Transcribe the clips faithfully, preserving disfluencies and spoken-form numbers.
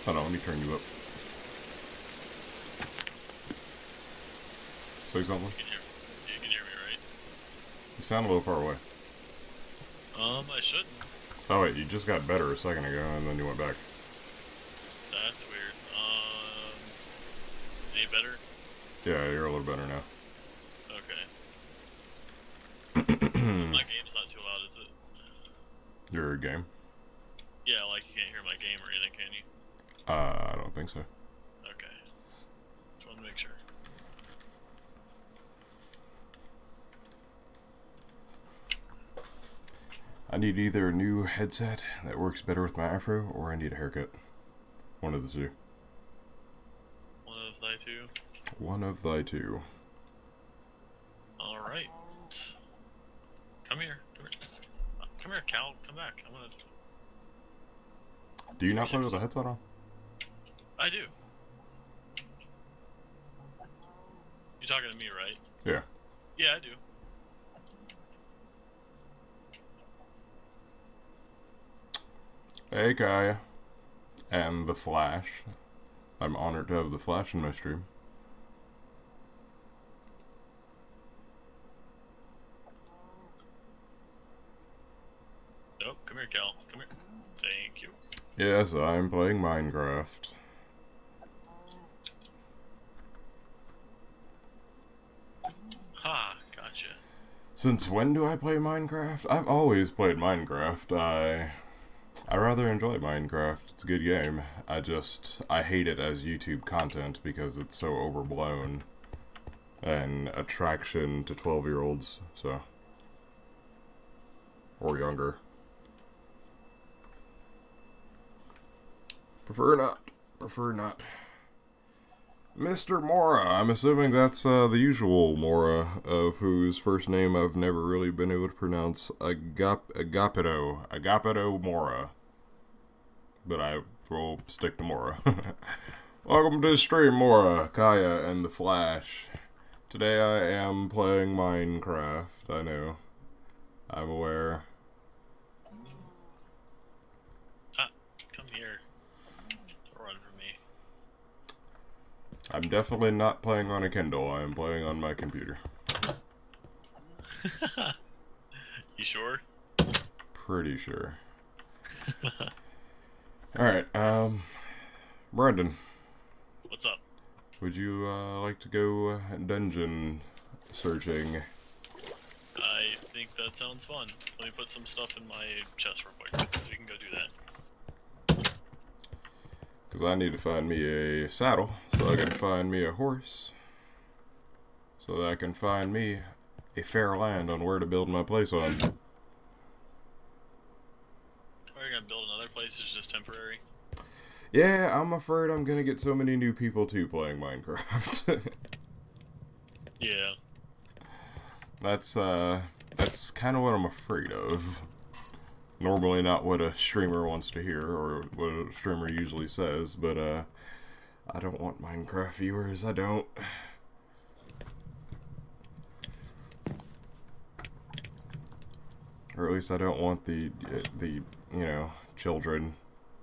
Hold on, let me turn you up. Say something. You can hear, you can hear me, right? You sound a little far away. Um, I shouldn't. Oh wait, you just got better a second ago, and then you went back. That's weird. Um, any better? Yeah, you're a little better now. Okay. My game's not too loud, is it? Your game? Yeah, like you can't hear my game or anything, can you? Uh, I don't think so. Okay. Just wanted to make sure. I need either a new headset that works better with my afro, or I need a haircut. One of the two. One of thy two. One of thy two. Alright. Come here. Come here. Uh, come here, Cal. Come back. I'm gonna... Do you not play with a headset on? I do. You're talking to me, right? Yeah. Yeah, I do. Hey, Kaya. And the Flash. I'm honored to have the Flash in my stream. Nope. Come here, Cal. Come here. Thank you. Yes, I'm playing Minecraft. Ha, gotcha. Since when do I play Minecraft? I've always played Minecraft. I... I rather enjoy Minecraft. It's a good game. I just... I hate it as YouTube content because it's so overblown. And attraction to twelve-year-olds, so... Or younger. Prefer not. Prefer not. Mister Mora. I'm assuming that's uh, the usual Mora, of whose first name I've never really been able to pronounce. Agap Agapito. Agapito Mora. But I will stick to Mora. Welcome to the stream, Mora, Kaya, and the Flash. Today I am playing Minecraft. I know. I'm aware. Ah, come here. Don't run from me. I'm definitely not playing on a Kindle. I am playing on my computer. You sure? Pretty sure. Alright, um... Brandon. What's up? Would you uh, like to go uh, dungeon searching? I think that sounds fun. Let me put some stuff in my chest real quick. So we can go do that. Because I need to find me a saddle, so I can find me a horse, so that I can find me a fair land on where to build my place on. Are you gonna build another place? It's just temporary. Yeah, I'm afraid I'm gonna get so many new people too playing Minecraft. Yeah. That's, uh, that's kind of what I'm afraid of. Normally not what a streamer wants to hear, or what a streamer usually says, but, uh, I don't want Minecraft viewers, I don't. Or at least I don't want the, the, you know, children.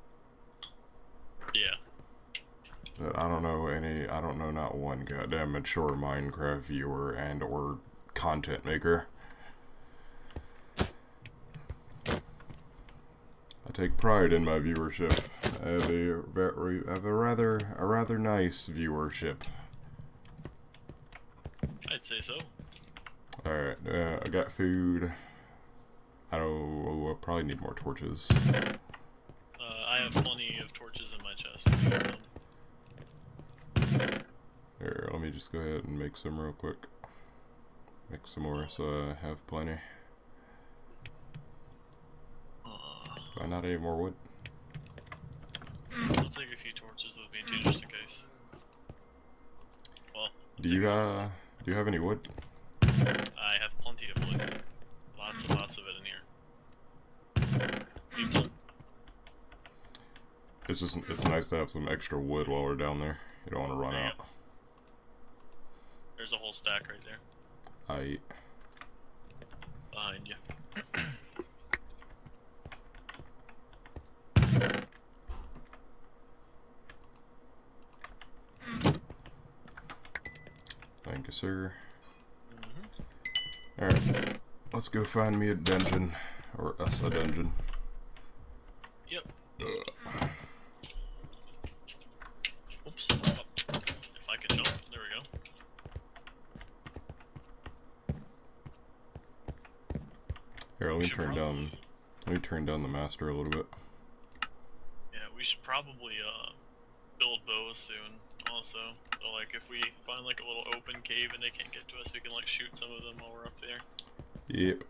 Yeah. But I don't know any, I don't know not one goddamn mature Minecraft viewer and or content maker. I take pride in my viewership. I have a very, I have a rather, a rather nice viewership. I'd say so. Alright, uh, I got food. I don't, oh, I probably need more torches. Uh, I have plenty of torches in my chest. Um, Here, let me just go ahead and make some real quick. Make some more so I have plenty. Do I not any more wood? I'll take a few torches with me too, just in case. Well, Do you, uh, do you have any wood? I have plenty of wood. Lots and lots of it in here. Need some? It's just, it's nice to have some extra wood while we're down there. You don't want to run There you out. go. There's a whole stack right there. I Behind you. you, sir. Mm-hmm. Alright. Let's go find me a dungeon. Or us a dungeon. Yep. Oops. Oh. If I could jump. There we go. Here, let me turn down... Let me turn down the master a little bit. Yeah, we should probably, uh, build bows soon, also. So, like, if we find, like, a little open cave and they can't get to us, we can, like, shoot some of them while we're up there. Yep.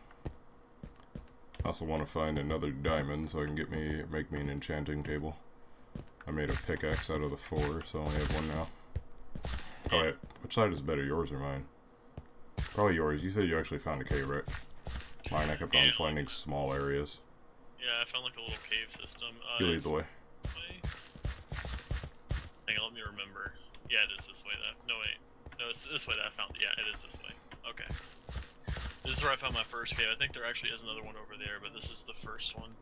I also want to find another diamond so I can get me make me an enchanting table. I made a pickaxe out of the four, so I only have one now. Oh wait, which side is better, yours or mine? Probably yours. You said you actually found a cave, right? Mine, I kept on Yeah, finding like, small areas. Yeah, I found, like, a little cave system. Uh, You lead the way. Way? Hang on, let me remember. Yeah, it is this way. That no wait, no, it's this way that I found it. Yeah, it is this way. Okay. This is where I found my first cave. I think there actually is another one over there, but this is the first one.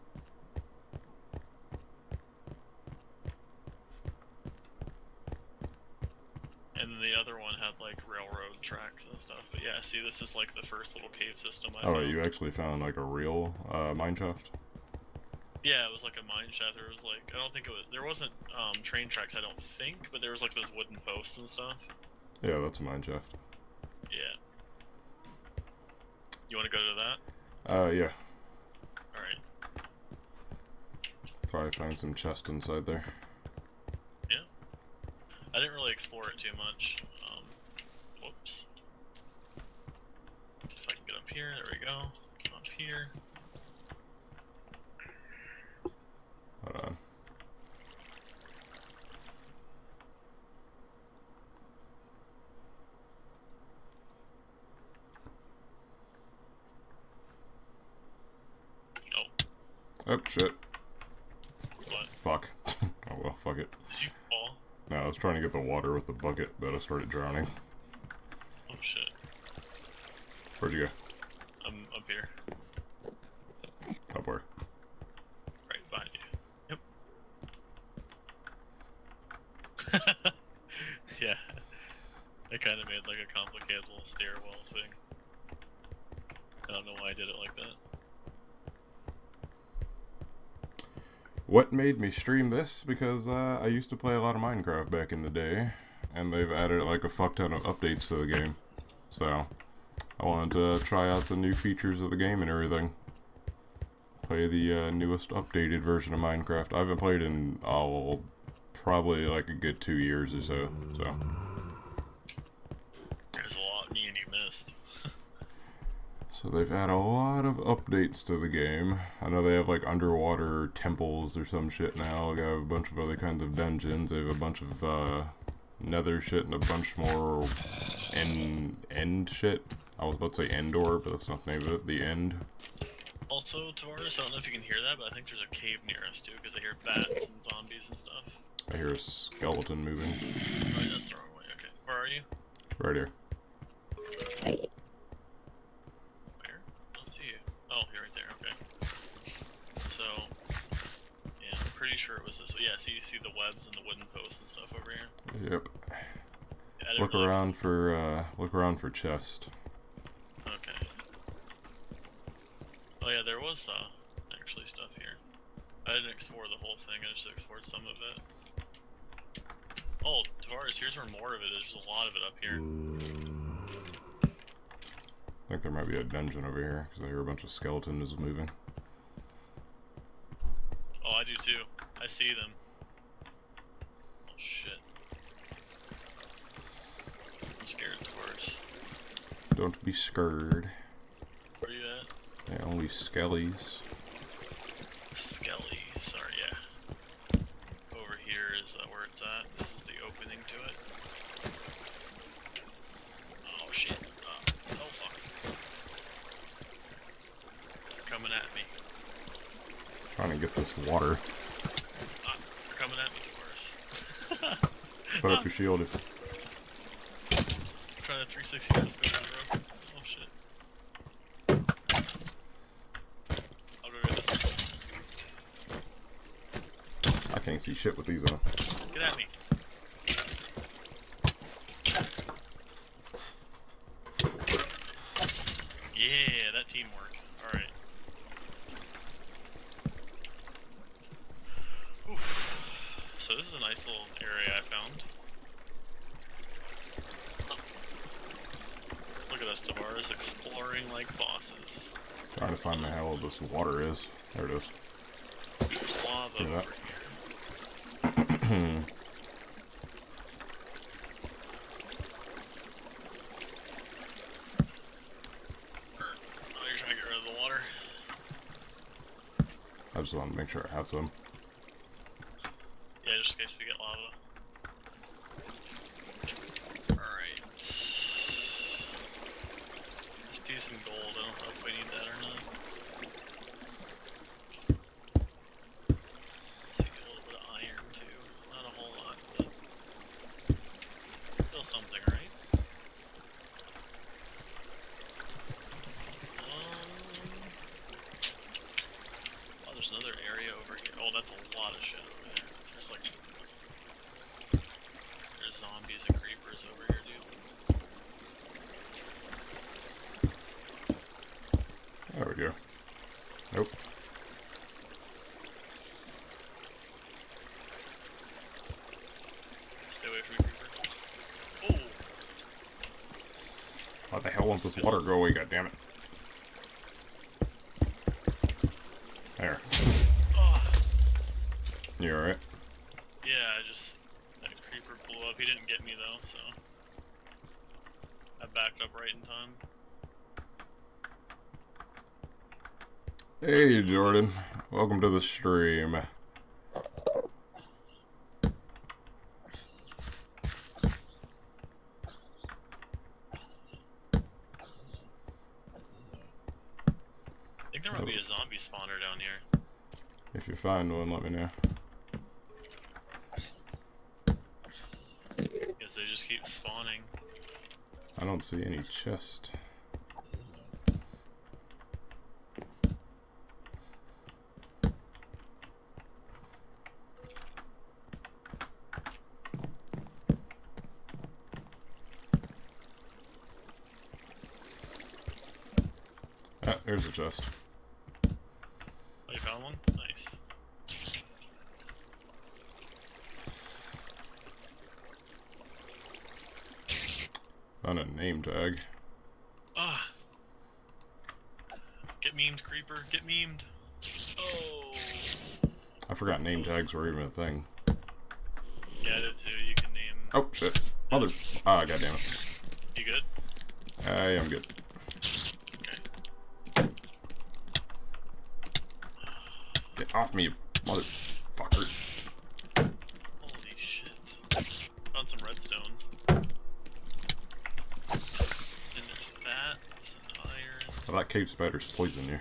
And then the other one had like railroad tracks and stuff. But yeah, see, this is like the first little cave system I Oh, found. you actually found like a real uh, mine shaft? Yeah, it was like a mine shaft. There was like, I don't think it was, there wasn't um, train tracks, I don't think, but there was like those wooden posts and stuff. Yeah, that's a mine shaft. Yeah. You want to go to that? Uh, yeah. Alright. Probably find some chest inside there. Yeah. I didn't really explore it too much. Um, whoops. If I can get up here, there we go. Up here. Hold on. Oh, shit. What? Fuck. Oh well, fuck it. Did you fall? No, I was trying to get the water with the bucket, but I started drowning. Oh shit. Where'd you go? I'm up here. Up where? Right behind you. Yep. Yeah. I kinda made like a complicated little stairwell thing. I don't know why I did it like that. What made me stream this? Because uh, I used to play a lot of Minecraft back in the day, and they've added like a fuck ton of updates to the game. So, I wanted to try out the new features of the game and everything. Play the uh, newest updated version of Minecraft. I haven't played in, oh, probably like a good two years or so, so. There's a lot me and you missed. So they've had a lot of updates to the game. I know they have like underwater temples or some shit now. They have a bunch of other kinds of dungeons. They have a bunch of uh, nether shit and a bunch more end, end shit. I was about to say Endor, but that's not the name of it. The End. Also, Tavares, I don't know if you can hear that, but I think there's a cave near us too, because I hear bats and zombies and stuff. I hear a skeleton moving. Oh, yeah, that's the wrong way. Okay. Where are you? Right here. Where? I don't see you. Oh, you're right there. Okay. So, yeah, I'm pretty sure it was this way. Yeah, so you see the webs and the wooden posts and stuff over here? Yep. Yeah, I didn't Look really around for uh, look around for chest. Okay. Oh yeah, there was uh, actually stuff here. I didn't explore the whole thing, I just explored some of it. Oh, Tavares, here's where more of it is. There's a lot of it up here. I think there might be a dungeon over here, because I hear a bunch of skeletons moving. Oh, I do too. I see them. Oh shit. I'm scared, Tavares. Don't be scared. Where are you at? Yeah, only skellies. Skelly, sorry, yeah. Over here is uh, where it's at. This is the opening to it. Oh shit. Uh, oh fuck. They're coming at me. Trying to get this water. Ah, they're coming at me, Tavares. Put up your shield if... I'm trying to three sixty this go down, bro. Oh shit. I'll go get this. I can't see shit with these on. Get at me. teamwork. Alright. So this is a nice little area I found. Look at us, Tavares, exploring like bosses. Trying to find the hell this water is. There it is. There's lava over that. here. Oh, you're trying to get rid of the water? I just want to make sure I have some. Yeah, just in case we get lava. Alright. Let's do some gold. I don't know if we need that or not. Let's see, a little bit of iron too. Not a whole lot, but still something, right? Um, oh, there's another area over here. Oh, that's a lot of shit over there. There's like there's zombies and creepers over here, dude. There we go. Nope. Stay away from the creeper. Oh! How the hell won't this water go away? God damn it! There. Oh. You alright? Yeah, I just that creeper blew up. He didn't get me though, so I backed up right in time. Hey, Jordan. Welcome to the stream. I think there might be a zombie spawner down here. If you find one, let me know. Guess they just keep spawning. I don't see any chest. Ah, there's a chest. Oh, you found one? Nice. Found a name tag. Ah! Get memed, creeper. Get memed. Oh! I forgot name tags were even a thing. Yeah, I did too. You can name. Oh, shit. Mother. Ah, goddammit. You good? I am good. Okay. Get off me, you motherfucker. Holy shit. Found some redstone. And there's that, some iron. I thought cave spiders poison you.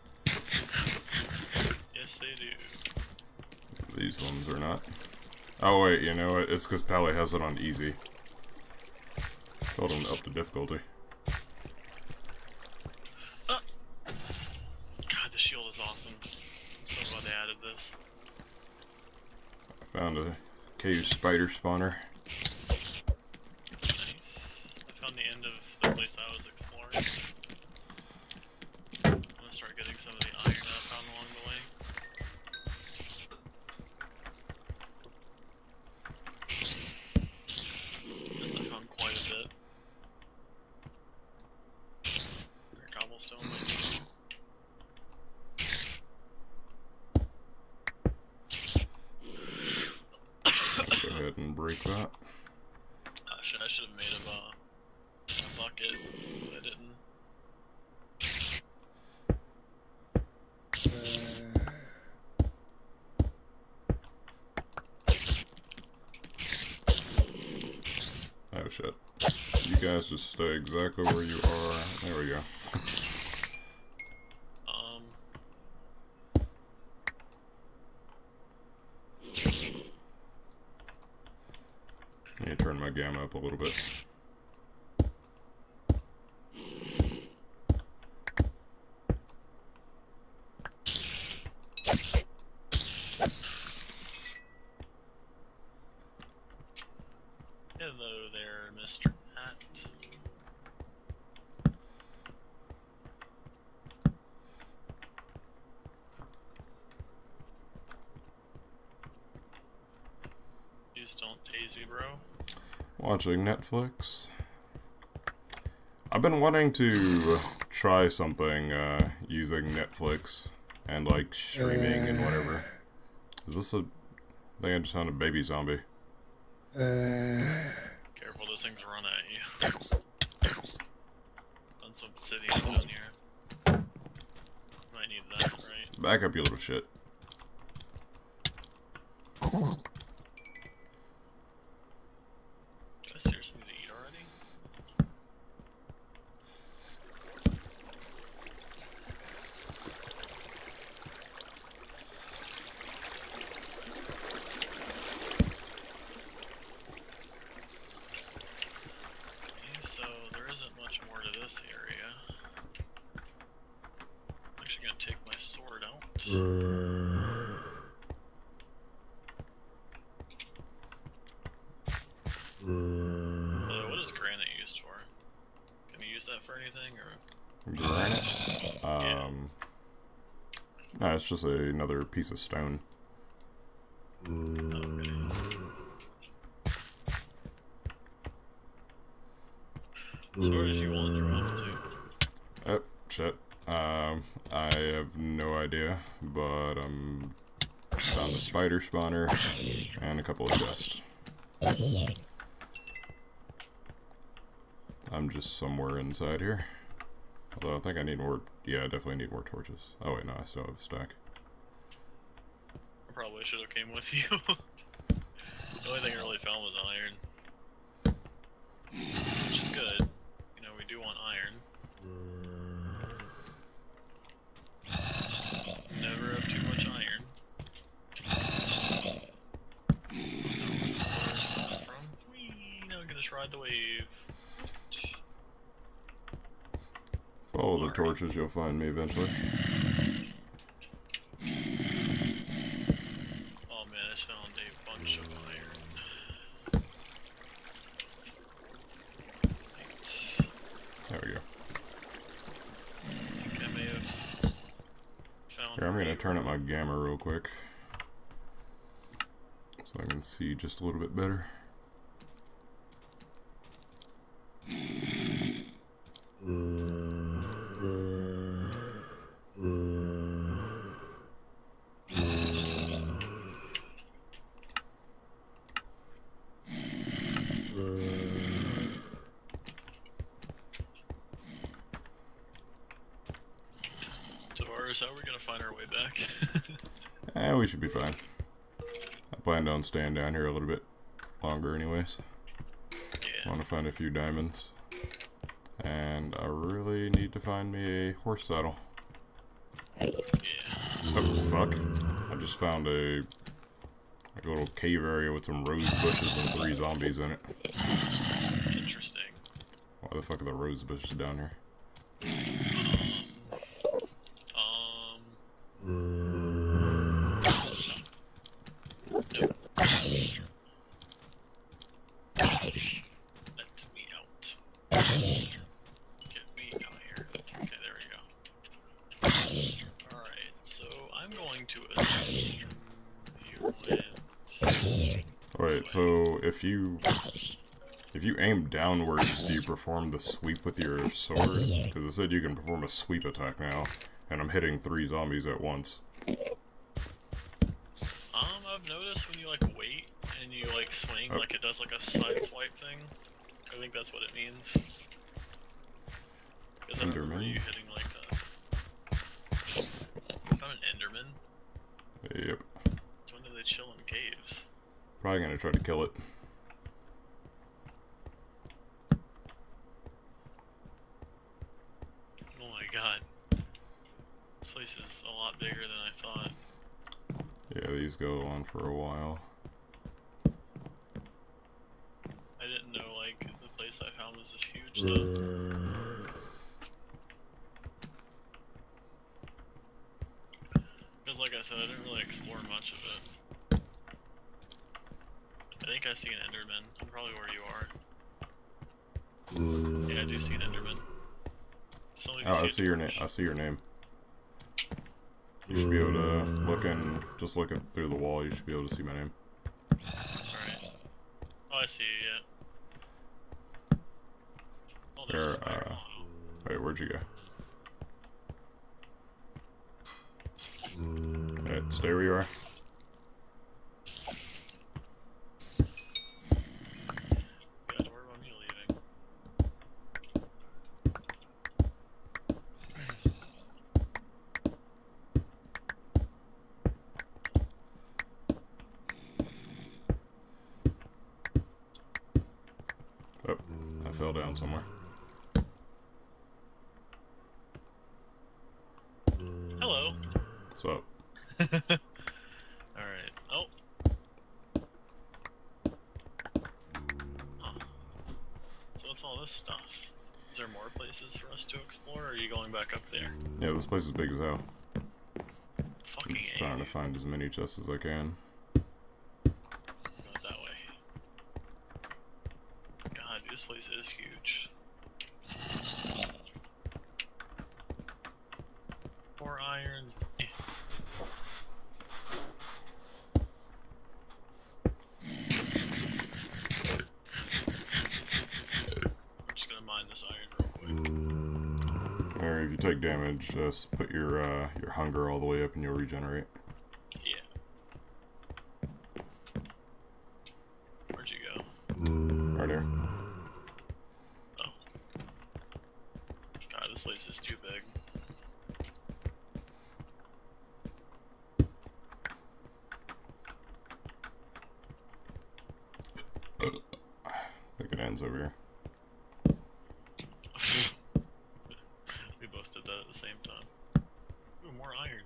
Yes, they do. These ones are not. Oh wait, you know what? It's because Pally has it on easy. Told him to up the difficulty. Uh. God, the shield is awesome. I'm so glad they added this. I found a cave spider spawner. Nice. I found the end of the place I was exploring. I'm gonna start getting some of the iron that I found along the way. I found quite a bit. Or cobblestone might be. Go ahead and break that. Uh, should, I should have made him uh, a bucket, but I didn't. Oh shit. You guys just stay exactly where you are. There we go. Um. I need to turn my gamma up a little bit. Hello there, Mister Pat. Watching Netflix. I've been wanting to try something uh, using Netflix and like streaming and whatever. Is this a... I think I just found a baby zombie. Careful, those things run at you. On some obsidian down here. Might need that, right? Back up, you little shit. Do I seriously need to eat already? Okay, so there isn't much more to this area. I'm actually gonna take my sword out. Uh, what is granite used for? Can you use that for anything, or? Granite? Um... No, it's just a, another piece of stone. Okay. So where did you wander off to? Oh, shit. Um, I have no idea, but I'm found a spider spawner and a couple of chests. I'm just somewhere inside here. Although I think I need more, yeah, I definitely need more torches. Oh wait, no, I still have a stack. I probably should have came with you. The only thing I really found was iron. Which is good. You know, we do want iron. Never have too much iron. Where's that from? Whee! Now I can just ride the wave. Follow the torches, you'll find me eventually. Oh man, I just found a bunch of iron. Right. There we go. I think I may have found. Here, I'm gonna turn up my gamma real quick. So I can see just a little bit better. Tavares, how are we gonna find our way back? Eh, we should be fine. I plan on staying down here a little bit longer anyways. Yeah. I want to find a few diamonds. And I really need to find me a horse saddle. Yeah. Oh, fuck. I just found a, like a little cave area with some rose bushes and three zombies in it. Interesting. Why the fuck are the rose bushes down here? Um. Nope. Let me out. Get me out here. Okay, there we go. Alright, so I'm going to assume you went. Wait, so if you if you aim downwards, do you perform the sweep with your sword? Because it said you can perform a sweep attack now, and I'm hitting three zombies at once. Um, I've noticed when you like wait and you like swing, Oh. like it does like a side swipe thing. I think that's what it means. Because I remember Enderman? you hitting like a. I found an Enderman. Yep. So when do they chill in caves? Probably gonna try to kill it. Oh my god. This place is a lot bigger than I thought. Yeah, these go on for a while. I didn't know like the place I found was this huge though. Because like I said, I didn't really explore much of it. I think I see an Enderman. I'm probably where you are. Yeah, I do see an Enderman. Still need to Oh, I a see your name. torch. I see your name. You should be able to look in, just look at through the wall. You should be able to see my name. Alright. Oh, I see you, Where, uh, wait, where'd you go? Alright, stay where you are. Yeah, don't worry about me leaving. Oh, I fell down somewhere. Hello. What's up? Alright. Oh. Huh. So what's all this stuff? Is there more places for us to explore, or are you going back up there? Yeah, this place is big as hell. Fucking I'm just A. trying to find as many chests as I can. Go that way. God, this place is huge. Four iron. Eh. I'm just gonna mine this iron real quick. Or if you take damage, just put your uh, your hunger all the way up and you'll regenerate. Yeah. Where'd you go? Right there. Oh. God, this place is too big. I think it ends over here. We both did that at the same time. Ooh, more iron.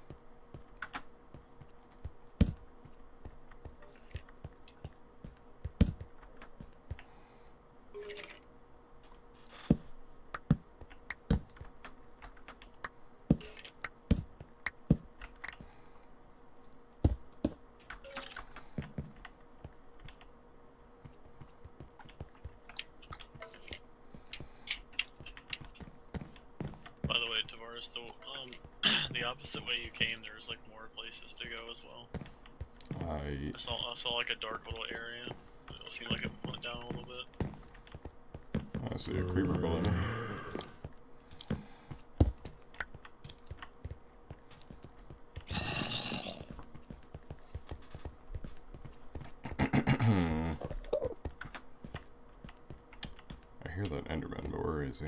By the way, Tavares, the um, the opposite way you came, there's like more places to go as well. I I saw I saw like a dark little area. It seemed like it went down a little bit. I see a creeper below me. I hear that Enderman, but where is he?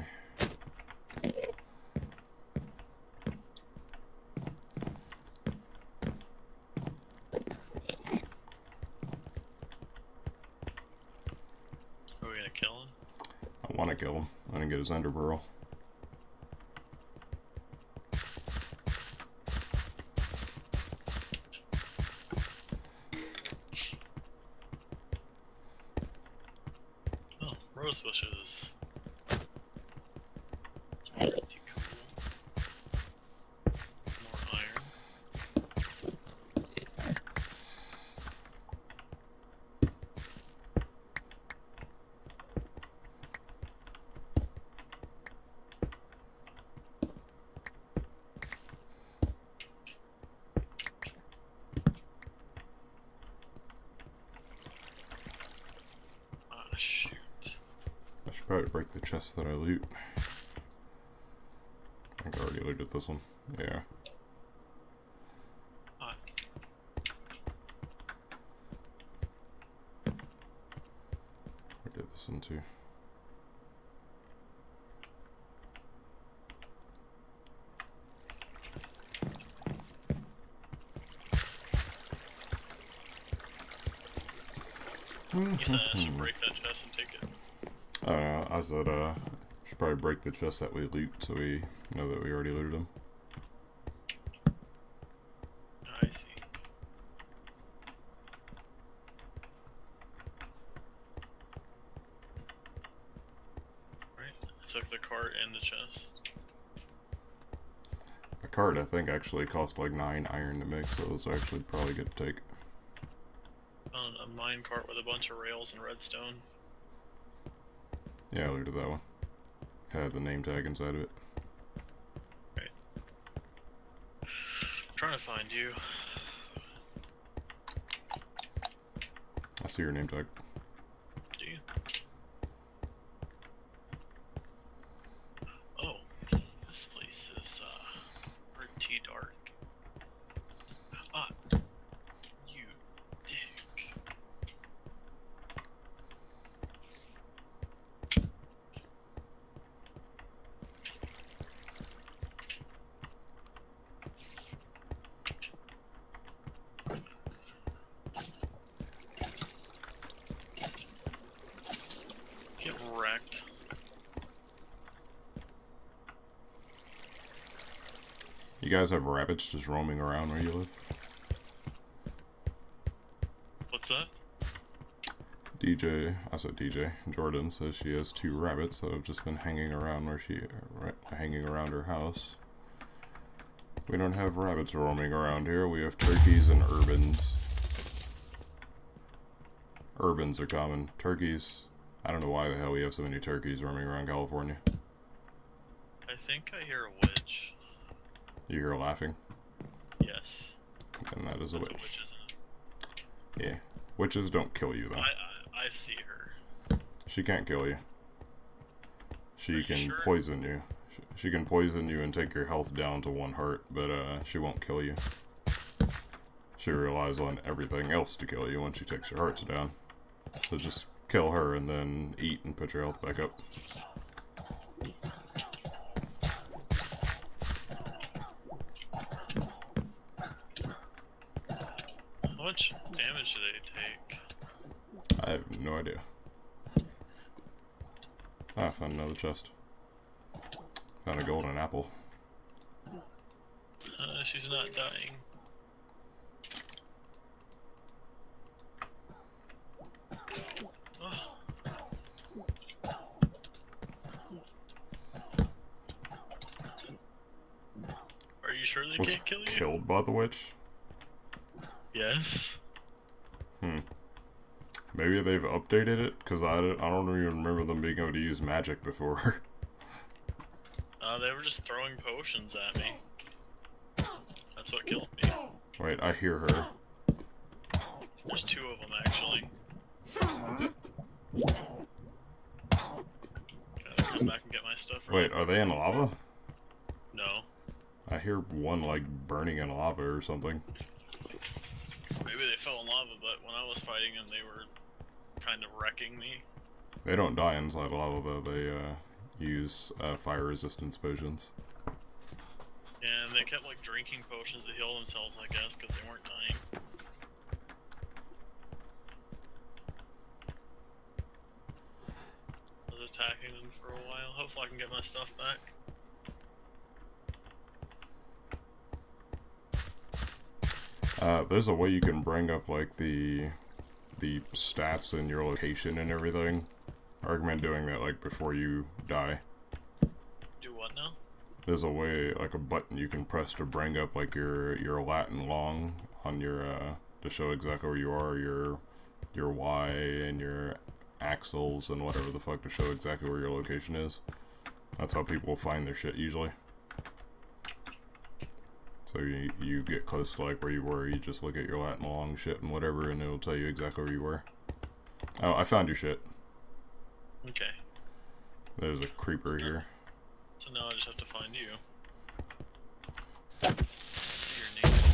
Are we gonna kill him? I want to kill him. I didn't get his Ender Pearl. Oh, rose bushes. It's pretty cool. More iron. Ah, shoot. I should probably break the chest that I loot. I think I already looted this one. Yeah. Ah, I did this one too. you said I should break that chest and take it. Uh, I said, uh, should probably break the chest that we loot so we know that we already looted them. I see. Right, I took the cart and the chest. A card, I think, actually cost like nine iron to make, so this will actually probably good to take. Found a mine cart with a bunch of rails and redstone. Yeah, I looted that one. Had the name tag inside of it. Right. Trying to find you. I see your name tag. Do you? You guys have rabbits just roaming around where you live? What's that? D J, I said D J, Jordan says she has two rabbits that have just been hanging around where she, right, hanging around her house. We don't have rabbits roaming around here, we have turkeys and urbans. Urbans are common. Turkeys, I don't know why the hell we have so many turkeys roaming around California. I think I hear a witch. You hear laughing? Yes. And that is a That's witch. a witch, isn't it? Yeah. Witches don't kill you, though. I, I, I see her. She can't kill you. She Are you can sure? poison you. She, she can poison you and take your health down to one heart, but uh, she won't kill you. She relies on everything else to kill you once she takes your hearts down. So just kill her and then eat and put your health back up. How much damage do they take? I have no idea. Ah, I found another chest. Found a golden apple. Uh, she's not dying. Oh. Are you sure they Was can't kill you? killed by the witch? Yes. Hmm. Maybe they've updated it, because I, don't- I don't even remember them being able to use magic before. Uh, they were just throwing potions at me. That's what killed me. Wait, I hear her. There's two of them, actually. Gotta come back and get my stuff. Wait, are they in lava? No. I hear one, like, burning in lava or something. Maybe they fell in lava, but when I was fighting them, they were kind of wrecking me. They don't die inside lava, though. They, uh, use, uh, fire resistance potions. And they kept, like, drinking potions to heal themselves, I guess, because they weren't dying. I was attacking them for a while. Hopefully I can get my stuff back. Uh, there's a way you can bring up, like, the, the stats in your location and everything. I recommend doing that, like, before you die. Do what now? There's a way, like a button you can press to bring up, like, your, your lat and long on your, uh, to show exactly where you are, your, your Y and your axles and whatever the fuck to show exactly where your location is. That's how people find their shit, usually. So you, you get close to, like, where you were, you just look at your lat and long shit and whatever, and it'll tell you exactly where you were. Oh, I found your shit. Okay. There's a creeper here. So now I just have to find you. Your name.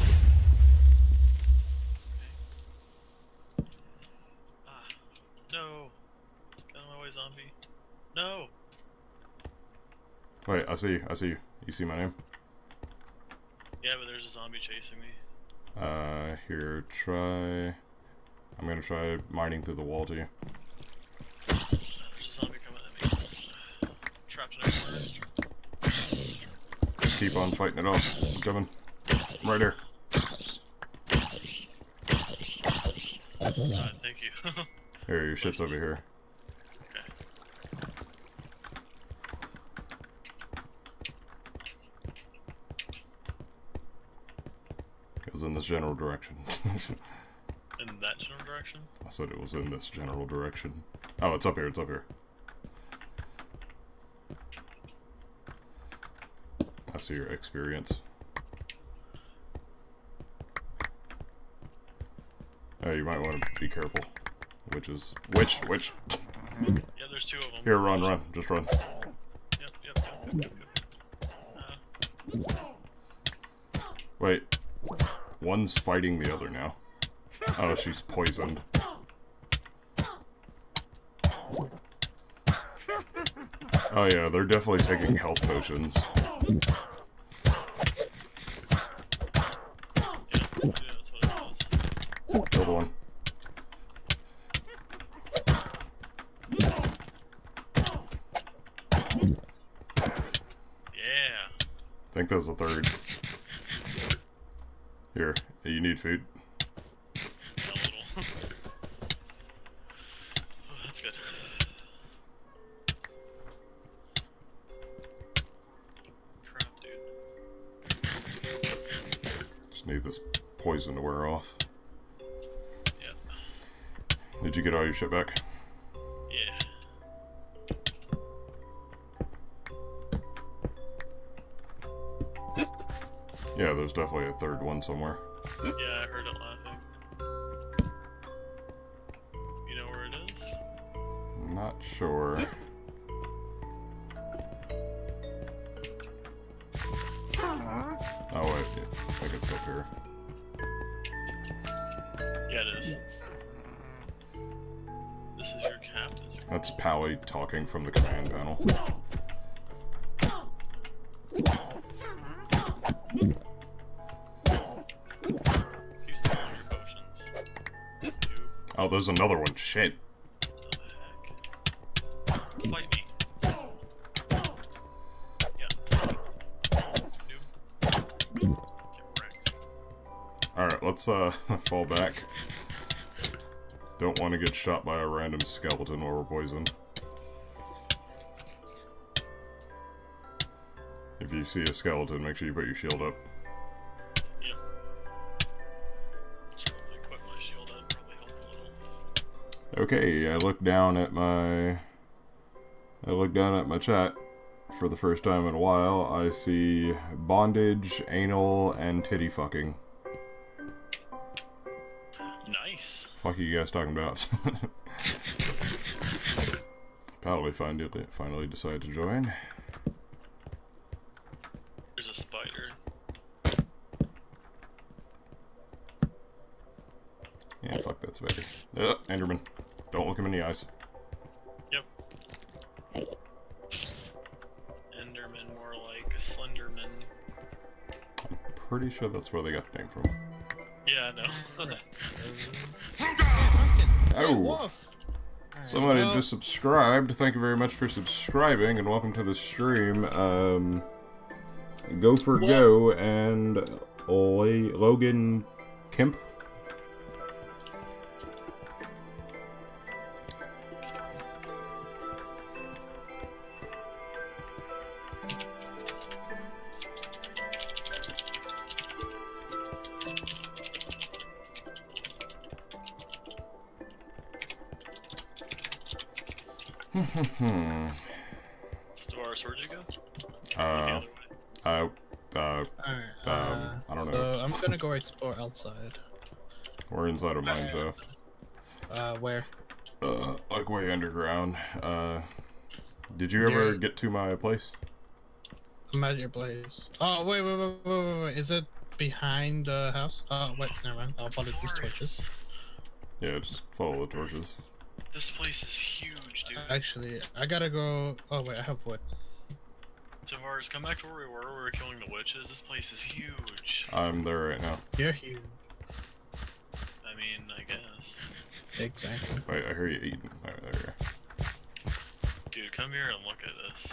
Okay. Ah. No. Get out of my way, zombie. No! Wait, I see you, I see you. You see my name? Yeah, but there's a zombie chasing me. Uh, here, try... I'm gonna try mining through the wall to you. Uh, there's a zombie coming at me. Trapped in a corner. Just keep on fighting it off. I'm coming. I'm right here. Uh, thank you. Here, your shit's over here. Okay. It was in this general direction. In that general direction? I said it was in this general direction. Oh, it's up here, it's up here. I see your experience. Oh, you might want to be careful. Witches. Witch, witch! Yeah, there's two of them. Here, run, run. Just run. Yep, yep, yep, yep, yep, yep. Uh, Wait. One's fighting the other now. Oh, she's poisoned. Oh yeah, they're definitely taking health potions. yeah, yeah, that's what it was. Killed one. Yeah. I think there's a third. Here, you need food. A little. Oh, that's good. Crap, dude. Just need this poison to wear off. Yep. Did you get all your shit back? Yeah. Yeah, there's definitely a third one somewhere. Yeah, I heard it laughing. You know where it is? Not sure. Oh wait, yeah, I think it's up here. Yeah, it is. This is your captain's. That's Pally talking from the command panel. Use the your potions. Two. Oh, there's another one. Shit. What the heck? Fight me. Yeah. Noob. Get wrecked. Alright, let's uh fall back. Don't want to get shot by a random skeleton while we're poisoned. If you see a skeleton, make sure you put your shield up. Yep. Should probably equip my shield. That'd probably help a little. Okay, I look down at my... I look down at my chat for the first time in a while. I see bondage, anal, and titty fucking. Nice. Fuck are you guys talking about? Pally finally, finally decided to join. There's a spider. Yeah, fuck that spider. Uh, Enderman. Don't look him in the eyes. Yep. Enderman, more like Slenderman. I'm pretty sure that's where they got the name from. Yeah, I know. Oh! Somebody just subscribed. Thank you very much for subscribing, and welcome to the stream. Um, Go for Go and Ole- Logan Kemp. Hmm. Davaris, where'd you go? Uh, uh, uh, Alright, um, uh, I don't so know. I'm gonna go explore outside. We're inside a mine shaft. Uh, where? Uh, like way underground. Uh, did you ever You're- get to my place? I'm at your place. Oh, wait, wait, wait, wait, wait, wait. Is it behind the house? Oh, wait, never mind. I'll follow these torches. Yeah, just follow the torches. This place is huge, dude. Actually, I gotta go. Oh, wait, I have wood. Tavares, come back to where we were, where we were killing the witches. This place is huge. I'm there right now. You're huge. I mean, I guess. Exactly. Wait, I hear you eating. Alright, there you go. Dude, come here and look at this.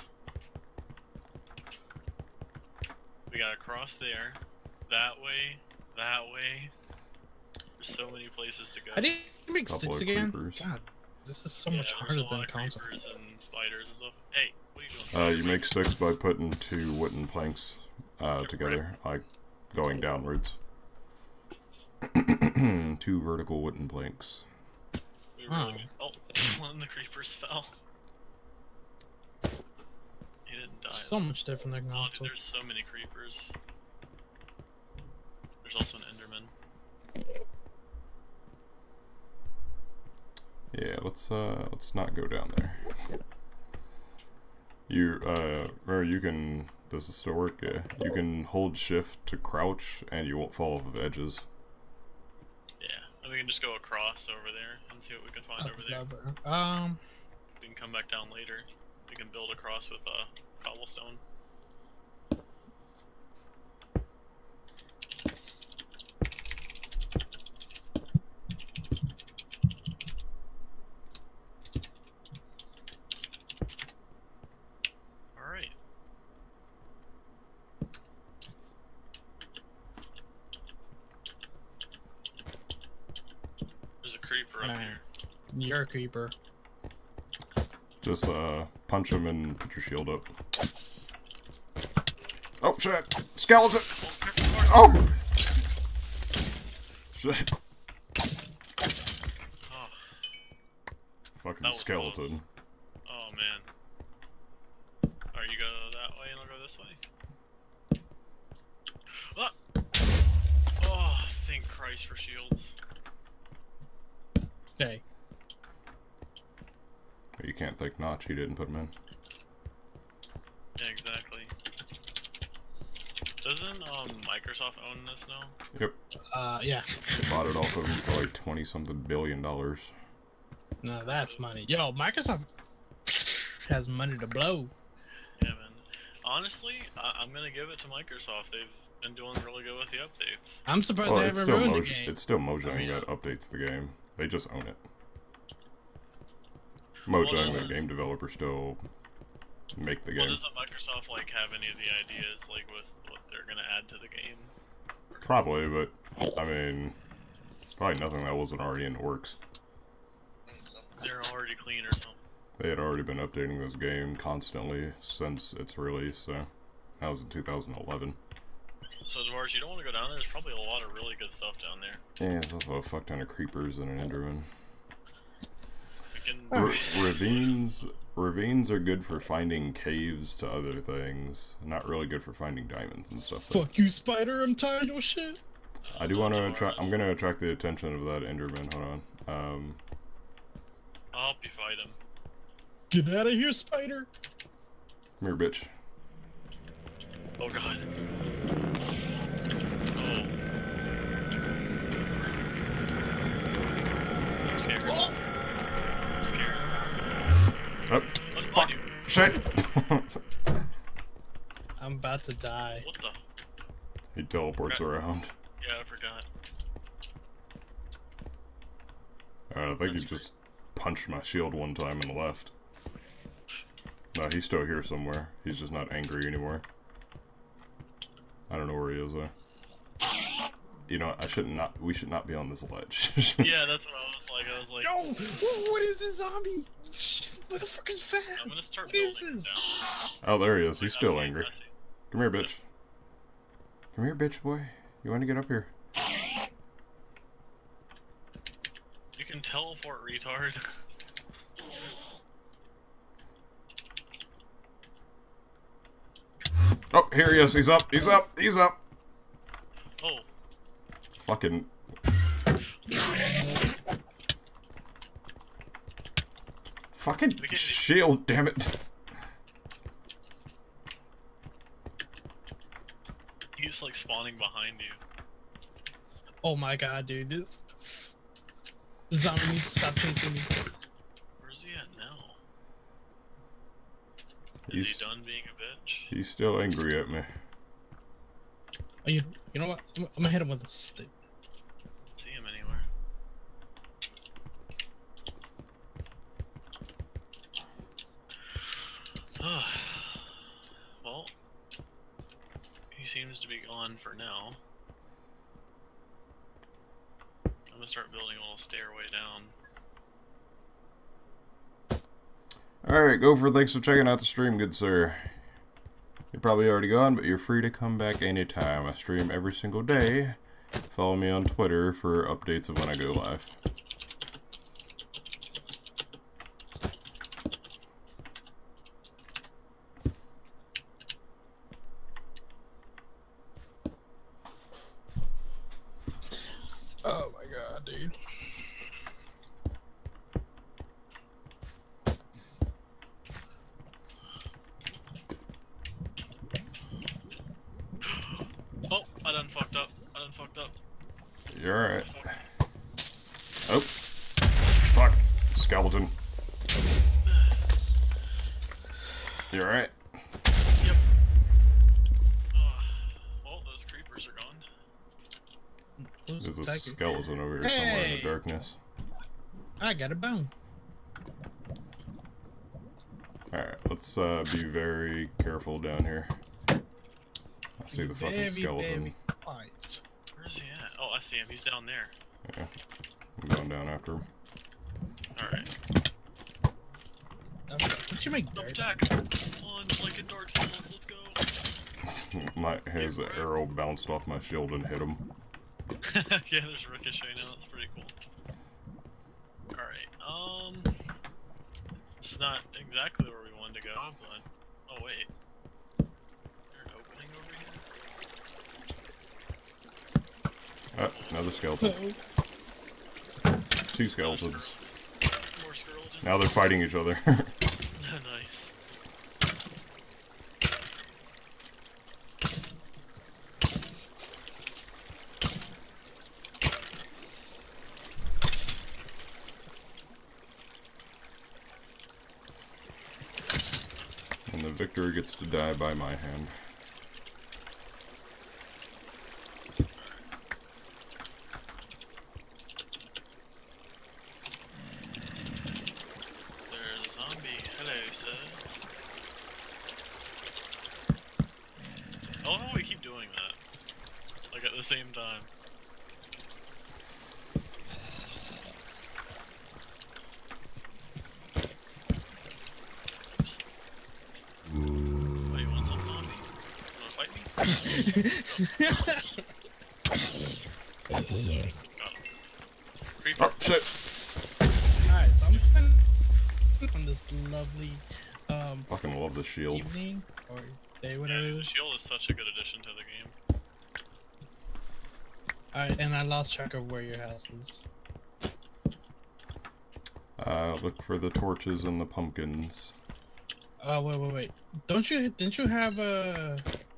We gotta cross there, that way, that way. There's so many places to go. How do you make Couple sticks of again? creepers. God, this is so Yeah, much there's harder a lot than of console. creepers and spiders and stuff. Hey, what are you doing? Uh, you make sticks by putting two wooden planks uh, together, like going downwards. Two vertical wooden planks. We were really Oh. good. Oh, one of the creepers fell. He didn't die. So much different than Oh, dude, console. there's so many creepers. There's also an Enderman. Yeah, let's uh, let's not go down there. You uh, or you can. Does this still work? Yeah, you can hold shift to crouch, and you won't fall off of edges. Yeah, and we can just go across over there and see what we can find over there. Lover. Um, We can come back down later. We can build across with uh, cobblestone. Alright. you're a creeper. Just uh, punch him and put your shield up. Oh shit! Skeleton! Oh! Shit! Oh, Fucking was skeleton. oh man. Alright, you go that way and I'll go this way. Ah! Oh, thank Christ for shields. Hey. You can't thank Notch, he didn't put him in. Yeah, exactly. Doesn't um Microsoft own this now? Yep. Uh, yeah. They bought it off of him for like twenty something billion dollars. No, that's money. Yo, Microsoft has money to blow. Yeah, man. Honestly, I I'm gonna give it to Microsoft. They've been doing really good with the updates. I'm surprised Well, they it's haven't still, ruined the Moj game. it's still Mojang I mean, that updates the game. They just own it. Well, Mojang, the doesn't- game developer, still make the Well, game. doesn't Microsoft like have any of the ideas like with what they're gonna add to the game? Probably, but I mean, probably nothing that wasn't already in the works. They're already clean or something. They had already been updating this game constantly since its release, so that was in two thousand eleven. So, Dwarves, you don't want to go down there. There's probably a lot of really good stuff down there. Yeah, there's also a fuck ton of creepers and an Enderman. We can. R ravines, ravines are good for finding caves to other things. Not really good for finding diamonds and stuff. Though. Fuck you, spider. I'm tired of your shit. I do want to attract. I'm gonna attract the attention of that Enderman. Hold on. Um, I'll help you fight him. Get out of here, spider. come here, bitch. Oh god. Oh. I'm scared. I'm scared. Oh, What did I fuck! do? Shit! I'm about to die. What the? He teleports around. Yeah, I forgot. Alright, I think he just punched my shield one time and left. No, he's still here somewhere. He's just not angry anymore. I don't know where he is though. You know, I should not. We should not be on this ledge. Yeah, that's what I was like. I was like, Yo, what is this zombie? Motherfucker's fast. I'm gonna start What is building this? down. Oh, there he is. He's I still see, angry. I see. Come here, bitch. Come here, bitch boy. You want to get up here? You can teleport, retard. Oh, here he is. He's up. He's up. He's up. Oh, Fucking. Fucking We can- shield, damn it. he's like spawning behind you. Oh my god, dude. This, this zombie needs to stop chasing me. Where's he at now? Is He's, he done being a bitch? he's still angry at me. Oh, you, you know what? I'm, I'm gonna hit him with a stick. See him anywhere? Well, he seems to be gone for now. I'm gonna start building a little stairway down. Alright, Gopher, thanks for checking out the stream, good sir. You're probably already gone, but you're free to come back anytime. I stream every single day. Follow me on Twitter for updates of when I go live. Oh my god, dude. Oh, I done fucked up. I done fucked up. You're alright. Oh. Fuck. Skeleton. You alright? Yep. Uh, well, those creepers are gone. Who's There's a attacking? skeleton over here somewhere in the Hey! darkness. I got a bone. Alright, let's uh, be very careful down here. I see the fucking Very, skeleton. very quiet. Where's he at? Oh, I see him. He's down there. Yeah. I'm going down after him. Alright. Don't you make dirt? Jack! On, like in Dark Souls, let's go! My his arrow bounced off my shield and hit him. Yeah, there's ricochet now, that's pretty cool. Alright, um... it's not exactly where we wanted to go, but... oh wait. Is there an opening over here? Ah, another skeleton. Two skeletons. More skeletons? Now they're fighting each other. Nice. And the victor gets to die by my hand. There's a zombie. Hello, sir. I love how we keep doing that. Like at the same time. What, you want some zombie? You wanna fight me? Got him. Creepy. Oh, shit! Alright, so I'm spending on this lovely um Fucking love the shield. evening or day, whatever Yeah, it the is. shield is such a good addition to the game. Alright, and I lost track of where your house is. Uh, look for the torches and the pumpkins. Oh wait, wait, wait! Don't you? Didn't you have a?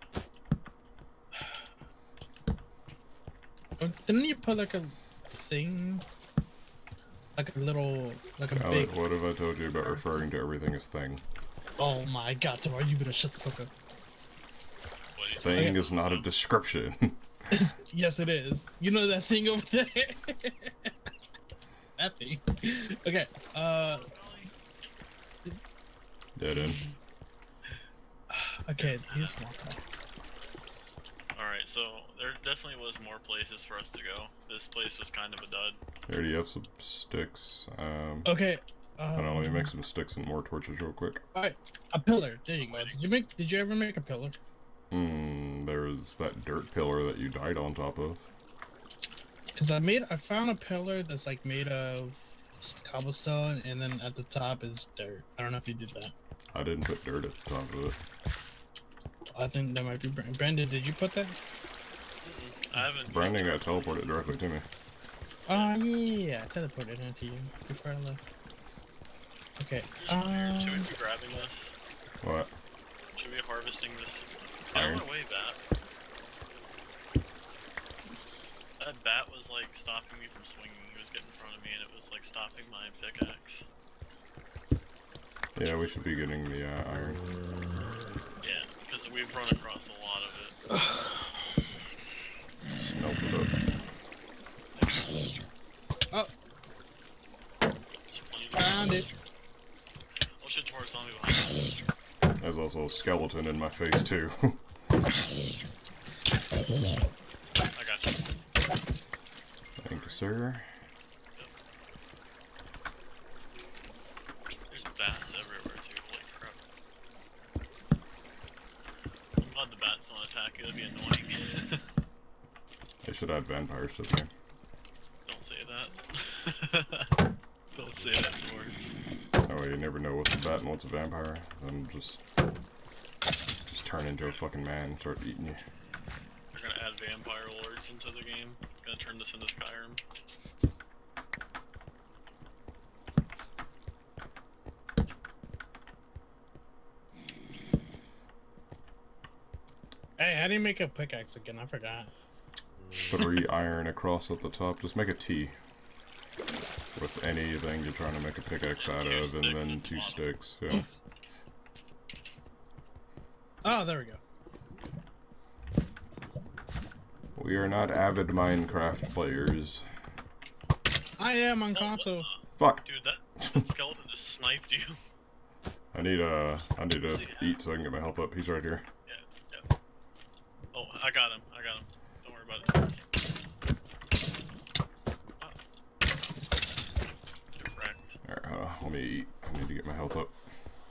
Don't- Didn't you put like a thing, like a little, like a big? Alec, what have I told you about referring to everything as thing? Oh my God, Tamar, you better shut the fuck up. What do you Thing Okay. is not a description. Yes, it is. You know that thing over there? That thing. Okay. Uh. Dead end. Okay. Here's small talk. Alright, so there definitely was more places for us to go. This place was kind of a dud. Here, do you have some sticks? Um, Okay. I don't know, let me Um, make some sticks and more torches real quick. Alright, a pillar. There you go. Did you make? Did you ever make a pillar? Hmm, there's that dirt pillar that you died on top of. Cause I made, I found a pillar that's like made of s- cobblestone, and then at the top is dirt. I don't know if you did that. I didn't put dirt at the top of it. I think that might be Bra- Brandon. Did you put that? I haven't. Brandon got teleported directly to me. Oh yeah, yeah, yeah. I teleported into you before I left. Okay. Should we Um. be grabbing this? What? Should we be harvesting this? Get Iron. out of my way, bat. That bat was like stopping me from swinging. He was getting in front of me, and it was like stopping my pickaxe. Yeah, we should be getting the uh, iron. Yeah, because we've run across a lot of it. Smelt it up. Oh, There's plenty to found it. Oh shit, Taurus zombie behind me. There's also a skeleton in my face, too. I got you. Thank you, sir. There's bats everywhere too. Holy crap. I'm glad the bats don't attack you. That'd be annoying. They should add vampires to the game. Don't say that. Don't say that, Taurus. That way you never know what's a bat and what's a vampire. Then just... Just turn into a fucking man and start eating you. They're gonna add vampire lords into the game. Gonna turn this into Skyrim. Hey, how do you make a pickaxe again? I forgot. Three iron across at the top. Just make a T. With anything you're trying to make a pickaxe out Two of, and sticks then at the two bottom. sticks. Yeah. Oh, there we go. We are not avid Minecraft players. I am on console. Fuck! Dude, that, that skeleton just sniped you. I need uh, I need to eat so I can get my health up. He's right here. Yeah, yeah. Oh, I got him. I got him. Don't worry about it. Ah. Get wrecked. Alright.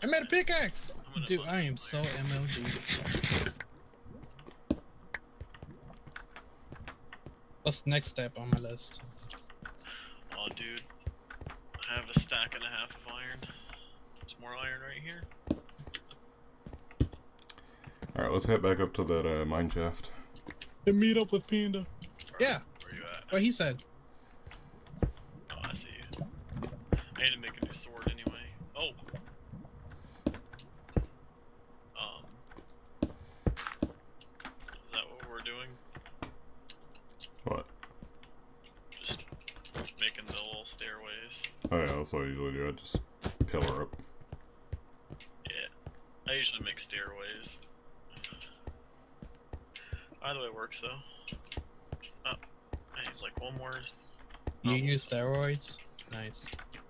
I made a pickaxe! I'm gonna Dude, fuck I am with so iron. M L G. What's the next step on my list? Oh, dude. I have a stack and a half of iron. There's more iron right here. Alright, let's head back up to that uh, mine shaft. And meet up with Panda. Yeah, Where you at? what he said. Oh, I see you. I need to make a new sword anyway. Oh! Um... Is that what we're doing? What? Just making the little stairways. Oh yeah, that's what I usually do. I just pillar up. Yeah. I usually make stairways. Either way works though. Oh, I need like one more. You Oh. use steroids? Nice.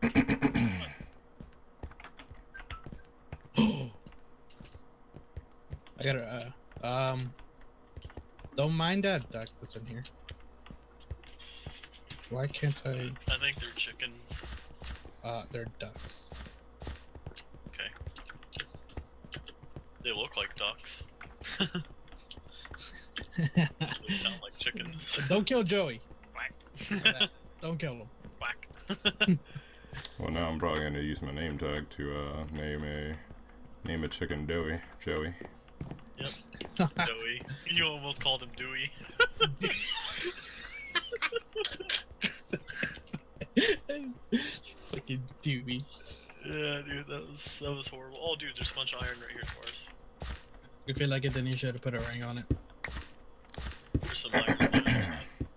I gotta, uh, um, don't mind that duck that's in here. Why can't I, I think they're chickens. uh, they're ducks. Okay. They look like ducks. They sound like chickens. Don't kill Joey. Quack. Don't kill him. Quack. Well, now I'm probably going to use my name tag to uh, name a name a chicken Doey, Joey. Yep. Dewey. You almost called him Dewey. Fucking Dewey. Yeah, dude, that was that was horrible. Oh, dude, there's a bunch of iron right here for us. If you like it, then you should have put a ring on it. There's some iron. Left.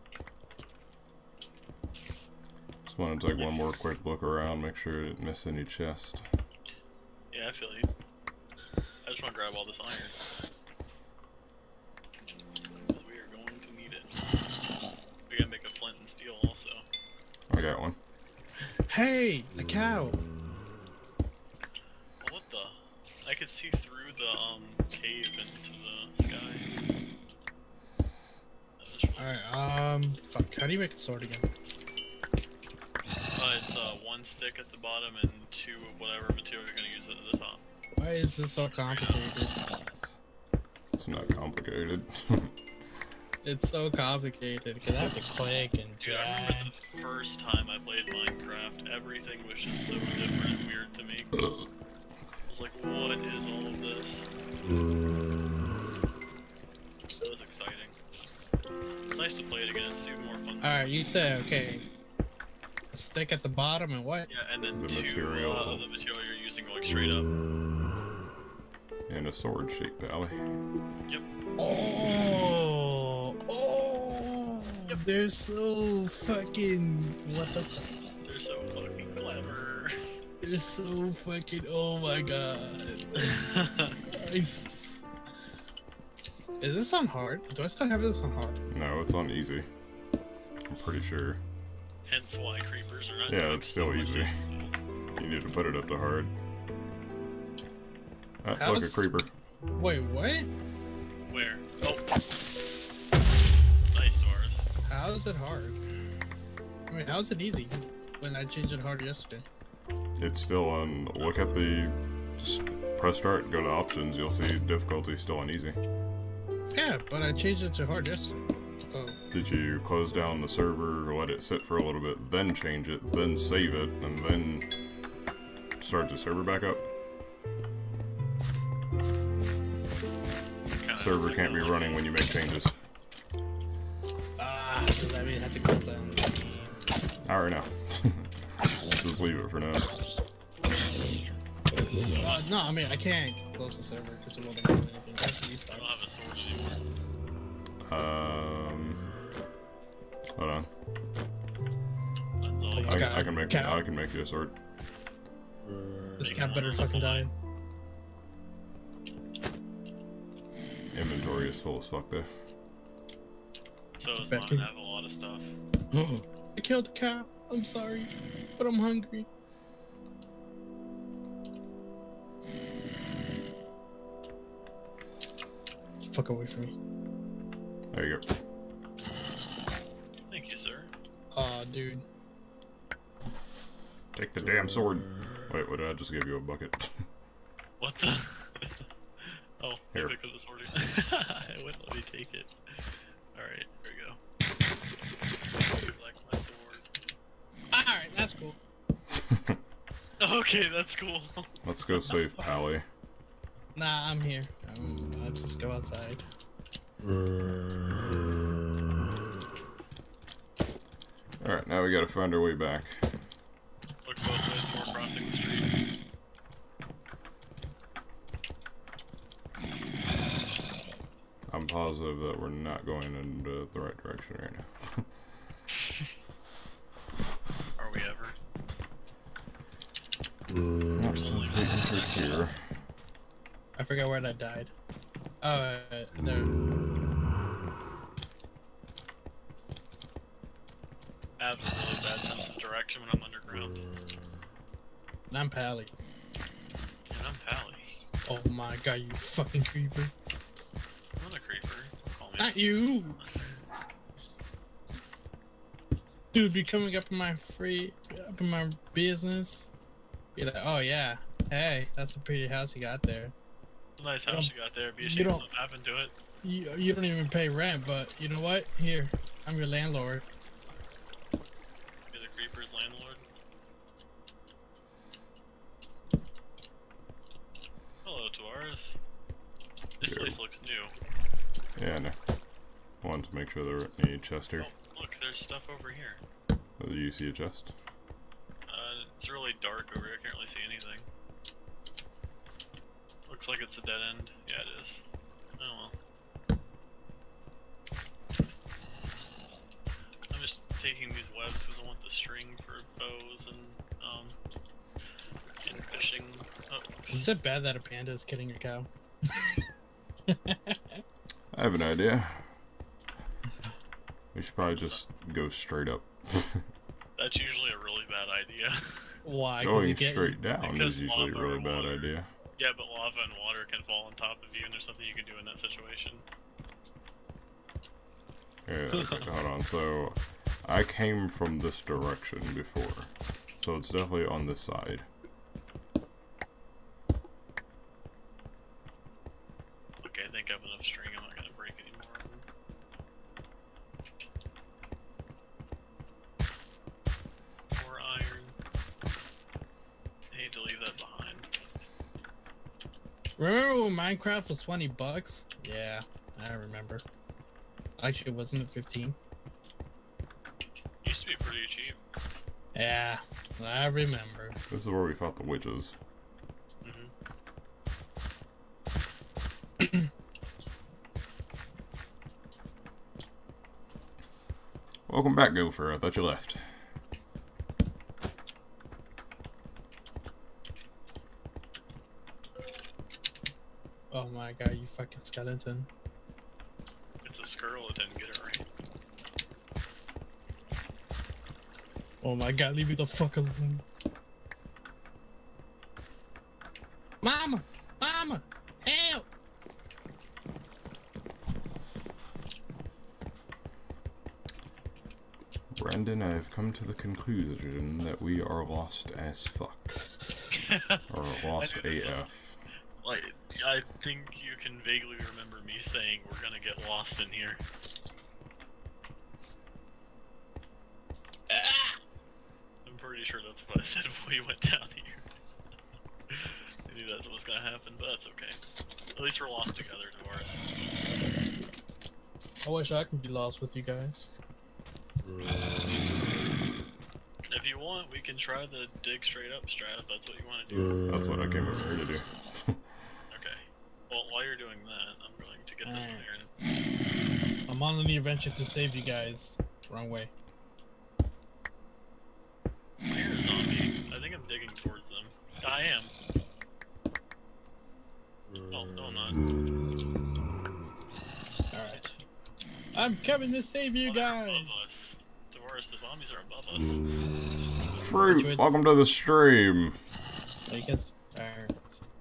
Just want to take one more quick look around, make sure I didn't miss any chest. Yeah, I feel you. I just want to grab all this iron. Because we are going to need it. We gotta make a flint and steel also. I got one. Hey, a cow. Oh, what the? I could see through the um cave into the sky. That was Alright, um, fuck, how do you make a sword again? Uh, it's uh, one stick at the bottom and two of whatever material you're gonna use at the top. Why is this so complicated? It's not complicated. It's so complicated, because I have to click and Dude, I drag. remember the first time I played Minecraft, everything was just so different and weird to me. I was like, what is all of this? It was exciting. It's nice to play it again and see more fun. Alright, you said, okay, a stick at the bottom and what? Yeah, and then The two material. uh, of the material you're using going straight up. And a sword shape valley. Yep. Oh, oh, they're so fucking, what the fuck? They're so fucking clever. They're so fucking, oh my god. Nice. Is this on hard? Do I still have this on hard? No, it's on easy. I'm pretty sure. Hence why creepers are not Yeah, doing it's so still much easy. damage. You need to put it up to hard. Ah, look, a How's- creeper. Wait, what? Where? Oh. Nice, Doris. How is it hard? Wait, how is it easy? When I changed it hard yesterday. It's still on. Look at the. Just press start, go to options. You'll see difficulty still on easy. Yeah, but I changed it to hard yesterday. Oh. Did you close down the server, let it sit for a little bit, then change it, then save it, and then start the server back up? Kinda Server like can't be that. running when you make changes. Ah, does that mean I have to close down? Alright now. Just leave it for now. Uh, no, I mean, I can't close the server because it won't do anything. I have to I restart. don't have a sword anymore. Um, hold on. That's all you I, God, I can make cow. I can make you a sword. This cat better fucking die. Inventory is full as fuck though. So is Back mine. in. I have a lot of stuff. I killed a cow. I'm sorry, but I'm hungry. Fuck away from me. There you go. Thank you, sir. Aw, dude. Take the damn sword. Wait, what did I just give you a bucket? What the? Oh, Here. pick up the sword. It wouldn't let me take it. Alright, here we go. Like my sword. Alright, that's cool. Okay, that's cool. Let's go save Pally. Nah, I'm here. Um, I'll just go outside. Alright, now we gotta find our way back. Look both ways before crossing the street. I'm positive that we're not going in the, the right direction right now. Are we ever? Not since we entered here. I forgot where I died. Oh, uh, there. I have a really bad sense of direction when I'm underground. I'm Pally. And I'm Pally. Oh my god, you fucking creeper. I'm not a creeper. Don't call me. Not you! Dude, be coming up in my free, up in my business. Be like, oh yeah, hey, that's a pretty house you got there. Nice house you got there. Be you ashamed don't- something happened to it. You, you don't even pay rent, but you know what? Here, I'm your landlord. Be the creeper's landlord. Hello, Tavares. This Yo. place looks new. Yeah, no. Wanted to make sure there were any chests here. Oh, look, there's stuff over here. Oh, do you see a chest? Uh, it's really dark over here. I can't really see anything. Looks like it's a dead end. Yeah, it is. Oh well. I'm just taking these webs because I want the string for bows and um and fishing. Oh, Is it bad that a panda is killing your cow? I have an idea. We should probably just go straight up. that's usually a really bad idea. Why? 'Cause Going you get- straight down Because is usually a lava really or bad water. idea. Yeah, but lava and water can fall on top of you, and there's something you can do in that situation. Yeah, okay, hold on. So, I came from this direction before. So it's definitely on this side. Okay, I think I have enough string. I'm not gonna break any more of them. More iron. I hate to leave that behind. Remember when Minecraft was twenty bucks? Yeah, I remember. Actually, wasn't it fifteen? Used to be pretty cheap. Yeah, I remember. This is where we fought the witches. Mm-hmm. Welcome back, Gopher. I thought you left. Oh my god, you fucking skeleton. It's a skeleton, get it right. Oh my god, leave me the fuck alone. Mama! Mama! Help! Brandon, I have come to the conclusion that we are lost as fuck. Or lost I knew this A was- F. Like, I think you can vaguely remember me saying we're gonna get lost in here. Ah! I'm pretty sure that's what I said when we went down here. I knew that's what was gonna happen, but that's okay. At least we're lost together, Tavares. I wish I could be lost with you guys. If you want, we can try the dig straight up strat if that's what you want to do. That's what I came over here to do. Okay. Well, while you're doing that, I'm going to get this iron. I'm on the adventure to save you guys. Wrong way. I hear a zombie. I think I'm digging towards them. I am. Oh, no, I'm not. Alright. I'm coming to save you Oh, they're guys! above us. Tavares, the zombies are above us. Fruit, welcome to the stream. I guess. Alright.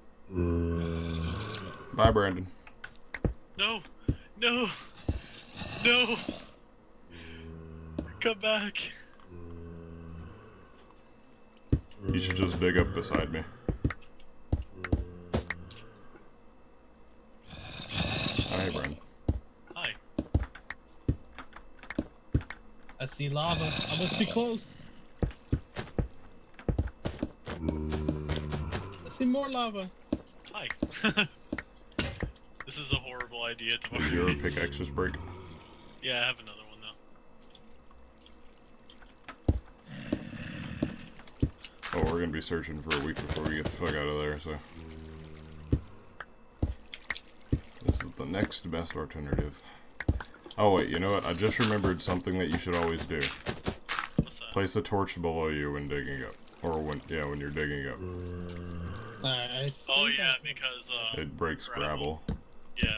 Bye, Brandon. No! No! No! Come back! You should just dig up beside me. Hi, Bren. Hi. I see lava. I must be close. I see more lava. Hi. This is a horrible idea to Did your pickaxe just break? Yeah, I have another one though. Oh, we're gonna be searching for a week before we get the fuck out of there, so. This is the next best alternative. Oh wait, you know what? I just remembered something that you should always do. What's that? Place a torch below you when digging up. Or when, yeah, when you're digging up. Uh, I Oh think yeah, I- because uh. It breaks gravel. gravel. Yeah.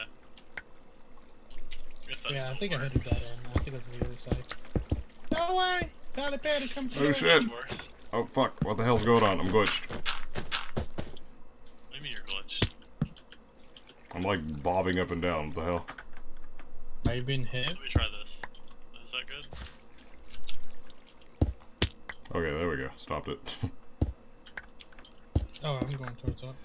If that Yeah, I still think I works. headed that in. I think it's the other side. No way! Taliban, come Oh through. shit! It works. Oh fuck, what the hell's going on? I'm glitched. What do you mean you're glitched? I'm like bobbing up and down, what the hell? Are you being hit? Let me try this. Is that good? Okay, there we go. Stopped it. Oh, I'm going towards that.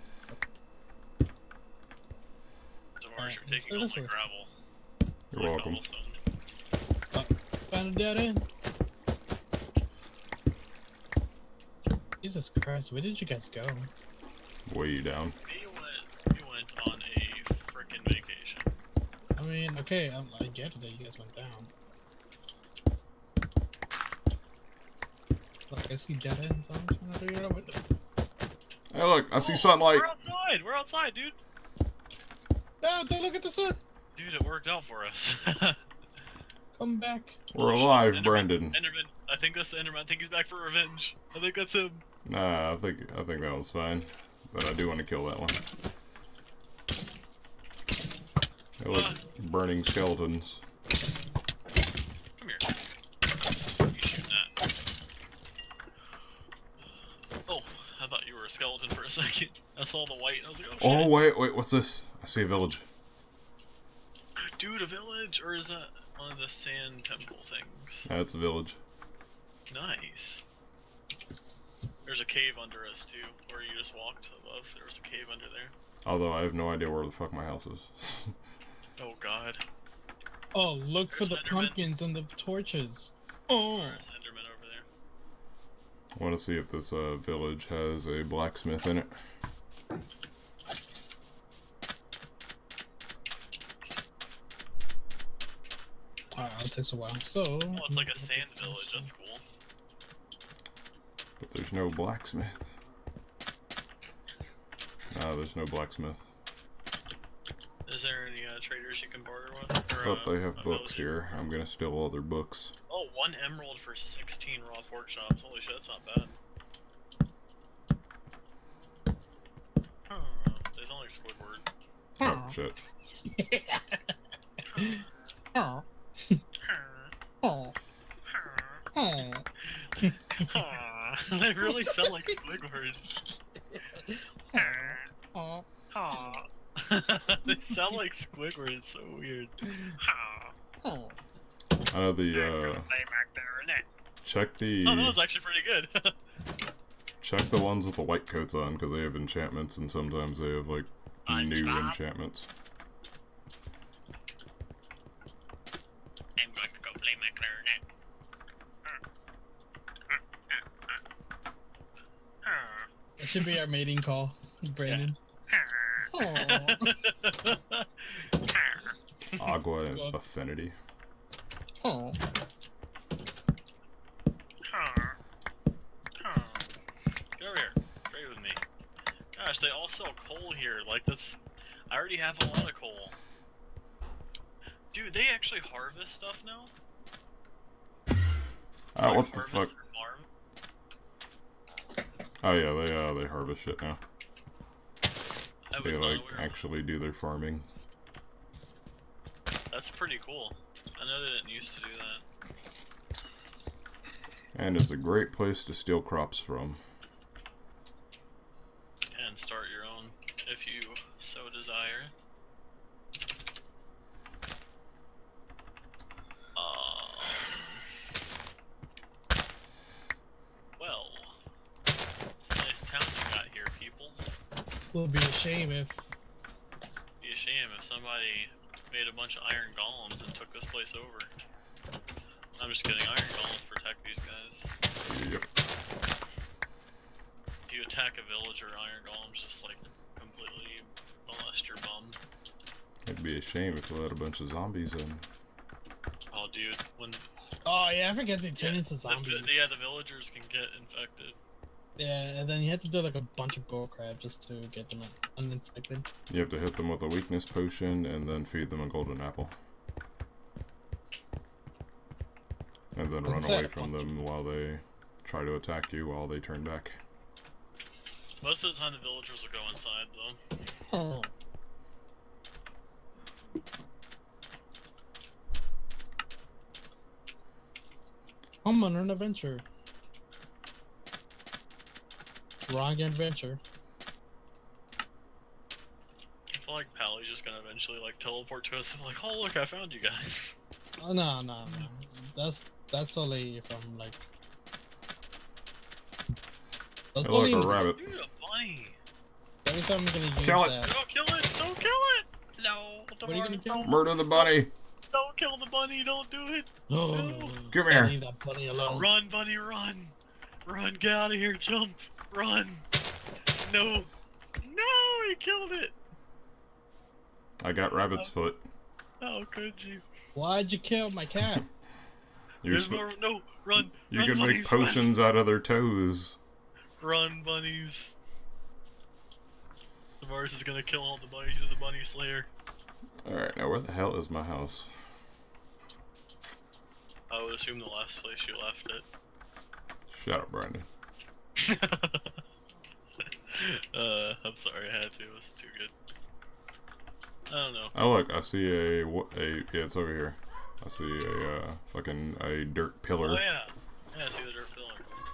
Demars, Alright, you're let's taking go all this my way. gravel. You're Like welcome. cobblestone. Found a dead end. Jesus Christ, where did you guys go? Way down. We went, we went on a frickin' vacation. I mean, okay, um, I get it that you guys went down. Like, I see dead ends, so I'm trying to figure out what the... Hey look, I see Oh, sunlight! We're outside! We're outside, dude! No, don't look at the sun! Dude, it worked out for us. Come back. We're alive, Enderman, Brendan. Enderman. I think that's the Enderman. I think he's back for revenge. I think that's him. Nah, I think I think that was fine. But I do want to kill that one. Hey, look, burning skeletons. Come here. You shoot that. Oh, I thought you were a skeleton for a second. I saw the white and I was like, oh, Oh shit. wait, wait, what's this? I see a village. Dude, a village? Or is that one of the sand temple things? That's a village. Nice. There's a cave under us too, where you just walked above. There was a cave under there. Although I have no idea where the fuck my house is. Oh god. Oh, look for the There's Enderman. pumpkins and the torches. Oh. There's Enderman over there. I want to see if this uh, village has a blacksmith in it. Uh, it takes a while. So. Oh, it's like a sand village. That's cool. But there's no blacksmith. No, there's no blacksmith. Is there any uh, traders you can barter with? Or, Oh, uh, they have a books villager? here. I'm gonna steal all their books. Oh, one emerald for sixteen raw pork chops. Holy shit, that's not bad. Huh, they sound like Squidward. Oh, shit. Oh. Oh. Oh. Aw, they really sound like Squidward. Oh. Aw. They sound like Squidward, it's so weird. Oh. I know the, uh, check the, Oh, that was actually pretty good. check the ones with the white coats on, because they have enchantments, and sometimes they have, like, I'm new Bob. enchantments. I'm going to go play my clarinet. That should be our mating call, Brandon. Oh. Agua and Affinity. Oh. Get over here. Trade with me. Gosh, they all sell coal here. Like, that's... I already have a lot of coal. Dude, they actually harvest stuff now? Ah, Like, what the harvest fuck? their farm? Oh yeah, they, uh, they harvest shit now. I They, always like, thought we were- actually do their farming. That's pretty cool. I know they didn't used to do that. And it's a great place to steal crops from. And start your own, if you so desire. Um, well, it's a nice town you got here, peoples. Would be a shame if. Be a shame if somebody made a bunch of iron golems and took this place over. I'm just kidding. Iron golems protect these guys. Yep. If you attack a villager, iron golems just like completely molest your bum. It'd be a shame if we let a bunch of zombies in. Oh, dude, when Oh yeah, I forget they turn yeah, into zombies. The, yeah, the villagers can get infected. Yeah, and then you have to do like a bunch of gore crab just to get them uninfected. You have to hit them with a weakness potion and then feed them a golden apple. And then run away from them while they try to attack you while they turn back. Most of the time the villagers will go inside though. Oh. I'm on an adventure. Wrong adventure. I feel like Pally's just gonna eventually like teleport to us and like, oh look, I found you guys. Oh no, no, no. That's that's only if I'm like. That's I like only a rabbit. Dude, a bunny. every time I'm gonna use Kill it. that. Don't kill it! Don't kill it! No, What are you gonna kill? Murder the bunny! Don't kill the bunny! Don't do it! Oh, Come I here. leave that bunny alone. Run, bunny, run! Run! Get out of here! Jump! Run! No! No! He killed it! I got rabbit's foot. How could you? Why'd you kill my cat? You're There's sp- more. No! Run! you run, can bunnies, make potions out of their toes. Run, run bunnies! Tavares is gonna kill all the bunnies. He's the bunny slayer. Alright, now where the hell is my house? I would assume the last place you left it. Shut up, Brandon. uh, I'm sorry, I had to. It was too good. I don't know. Oh look, I see a, wha- a yeah, it's over here. I see a uh, fucking a dirt pillar. Oh yeah, yeah. I see the dirt pillar.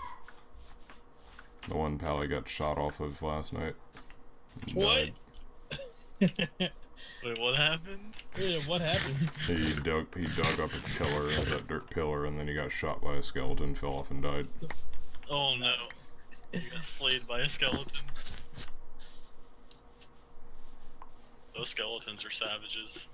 The one Pally got shot off of last night. and What? died. Wait, what happened? Yeah, what happened? He dug he dug up a pillar, that dirt pillar, and then he got shot by a skeleton, fell off and died. Oh no. You got slayed by a skeleton. Those skeletons are savages.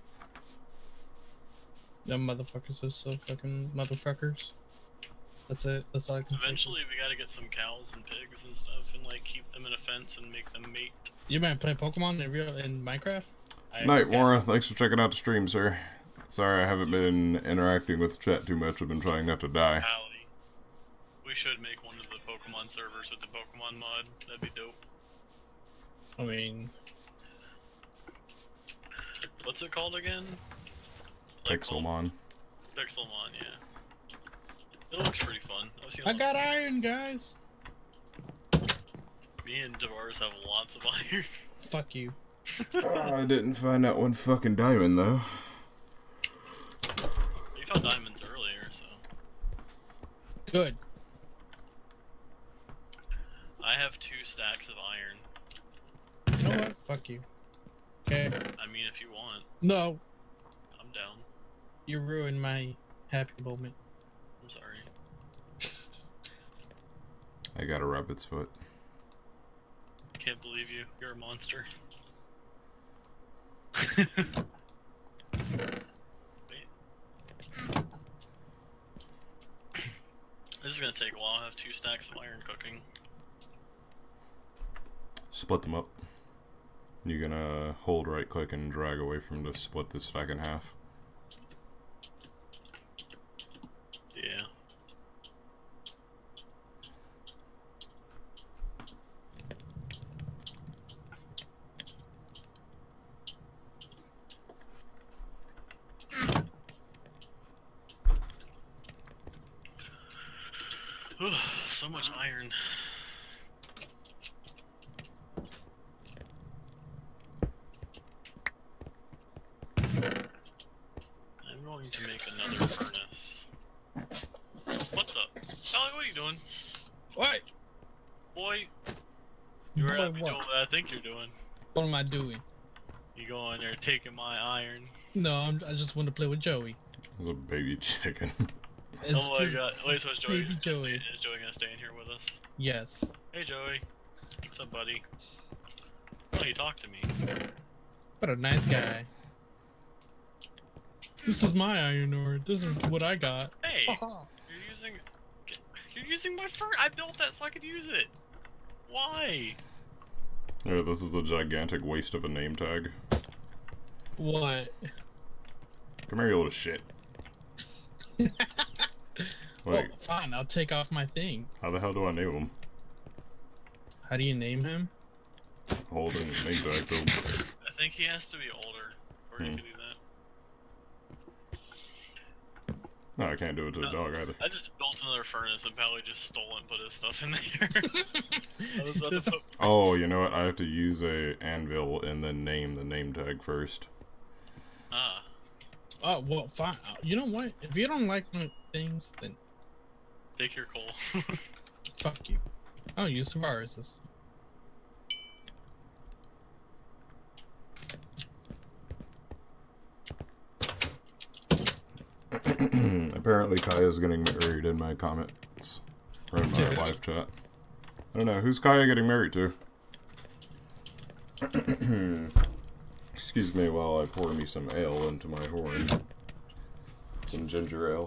Them motherfuckers are so fucking motherfuckers. That's it. That's all I can say. Eventually we gotta get some cows and pigs and stuff and like keep them in a fence and make them mate. You might play Pokemon in real in Minecraft? I- Night, yeah. Mora. Thanks for checking out the stream, sir. Sorry I haven't been interacting with chat too much. I've been trying not to die. Pally. We should make one of the Pokemon servers with the Pokemon mod. That'd be dope. I mean, What's it called again? Like, Pixelmon. Pixelmon, yeah. It looks pretty fun. I've seen a I lot- got iron, guys. Me and Tavares have lots of iron. Fuck you. Oh, I didn't find that one fucking diamond, though. You found diamonds earlier, so. Good. I have two stacks of iron. You know what? Fuck you. Okay. I mean, if you want, No, I'm down. you ruined my happy moment. I'm sorry. I got a rabbit's foot. Can't believe you. You're a monster. Wait. This is gonna take a while. I have two stacks of iron cooking. Split them up. You're gonna hold right click and drag away from to split this stack in half. Yeah. So much iron. I'm going to make another furnace. What's up? Sally, what are you doing? What? Boy, you were Boy, at me what? doing what I think you're doing. What am I doing? You go in there taking my iron. No, I'm, I just want to play with Joey. There's a baby chicken. It's oh my true. god. Wait, so is Joey, Baby is, Joey. is Joey gonna stay in here with us? Yes. Hey Joey. What's up, buddy? Oh, you talk to me. What a nice guy. This is my iron ore. This is what I got. Hey, Haha. you're using, you're using my fur. I built that so I could use it. Why? Yeah, this is a gigantic waste of a name tag. What? Come here, you little shit. Well, Like, fine. I'll take off my thing. how the hell do I name him? How do you name him? Holding his name tag, though. I think he has to be older, or you Hmm. can do that. No, I can't do it to the No. dog either. I just built another furnace and Pally just stole it and put his stuff in there. I was about to That's- put- Oh, you know what? I have to use a anvil and then name the name tag first. ah, Oh, well, fine. You know what? If you don't like my things, then take your coal. fuck you. I'll use viruses. Apparently Kaya's getting married in my comments. Or in my Yeah. live chat. I don't know, who's Kaya getting married to? Excuse me while I pour me some ale into my horn. Some ginger ale.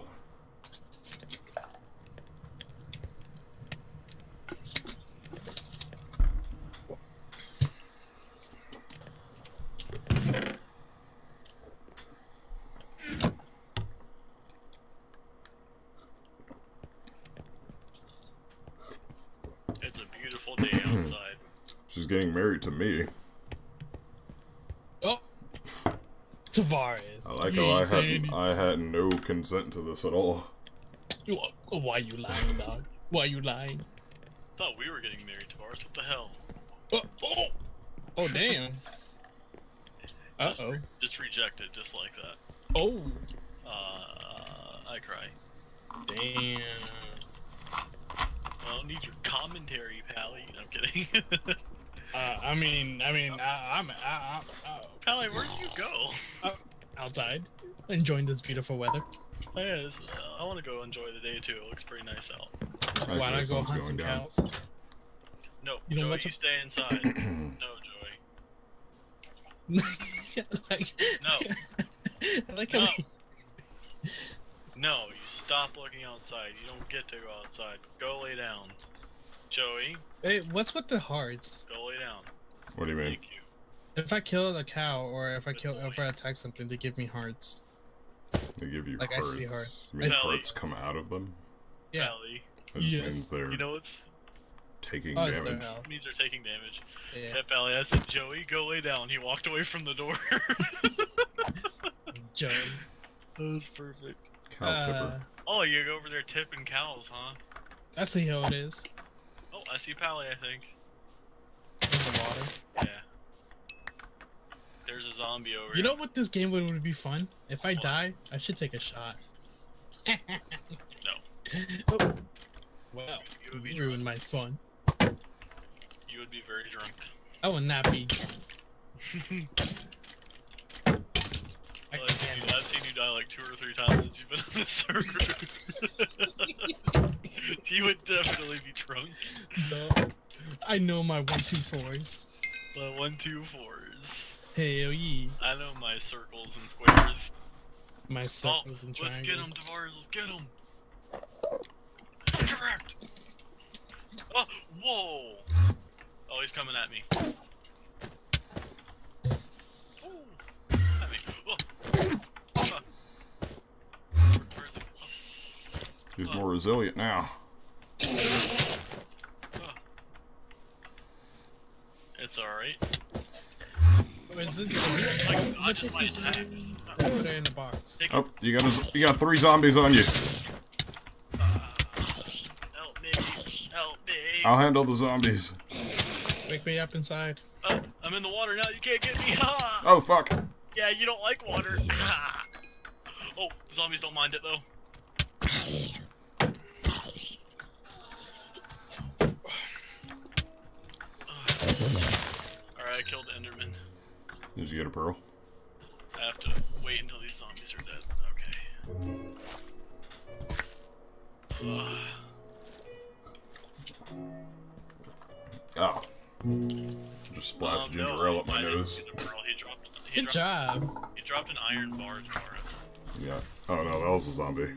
It's a beautiful day outside. She's getting married to me. Oh, Tavares. I like you how I ain't saying had any- I had no consent to this at all. You- Why you lying, dog? Why you lying? Thought we were getting married, Tavares. What the hell? Oh, oh, oh damn. Uh Just, oh. re- just reject it, just like that. Oh, Uh, I cry. damn. I don't need your commentary, Pally. No, I'm kidding. Uh, I mean, I mean, I, I'm, I, I, I, Pally, where'd you go? outside, enjoying this beautiful weather. Oh, yeah, this, uh, I want to go enjoy the day too. It looks pretty nice out. Actually, Why the not go sun's hunt going some down. cows? No, You know Joey, what's you a- stay inside. No, Joey. like, No. I like how No. we- No, you stop looking outside. You don't get to go outside. Go lay down. Joey, Hey, what's with the hearts? go lay down. What do you mean? Thank you. If I kill a cow or if I kill, if I attack something, they give me hearts. They give you Like, I hearts. see hearts. You mean I see- hearts come out of them? Yeah. Pally, That just Yes. means they're you know what's... taking Oh, it's their damage. health. It means they're taking damage. Yeah. Yeah, Pally, I said, Joey, go lay down. He walked away from the door. Joey. That was perfect. Cow Uh, tipper. Oh, you go over there tipping cows, huh? I see how it is. Oh, I see Pally, I think. In the water. Yeah. There's a zombie over You here. know what this game would, would be fun? If I What? die, I should take a shot. No. Oh. Well, You would be you ruined my fun. You would be very drunk. I will not be drunk. I Well, I've, seen can't. you, I've seen you die like two or three times since you've been on the server. You would definitely be drunk. No. I know my one two fours. Uh, one, two, fours. Hell yeah. I know my circles and squares. My Oh, circles and let's get him, triangles. Tavares. Let's get him. Correct. Oh, whoa. Oh, he's coming at me. Oh, at me. Oh. Ah. Where is he? Oh. He's more resilient now. Ah. It's alright. What is this? Like, Oh, I what just did my you do? attacks. Put it in the box. Take Oh, you got a, you got three zombies on you. Help me! Help me! I'll handle the zombies. Wake me up inside. Oh, I'm in the water now. You can't get me. Ha! Oh fuck! Yeah, you don't like water. Ha! Oh, zombies don't mind it though. Alright, I killed Enderman. Did you get a pearl? I have to wait until these zombies are dead. Okay. Ugh. Oh. Just splashed Um, ginger no, ale up I my didn't nose. get the pearl. He dropped, he Good dropped, job. He dropped an iron bar tomorrow. Yeah. Oh no, that was a zombie.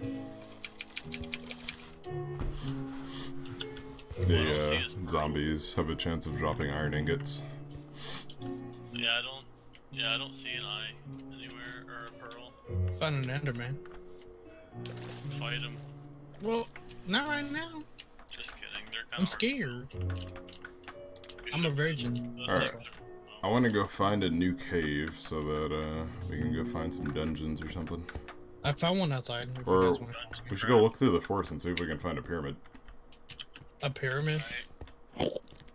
The uh, zombies have a chance of dropping iron ingots. Yeah, I don't. Yeah, I don't see an eye anywhere or a pearl. Found an Enderman. Fight him. Well, not right now. Just kidding. They're kind I'm scared. I'm a virgin. Alright. I want to go find a new cave so that uh, we can go find some dungeons or something. I found one outside. If Or you guys want. we should go look through the forest and see if we can find a pyramid. A pyramid? Ow.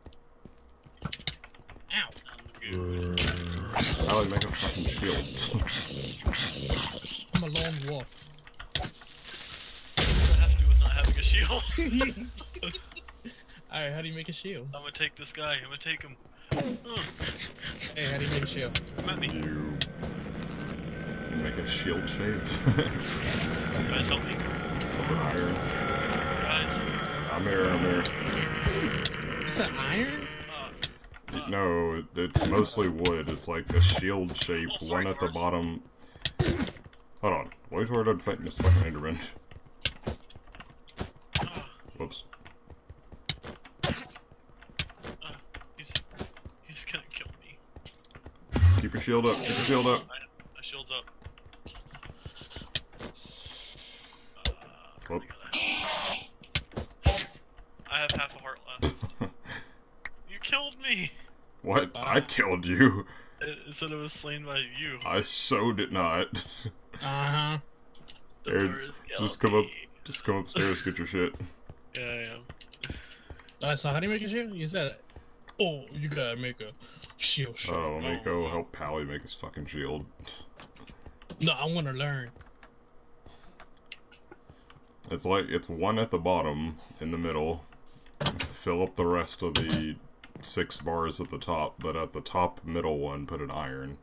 I would make a fucking shield. I'm a lone wolf. What does that have to do with not having a shield? Alright, how do you make a shield? I'm gonna take this guy. I'm gonna take him. Uh, Hey, how do you make a shield? come at me. You make a shield shape. Guys, help me. Iron. Guys. I'm here, I'm here. Is that iron? Uh, uh, No, it, it's mostly wood. It's like a shield shape, Oh, sorry, one at the Forrest. bottom. Hold on. Wait till we're done fighting this fucking Enderman. uh, Whoops. uh, he's, he's gonna kill me. Keep your shield up, keep your shield up. I, my shield's up. Uh, Whoop. I have half a heart left. You killed me! What? I killed you. It, it said it was slain by you. I so did not. Uh-huh. The Here, bird just killed come up, me. just come upstairs, get your shit. Yeah, I am. Alright, so how do you make a shield? You said it. Oh, you gotta make a shield shield. Oh, Mako, help Pally make his fucking shield. No, I wanna learn. It's like, it's one at the bottom, in the middle. Fill up the rest of the six bars at the top, but at the top middle one, put an iron.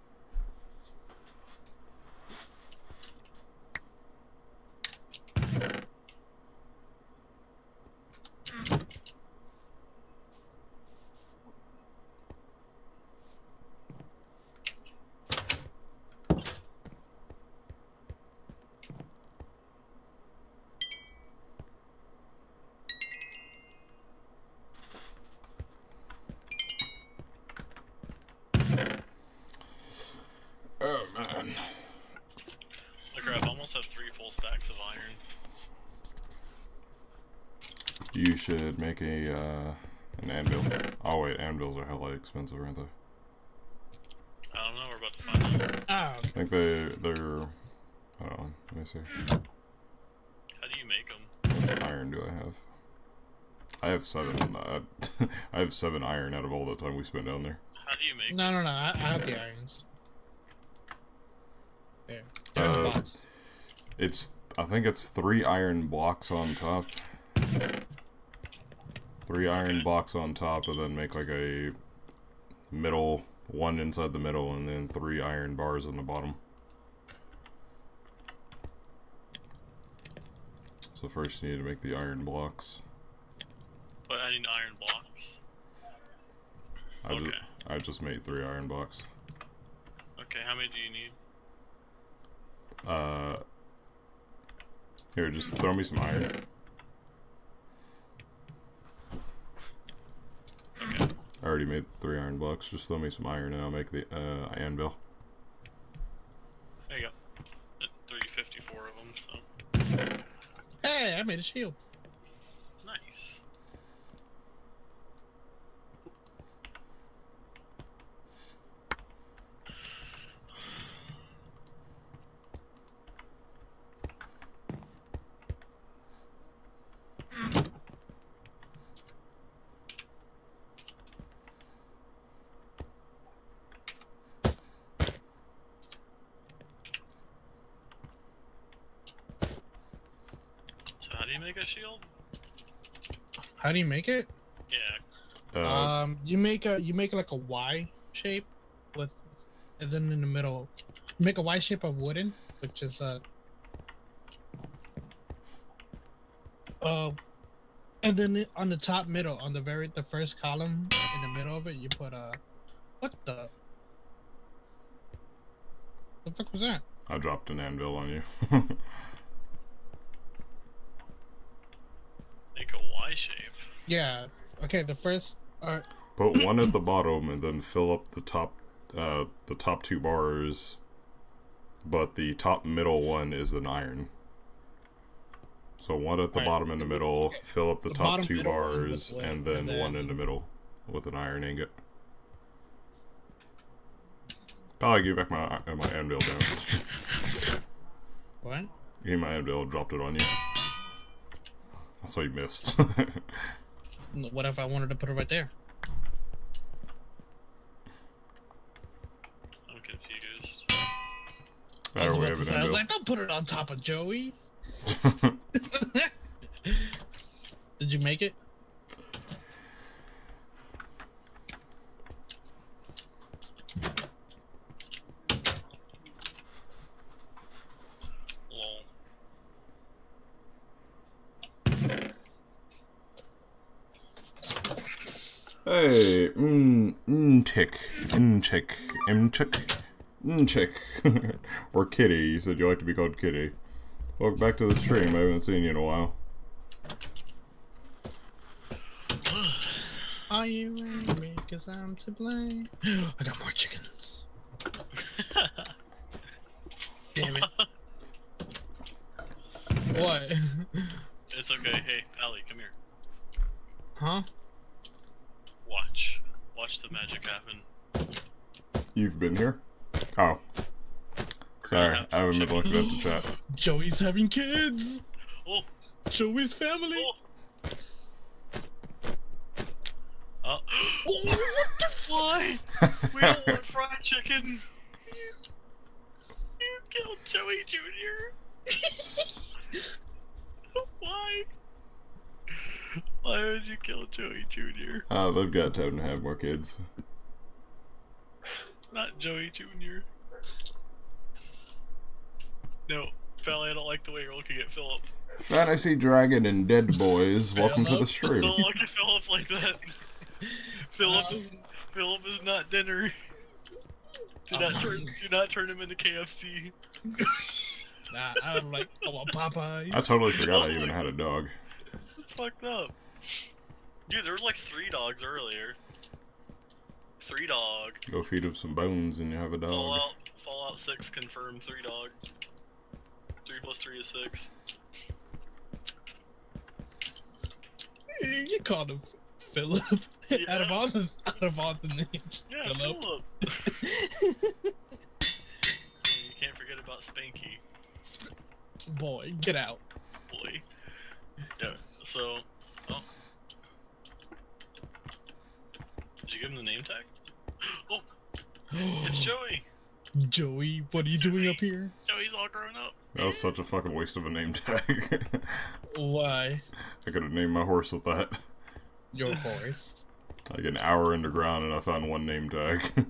Oh man. Look, I almost have three full stacks of iron. You should make a, uh, an anvil. Oh wait, anvils are hella expensive, aren't they? I don't know, we're about to find out. Ah, I think they, they're, hold on, let me see. How do you make them? How much iron do I have? I have seven on that. I have seven iron out of all the time we spent down there. How do you make no, no, no. I, I have the irons. There. They're in the Uh, box. It's, I think it's three iron blocks on top. Three iron Okay. blocks on top, and then make like a middle, one inside the middle, and then three iron bars on the bottom. So first you need to make the iron blocks. But I need iron blocks. I Okay. just, I just made three iron blocks. Okay, how many do you need? Uh, here, just throw me some iron. Okay. I already made three iron blocks. Just throw me some iron and I'll make the uh, anvil. There you go. three fifty-four of them, so. Hey, I made a shield. Nice. So how do you make a shield? How do you make it? Yeah. Uh, Um, you make a you make like a Y shape with, and then in the middle, you make a Y shape of wooden, which is uh, uh, and then it- on the top middle, on the very the first column in the middle of it, you put a, what the, the fuck was that? I dropped an anvil on you. Make a Y shape. Yeah. Okay, the first. Uh, Put one at the bottom and then fill up the top, uh, the top two bars. But the top middle one is an iron. So one at the Right. bottom in the middle, Okay. fill up the, The top bottom two middle one with bars, wood, and then, and then- one in the middle with an iron ingot. Oh, I gave back my my anvil down. what? Gave me my anvil, dropped it on you. That's why you missed. What if I wanted to put it right there? I'm confused. I was, Better way about of to an say, I was anvil. like, don't put it on top of Joey. Did you make it? Lol. Hey, mm, mm, chick, mm, chick, mm, chick, mm, chick. Or Kitty, you said you like to be called Kitty. Welcome back to the stream, I haven't seen you in a while. Are you angry? Cause I'm to blame. I got more chickens. Damn it. What? It's okay. Hey, Allie, come here. Huh? Watch. Watch the magic happen. You've been here? Oh. Sorry, I haven't been looking at the chat. Joey's having kids! Oh, Joey's family! oh. Oh. Oh, what the Why? We don't want fried chicken. You, you killed Joey Junior Why? Why would you kill Joey Junior? Uh, they've got time to have more kids. Not Joey Junior No, Valley, I don't like the way you're looking at Philip. Fantasy Dragon and Dead Boys, welcome to the Hello? stream. Don't look at Philip like that. Philip Um, is Philip is not dinner. Do I'm not turn hungry. do not turn him into K F C. Nah, I'm like, I want Popeyes. I totally forgot I even had a dog. It's fucked up. Dude, there was like three dogs earlier. Three dog. Go feed him some bones and you have a dog. Fallout Fallout six confirmed three dog. Three plus three is six. You called him Philip. Out of Yeah. all the out of all the names, Yeah, Philip. Philip. You can't forget about Spanky, Boy, get out. boy. Yeah, so oh. Did you give him the name tag? Oh, it's Joey! Joey, what are you doing up here? Joey's all grown up. That was such a fucking waste of a name tag. Why? I could have named my horse with that. Your horse. Like an hour underground and I found one name tag.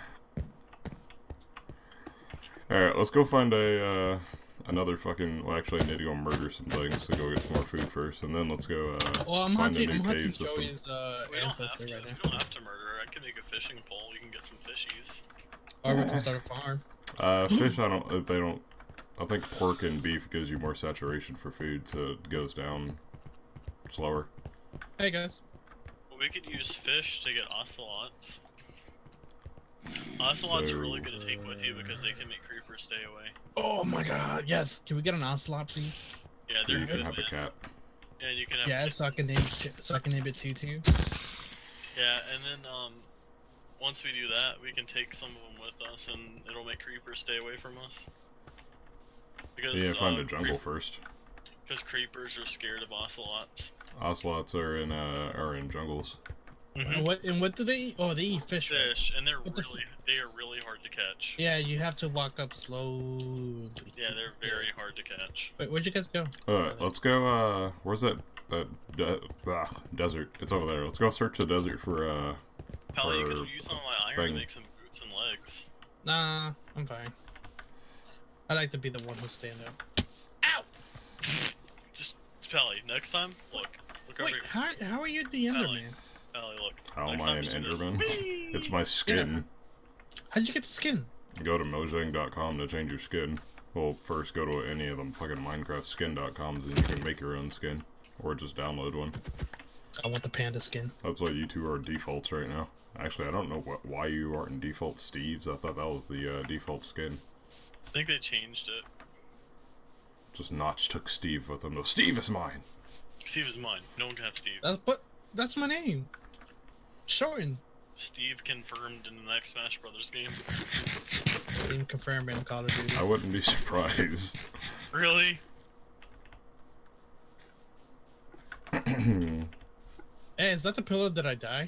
Alright, let's go find a, uh, another fucking, well actually I need to go murder some things to go get some more food first, and then let's go, uh, Well, I'm find a hunting. new I'm hunting cave system. Joey's uh, We don't, have ancestor to, right we now. don't have to murder her. I can make a fishing pole. We can get some fishies. Or we can start a farm. Uh, fish, I don't, uh, they don't, I think pork and beef gives you more saturation for food, so it goes down slower. Hey guys. Well, we could use fish to get ocelots. Ocelots So, are really good to take with you because they can make creepers stay away. Oh my god, yes. Can we get an ocelot, please? Yeah, So they're you good, can have a man. cat. And you can have Yeah, so I can name so I can name it Tutu. Yeah, and then um, once we do that, we can take some of them with us, and it'll make creepers stay away from us. Because Yeah, find uh, a jungle first. Because creepers are scared of ocelots. Ocelots are in, uh, are in jungles. And what and what do they eat? Oh, they eat fish. right? Fish, and they're What the really they are really hard to catch. Yeah, you have to walk up slowly. Yeah, they're very hard to catch. Wait, where'd you guys go? Alright, let's go, uh, where's that, that, de ah, desert? It's over there. Let's go search the desert for, uh, Pally, you Or could use some of my iron thing. to make some boots and legs. Nah, I'm fine. I like to be the one who stand up. Ow! Just, Pally, next time, look. Look over Wait, here. how how are you the Pally. Enderman? Pally, look. how Next am I time an just do this. Enderman? Whee! It's my skin. How'd you get the skin? go to Mojang dot com to change your skin. Well, first go to any of them fucking Minecraft skin dot coms and you can make your own skin. Or just download one. I want the panda skin. That's why you two are defaults right now. Actually, I don't know what why you aren't default Steves. I thought that was the uh, default skin. I think they changed it. Just Notch took Steve with him. No, Steve is mine! Steve is mine. No one can have Steve. That's, but that's my name. Shorten. Steve confirmed in the next Smash Brothers game. Being confirmed in Call of Duty. I wouldn't be surprised. Really? Hey, is that the pillar that I die?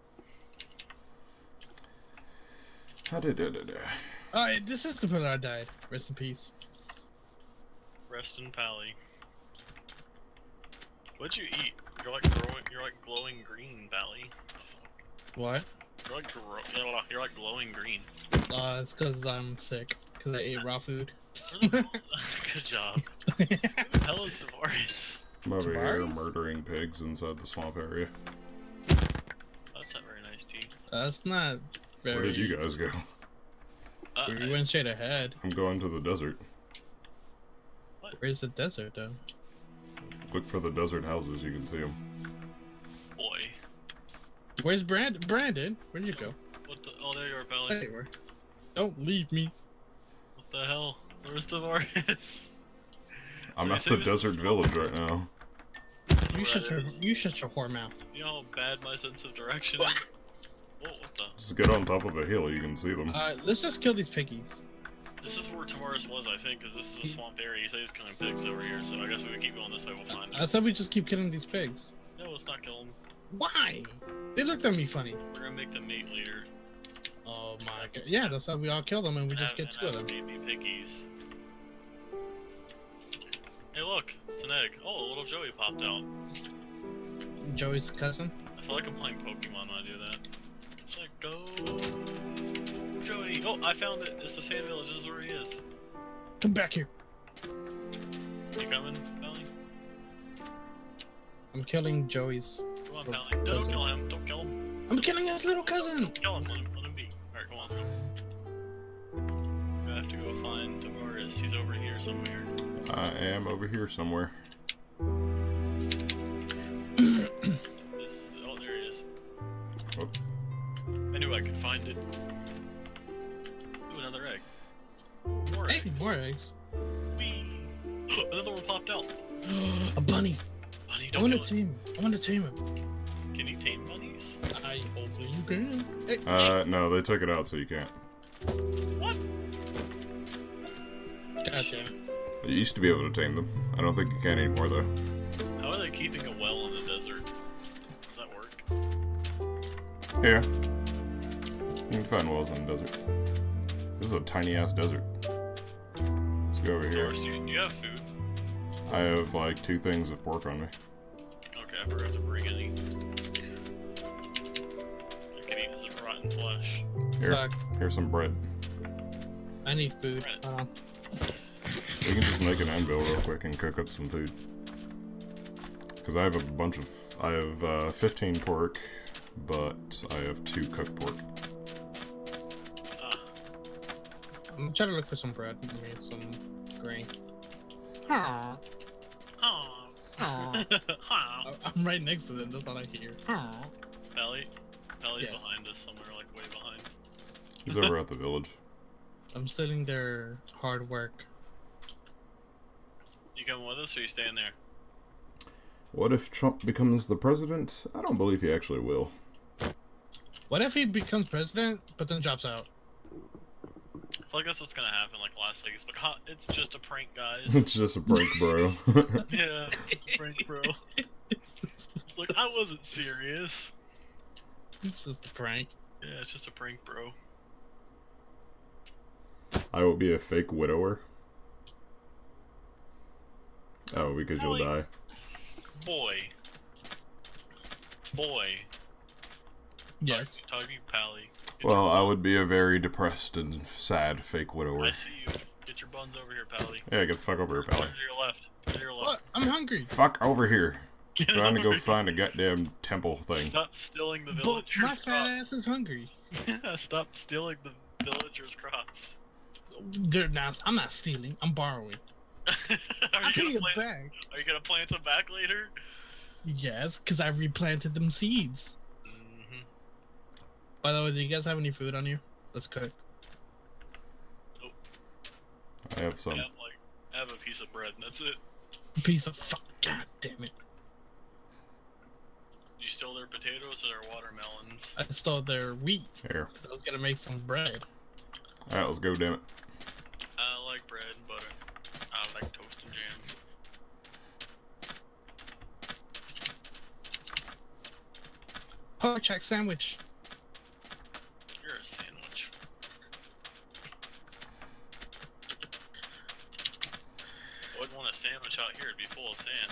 How did it? Oh, this is the pillar I died. Rest in peace. Rest in Pally. What'd you eat? You're like growing. You're like glowing green, Pally. What? You're like grow, You're like glowing green. Uh, it's because I'm sick. Because I ate raw food. Good job. Who the hell is Tavares? I'm over here Tavares? murdering pigs inside the swamp area. That's not very nice, T. That's not very... Where did you guys go? Uh, We went straight ahead. I'm going to the desert. Where's the desert, though? Look for the desert houses, you can see them. boy. Where's Brand Brandon? Where'd you go? What the? Oh, there you are, Pally. There you were. Don't leave me. What the hell? Where's Tavares? I'm So at you the say desert village right now. You shut your you shut your whore mouth. You know how bad my sense of direction is? Whoa, what the? Just get on top of a hill, you can see them. Uh, let's just kill these piggies. This is where Tavares was, I think, because this is a swamp area. He said he's killing pigs over here, so I guess we would keep going this way, we'll find I him. said we just keep killing these pigs. No, let's not kill him. Why? They looked at me funny. We're gonna make the mate leader. Oh my god. Yeah, that's how we all kill them and we And just have- get two and of them. have baby piggies. Hey, look, it's an egg. Oh, a little Joey popped out. Joey's cousin. I feel like I'm playing Pokemon when I do that. It's like, go, Joey. Oh, I found it. It's the sand village. This is where he is. Come back here. You coming, Pally? I'm killing Joey's. Come on, Oh, Pally. No, don't cousin. kill him. Don't kill him. I'm killing his little cousin. Don't kill him. Let him, let him be. Alright, come on, let's go. I have to go find Tavares. He's over here somewhere. I am over here somewhere. This, oh, there he is. Oh, I knew I could find it. Ooh, another egg. More Hey, eggs. more eggs. Whee! Another one popped out. A bunny. Bunny, I don't want to kill tame him. I want to tame him. him. Can you tame bunnies? I hopefully you can. Hey, uh, no, they took it out, so you can't. What? hey. Goddamn. You used to be able to tame them. I don't think you can anymore, though. How are they keeping a well in the desert? Does that work? Yeah. You can find wells in the desert. This is a tiny-ass desert. Let's go over here. Tavares, do you, do you have food? I have, like, two things of pork on me. Okay, I forgot to bring any. I can eat this rotten flesh. Here, Fuck. here's some bread. I need food. Hold on. We can just make an anvil real quick and cook up some food. Because I have a bunch of... I have uh, fifteen pork, but I have two cooked pork. Ah, I'm trying to look for some bread. I mean, some grain. Aw. ah, Aw. ah. I'm right next to them. That's all I hear. Aw. Pally, Pally's Yes. behind us somewhere, like way behind. He's over at the village. I'm stealing their hard work. You coming with us, or you staying there? What if Trump becomes the president? I don't believe he actually will. What if he becomes president, but then drops out? I feel like that's what's gonna happen. Like last week, it's like, ha, it's just a prank, guys. It's just a prank, bro. Yeah, it's a prank, bro. It's like I wasn't serious. It's just a prank. Yeah, it's just a prank, bro. I will be a fake widower. Oh, because you'll Really? die. Boy. Boy. Yes. Talk, talk to you, Pally. Get Well, your, I would be a very depressed and sad fake I widower. see you. Get your buns over here, Pally. Yeah, get the fuck over here, To pally. your left. To your left. What? I'm hungry. Fuck over here. Get Trying to go over find a goddamn temple here. thing. Stop stealing the But villagers. my fat Stop. ass is hungry. Stop stealing the, villagers' crops. Dude, now I'm not stealing. I'm borrowing. are, I'll you pay gonna you plant, back. are you gonna plant them back later? Yes, because I replanted them seeds. Mm-hmm. By the way, do you guys have any food on you? Let's cook. Nope. I have some. I have, like, I have a piece of bread and that's it. A piece of fuck. God damn it. You stole their potatoes or their watermelons? I stole their wheat. Here. Because I was gonna make some bread. Alright, let's go, damn it. I like bread and butter. I like toast and jam. Pork check sandwich. You're a sandwich. I wouldn't want a sandwich out here, it'd be full of sand.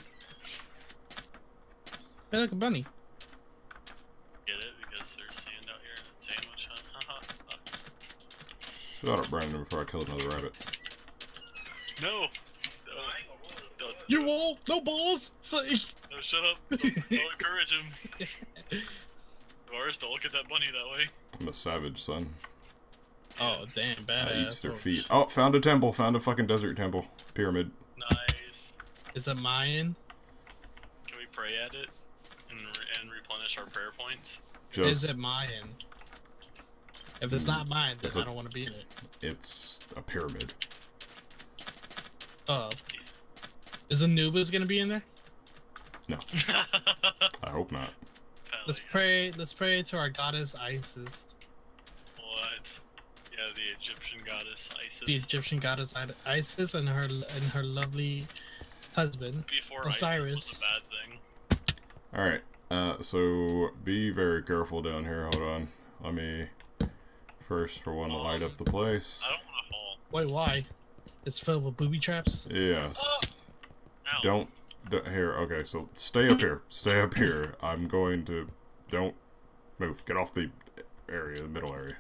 Hey, look, a bunny. Get it? Because there's sand out here and it's sandwich, huh? Haha. Uh, Shut up, Brandon, before I kill another rabbit. no! Don't, You wall, no balls. So, no, shut up. Don't, don't encourage him. Doris, don't look at that bunny that way. I'm a savage, son. oh damn, bad. I eats their feet. Oh, found a temple. Found a fucking desert temple. Pyramid. Nice. Is it Mayan? Can we pray at it and, re and replenish our prayer points? Just, Is it Mayan? If it's not Mayan, then It's I a- don't want to be in it. it's a pyramid. Oh. Is Anubis gonna be in there? I hope not. Let's pray. Let's pray to our goddess Isis, What? Yeah, the Egyptian goddess Isis. the Egyptian goddess I- Isis, and her and her lovely husband. Before Osiris. Isis was a bad thing. Alright, uh, so be very careful down here. Hold on. Let me first, for one, light up the place. I don't want to fall. Wait, why? It's filled with booby traps. Yes. Ow. Don't, don't. Here, okay, so stay up here. Stay up here. I'm going to. Don't move. Get off the area, the middle area.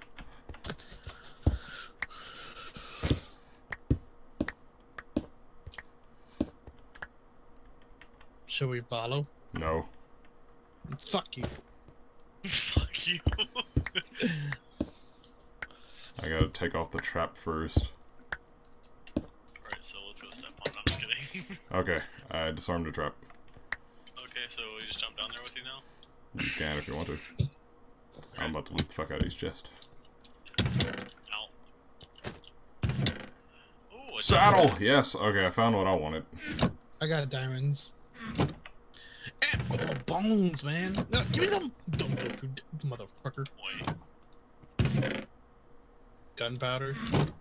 Should we follow? No. Fuck you. Fuck you. I gotta take off the trap first. Alright, so let's go step on. I'm just kidding. Okay, I disarmed the trap. Okay, so we just jump down there with you now? You can if you want to. I'm about to loot the fuck out of his chest. Ow. Ooh, a Saddle! Yes, okay, I found what I wanted. I got diamonds. Eh, oh, bones, man. No, give me them. Don't, don't you, d- motherfucker. Wait. Gunpowder.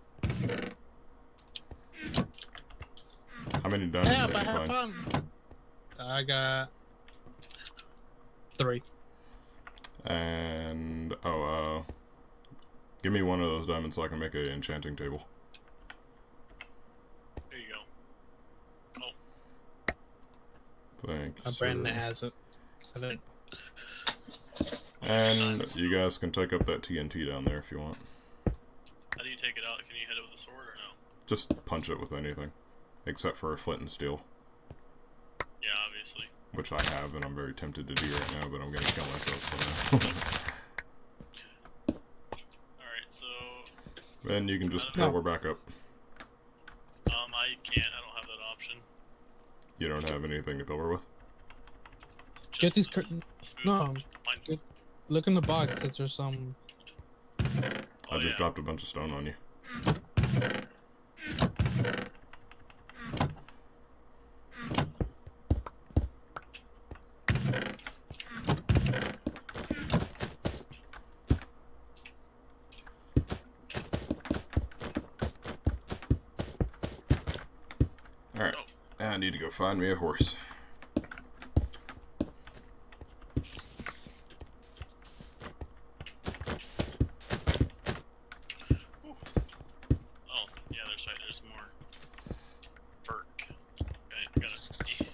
How many diamonds Help! did I you have find? fun. I got three. And oh, uh, give me one of those diamonds so I can make an enchanting table. There you go. Oh, Thank My you. Brandon sir. has it. I think. And you guys can take up that T N T down there if you want. how do you take it out? Can you hit it with a sword or no? Just punch it with anything, except for a flint and steel, Yeah, obviously. which I have, and I'm very tempted to do right now, but I'm gonna kill myself somehow. Alright, so... Then you can just No. power back up. Um, I can't. I don't have that option. You don't have anything to pillar with? Get these Just curtains. smooth- No, Mine. get- look in the box because there's some. Oh, I just yeah. dropped a bunch of stone on you. Alright, I need to go find me a horse. Oh, yeah, there's right. There's more. Burk. Okay, I gotta.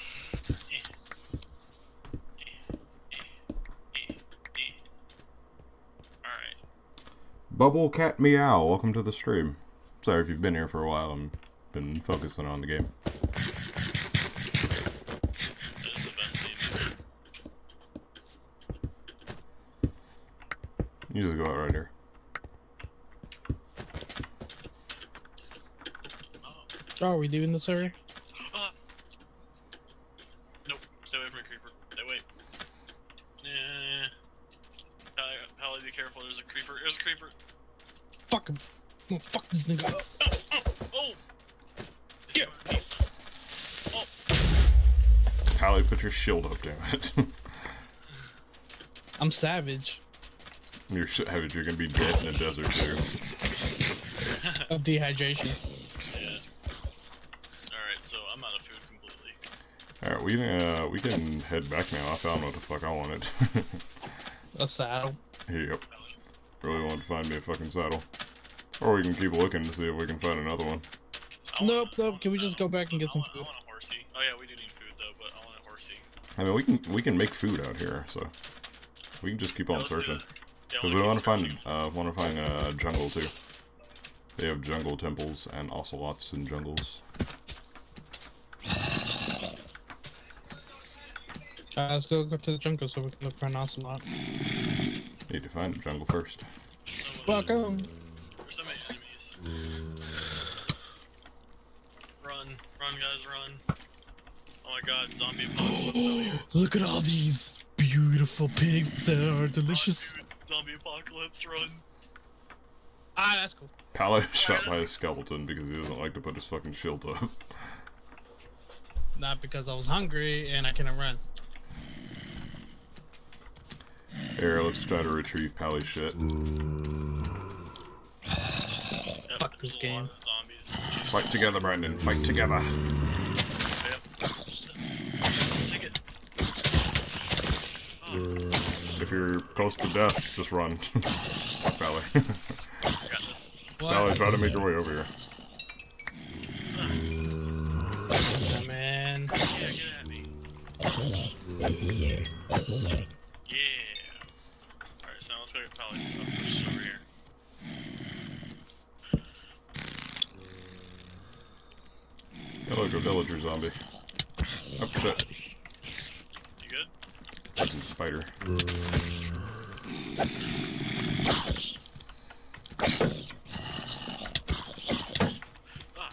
Alright. Bubble Cat Meow, welcome to the stream. Sorry if you've been here for a while, I've been focusing on the game. That is the best theme. You just go out right here. Oh, are we leaving this area? Uh, nope. Stay away from a creeper. Stay away. Yeah. Pally, Pally, be careful. There's a creeper. There's a creeper. Fuck him. Oh, fuck this nigga up. Oh! Yeah. Oh! Pally, put your shield up, damn it. I'm savage. You're savage, you're gonna be dead in the desert, too. Of dehydration. Yeah. Alright, so I'm out of food completely. Alright, we, uh, we can head back now. I found what the fuck I wanted. A saddle. Yep. Really wanted to find me a fucking saddle. Or we can keep looking to see if we can find another one. I want Nope, a- I nope. want Can a we just saddle. go back and get I some want, food? I want a horsey. Oh yeah, we do need food though, but I want a horsey. I mean, we can we can make food out here, so we can just keep Yeah, on let's do searching. it. Yeah, Because we'll we keep want to find searching. uh want to find a uh, jungle too. They have jungle temples and ocelots in jungles. Uh, let's go, go to the jungle so we can look for an ocelot. Need to find a jungle first. Welcome. There's so many enemies. Run, run, guys, run! Oh my God, zombie apocalypse out here. Look at all these beautiful pigs that are delicious. Run, dude. Zombie apocalypse, run! Ah, that's cool. Pally is shot by a skeleton because he doesn't like to put his fucking shield up. Not because I was hungry and I couldn't run. Here, let's try to retrieve Pally's shit. Yep, Fuck this there's a lot game. of zombies. Fight together, Brandon. Fight together. Yep. Take it. Oh, If you're close to death, just run. Pally. I got this. Pally, What? try to make your way over here. Yeah, man. Yeah, get at me. Yeah. Alright, so now let's go get Pally's stuff, which is over here. Hey, look, a villager zombie. Oh, shit. You good? Fucking spider. Ah.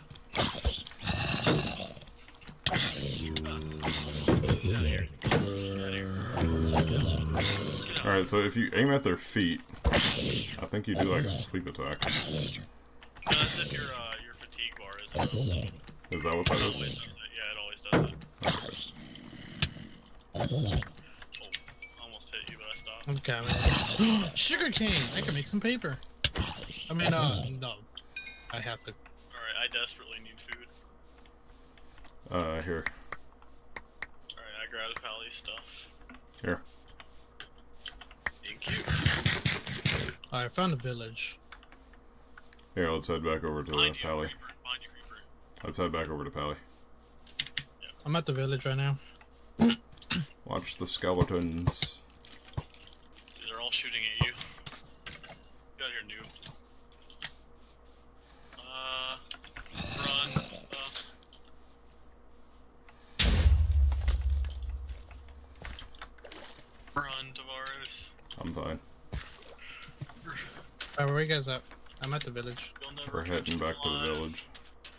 Alright, so if you aim at their feet, I think you do like a sleep attack. No, that's if your, uh, your fatigue bar isn't. Is that what that It always is? does it. Yeah, it always does it. Okay. Oh, almost hit you, but I stopped. I'm coming. Sugar cane! I can make some paper. I mean, uh, no. I have to. Alright, I desperately need food. Uh, here. Alright, I grabbed Pally's stuff. Here. Thank you. I found a village. Here, let's head back over to uh, Find you, Pally. creeper. Find you, creeper. Let's head back over to Pally. I'm at the village right now. Watch the skeletons. They're all shooting at you. Get out here, noob. Uh, run. Uh. Run, Tavares. I'm fine. Alright, where you guys at? I'm at the village. You'll never We're catch heading us back to the alive. village.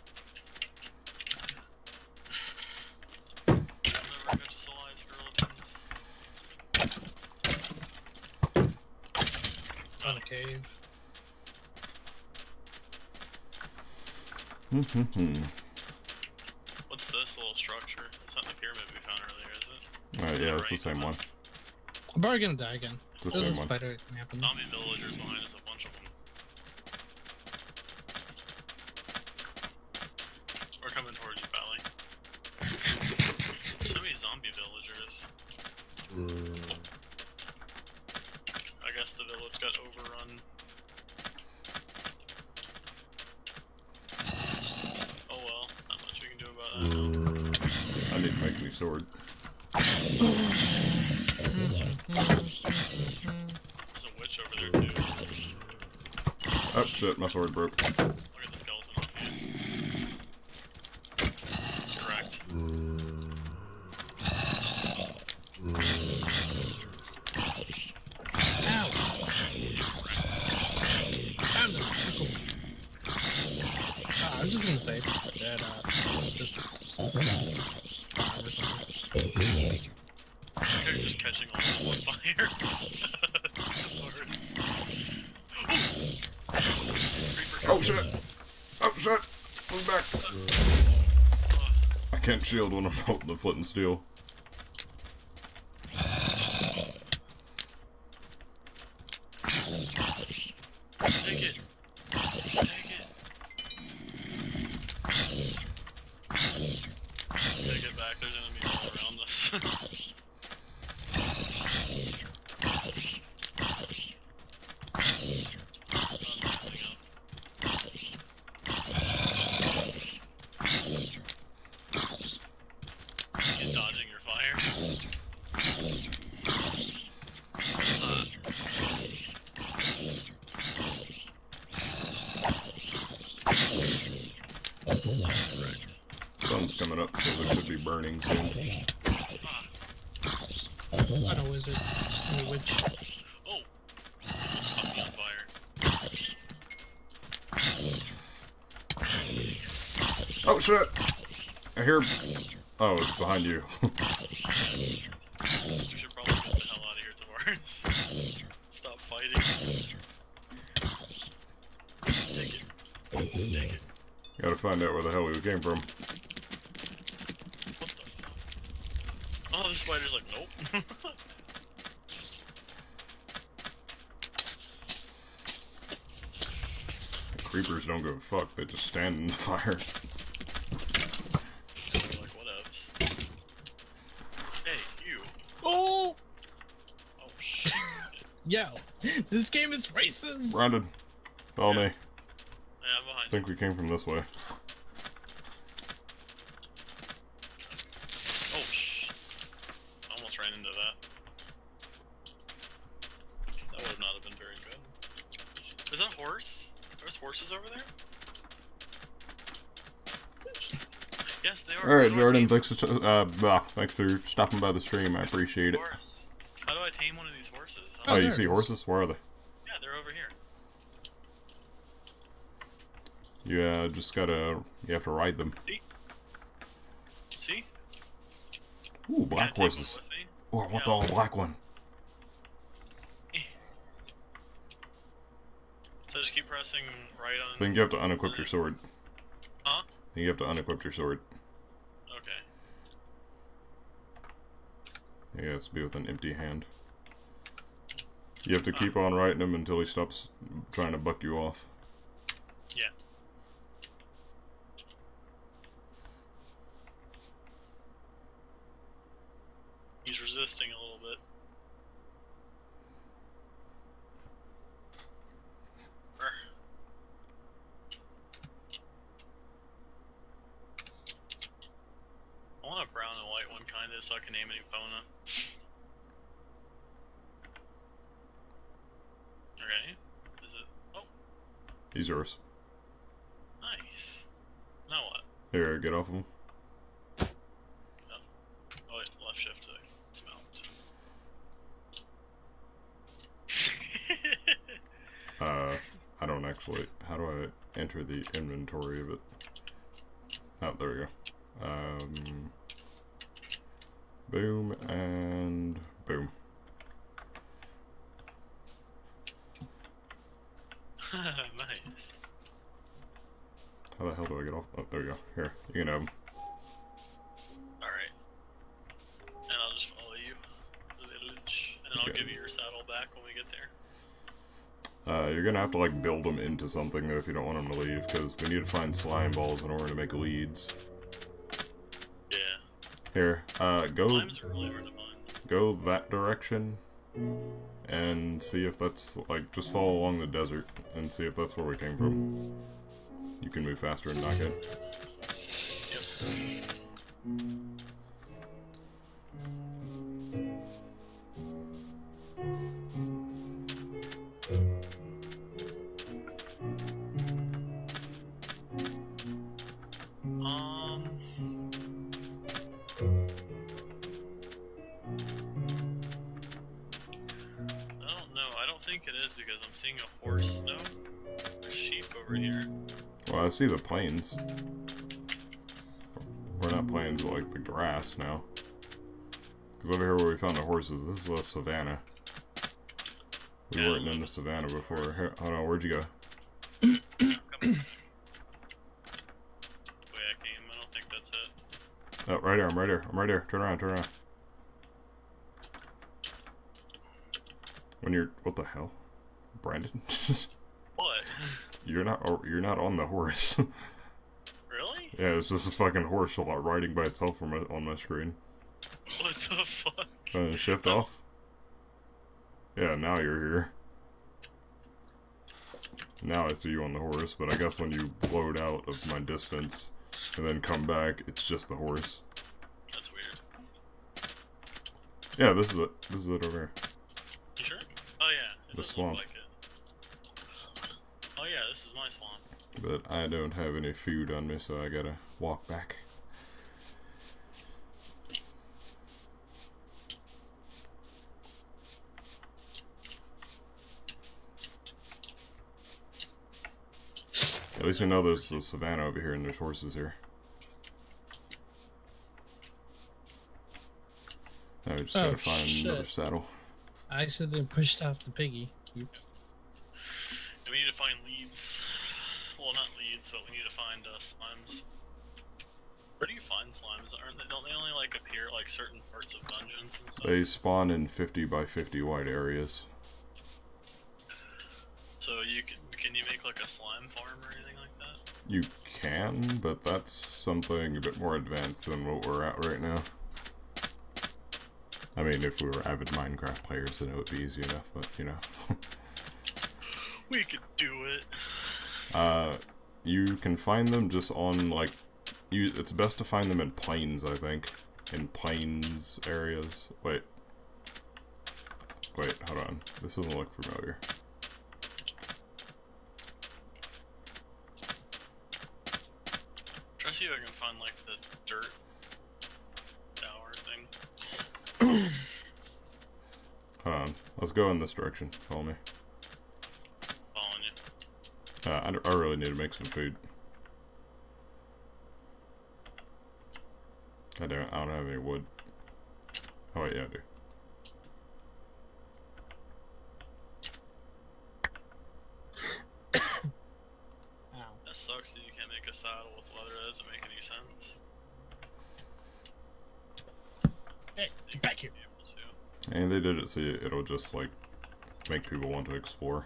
You'll never catch us alive, skeletons. Found a cave. What's this little structure? It's not the pyramid we found earlier, is it? Alright, yeah, it's the same one. I'm probably gonna die again. It's the There's a same one. spider that can happen. Zombie villagers behind us, a bunch of them. We're coming towards you, Pally. So many zombie villagers. I guess the village got overrun. Oh well, not much we can do about that. I need to make a new sword. There's a witch over there too. Oh shit, my sword broke. Look at the skeleton off here. Correct. Ow! Found him. Ah, was just gonna say that, uh, just farm or something. You're just catching all on fire. Oh shit! Oh shit! Move back! I can't shield when I'm holding the flint and steel. Take it. Take it. Take it back. There's enemies all around us. He's dodging your fire. Uh, Sun's coming up, so there should be burning soon. Not a wizard. I'm a witch. oh! Fuck me on fire. Oh shit! I hear. Oh, it's behind you. We should probably get the hell out of here tomorrow. Stop fighting. Take it. Take it. Gotta find out where the hell we came from. What the fuck? Oh, the spider's like, nope. Creepers don't give a fuck, they just stand in the fire. Like, whatevs. Hey, you. Oh! Oh, shit. Yo, this game is racist! Brandon, follow me. Yeah, I'm I behind. think we came from this way. Oh, sh. Almost ran into that. That would not have been very good. Is that a horse? There's horses over there? Yes, they are. Alright, How do I Jordan, tame- thanks, for, uh, bah, thanks for stopping by the stream, I appreciate it. Horse. How do I tame one of these horses? Oh, Oh, you there see it is. horses? Where are they? Yeah, they're over here. You, uh, just gotta, you have to ride them. See? See? Ooh, black Gotta take one horses. with me. Oh, I want Yeah. the all black one. So just keep pressing right on. I think you have to unequip your sword. Huh? I think you have to unequip your sword. Okay. Yeah, it's be with an empty hand. You have to keep on riding him until he stops trying to buck you off. Yeah. He's resisting a little bit. Brr. I want a brown and white one, kinda, so I can name an Epona. Okay. Is it? Oh, He's yours. nice. Now what? Here, get off him. Oh wait, left shift to smelt. Uh, I don't actually. How do I enter the inventory of it? Oh, there we go. Um, boom and boom. Nice. How the hell do I get off? Oh, there we go. Here, you can have him. Alright. And I'll just follow you to the village. And then I'll Okay. give you your saddle back when we get there. Uh, you're gonna have to like build them into something though if you don't want them to leave, because we need to find slime balls in order to make leads. Yeah. Here, uh, go Slimes are really hard to find. go that direction, and see if that's like just follow along the desert and see if that's where we came from. You can move faster and not get. Yep. Um. I don't know. I don't think it is because I'm seeing a horse. No, there's sheep over here. Well, I see the plains. We're not plains, but like the grass now. Because over here where we found the horses, this is a savannah. We Yeah, weren't in the savannah before. Here, hold on, where'd you go? Come on. The way I came, I don't think that's it. Oh, right here, I'm right here. I'm right here. Turn around, turn around. When you're... What the hell? Brandon? What? You're not you're not on the horse. Really? Yeah, it's just a fucking horse riding by itself from my, on my screen. What the fuck? Uh, shift off. Yeah, now you're here. Now I see you on the horse, but I guess when you load out of my distance and then come back, it's just the horse. That's weird. Yeah, this is it. This is it over here. You sure? Oh yeah. It The does swamp. look like it. Oh yeah, this is my swamp. But I don't have any food on me, so I gotta walk back. At least we know there's a savannah over here and there's horses here. Now we just Oh, gotta find shit. another saddle. I accidentally pushed off the piggy. Oops. And we need to find leads. Well, not leads, but we need to find uh, slimes. Where do you find slimes? Aren't they, don't they only like appear like certain parts of dungeons and stuff? They spawn in fifty by fifty wide areas. So you can can you make like a slime farm or anything like that? You can, but that's something a bit more advanced than what we're at right now. I mean, if we were avid Minecraft players, then it would be easy enough, but, you know. We could do it. uh, you can find them just on, like, you. It's best to find them in plains, I think. In plains areas. Wait. Wait, hold on. This doesn't look familiar. Try to see if I can find like the dirt tower thing. Hold on. Let's go in this direction. Follow me. Following you. Uh, I, I really need to make some food. I don't, I don't have any wood. Oh wait, yeah, I do. That sucks that you can't make a saddle with leather. That doesn't make any sense. Hey, get back here. Be able to. And they did it so it'll just like make people want to explore.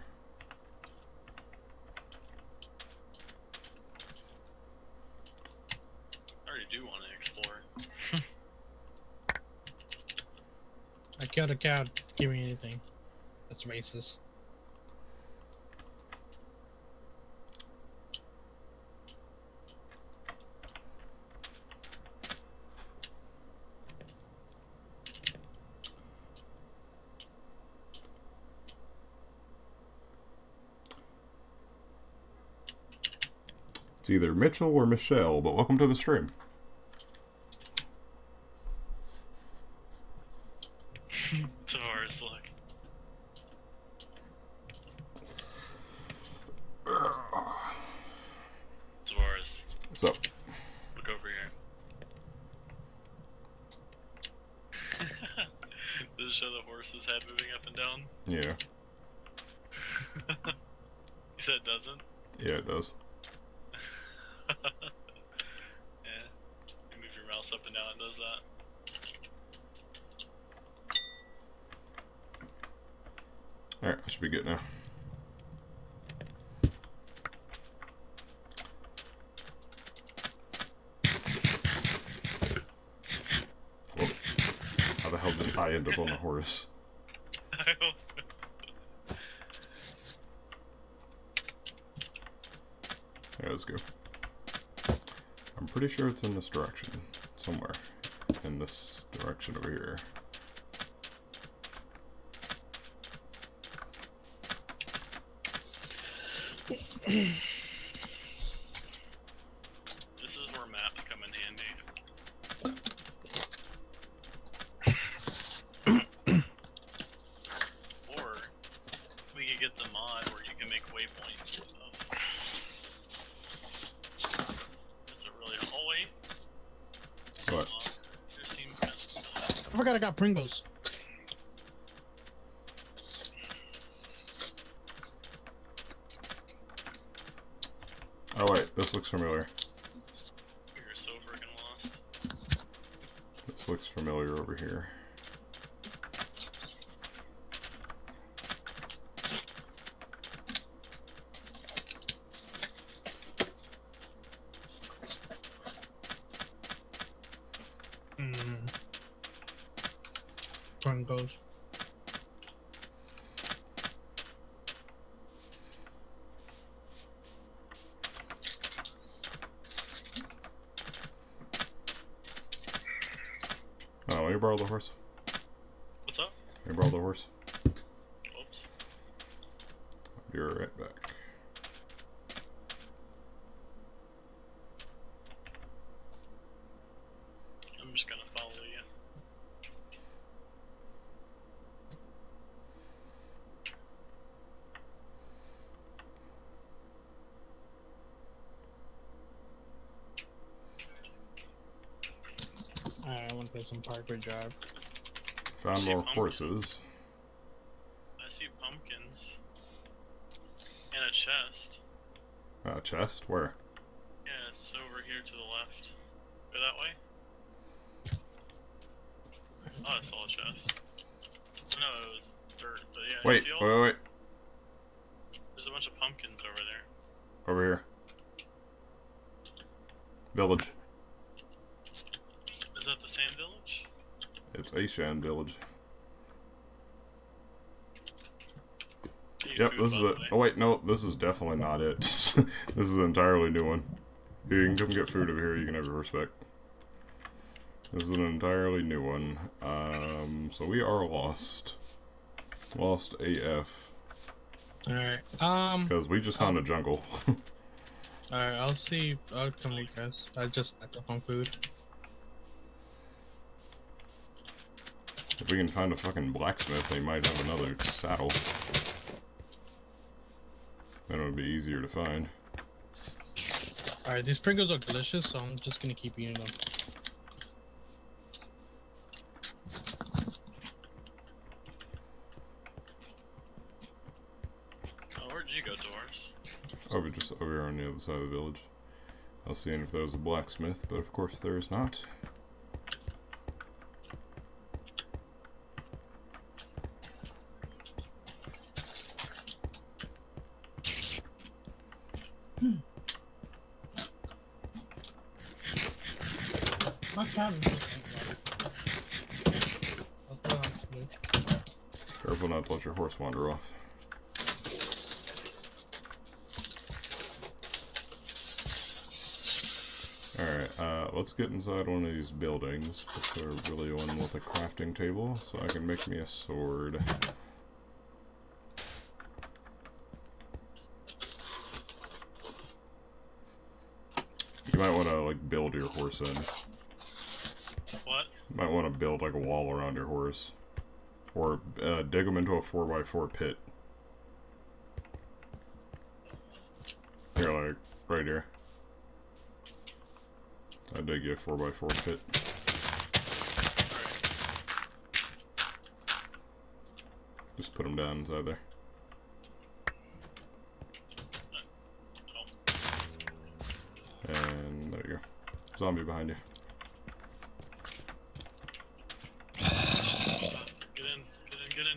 I already do want to explore. I killed a cow. Give me anything. That's racist. It's either Mitchell or Michelle, but welcome to the stream. Tavares, look. Tavares, What's up? look over here. Does it show the horse's head moving up and down? Yeah. You said it doesn't? Yeah, it does. Yeah. You move your mouse up and down, it does that. Alright, I should be good now. Whoa. How the hell did I end up on a horse? I don't know. Alright, let's go. I'm pretty sure it's in this direction. Somewhere. In this direction over here. This is where maps come in handy. Or we could get the mod where you can make waypoints and stuff. I forgot I got Pringles. Oh wait, this looks familiar. You're so freaking lost. This looks familiar over here. Mm. Pringles. Oh, let me borrow the horse. What's up? Let me borrow the horse. Oops. I'll be right back. I'm just gonna follow you. Alright, I want to play some Parkway Drive. Found See more pumpkin. horses. I see pumpkins. And a chest. Uh, chest? Where? Yeah, it's over here to the left. Go that way. Oh, I saw a chest. No, it was dirt, but yeah. Wait, see wait, all, wait, wait. There's a bunch of pumpkins over there. Over here. Village. Is that the same village? It's Ashan Village. Need Yep, food, this is by it. the way. Oh wait, no, this is definitely not it. This is an entirely new one. Here, you can come get food over here, you can have your horse back. This is an entirely new one. Um, so we are lost. Lost A F. Alright, um... Because we just found a jungle. Alright, I'll see. I'll come with you guys. I just had to find food. If we can find a fucking blacksmith, they might have another saddle. Then it would be easier to find. Alright, these Pringles are delicious, so I'm just gonna keep eating them. Oh, where'd you go, Doris? Over just over here on the other side of the village. I was seeing if there was a blacksmith, but of course there is not. My cabin. Careful not to let your horse wander off. Alright, uh, let's get inside one of these buildings, preferably one with a crafting table, so I can make me a sword. You might want to, like, build your horse in. What? You might want to build, like, a wall around your horse. Or, uh, dig them into a four by four pit. Here, like, right here. I dig you a four by four pit. Just put them down inside there. And there you go. Zombie behind you. Get in, get in,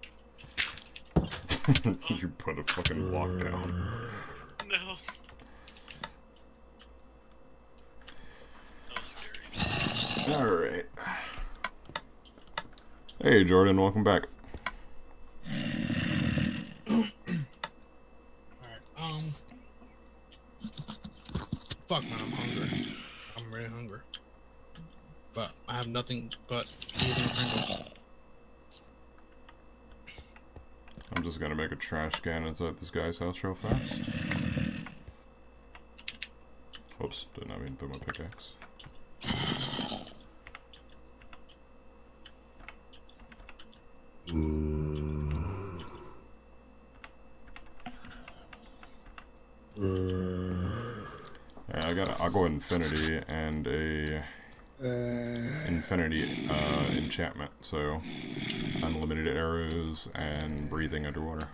get in. You put a fucking block down. No. That was scary. Alright. Hey Jordan, welcome back. Alright, um... Fuck man, I'm hungry. I'm really hungry. But I have nothing but eating Pringles. I'm just gonna make a trash can inside this guy's house real fast. Whoops, didn't I mean throw my pickaxe. Yeah, I got an Aqua Infinity and a infinity uh, enchantment, so unlimited arrows and breathing underwater.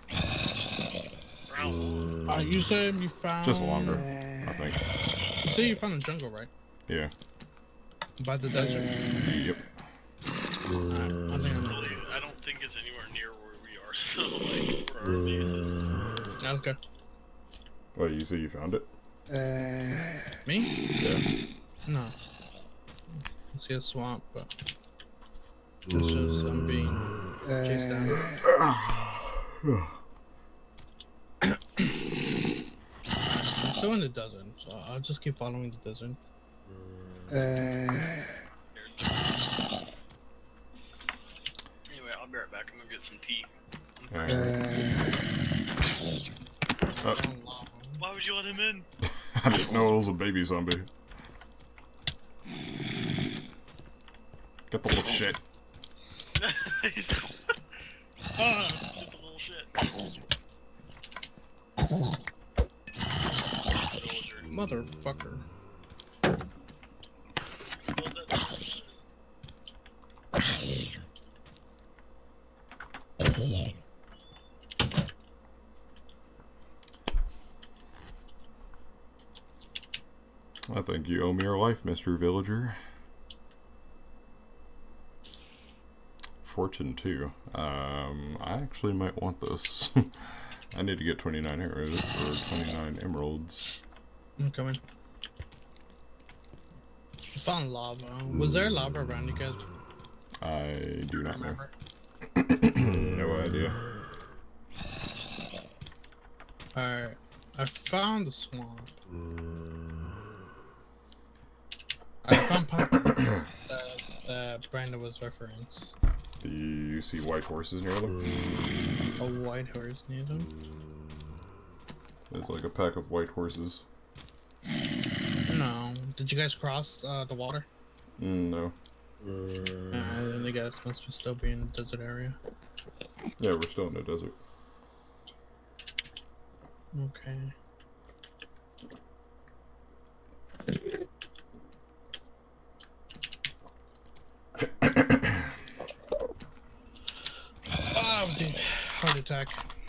Uh, you said you found... Just longer, I think. You said you found a jungle, right? Yeah. By the desert? Yep. Alright, I think I'm... Really, I don't think it's anywhere near where we are. So, like, where our base is. That was good. What, you say you found it? Me? Yeah. No. I see a swamp, but... It's just I'm being chased down. I'm still in the desert, so I'll just keep following the desert. Anyway, I'll be right back. I'm gonna get some tea. Alright. Uh, Why would you let him in? I didn't know it was a baby zombie. Get the little shit. Ah, get the little shit. Motherfucker. I think you owe me your life, Mister Villager. Fortune two. Um, I actually might want this. I need to get twenty-nine arrows for twenty-nine emeralds. I'm coming. I found lava. Was there lava around you guys? I do not know. Remember? No idea. Alright. I found the swamp. I found pumpkins that, that Brandon was referencing. Do you see white horses near them? A white horse near them? There's like a pack of white horses. No. Did you guys cross uh, the water? Mm, no. Uh, then you guys must be still be in the desert area. Yeah, we're still in the desert. Okay. Oh, dude. Heart attack.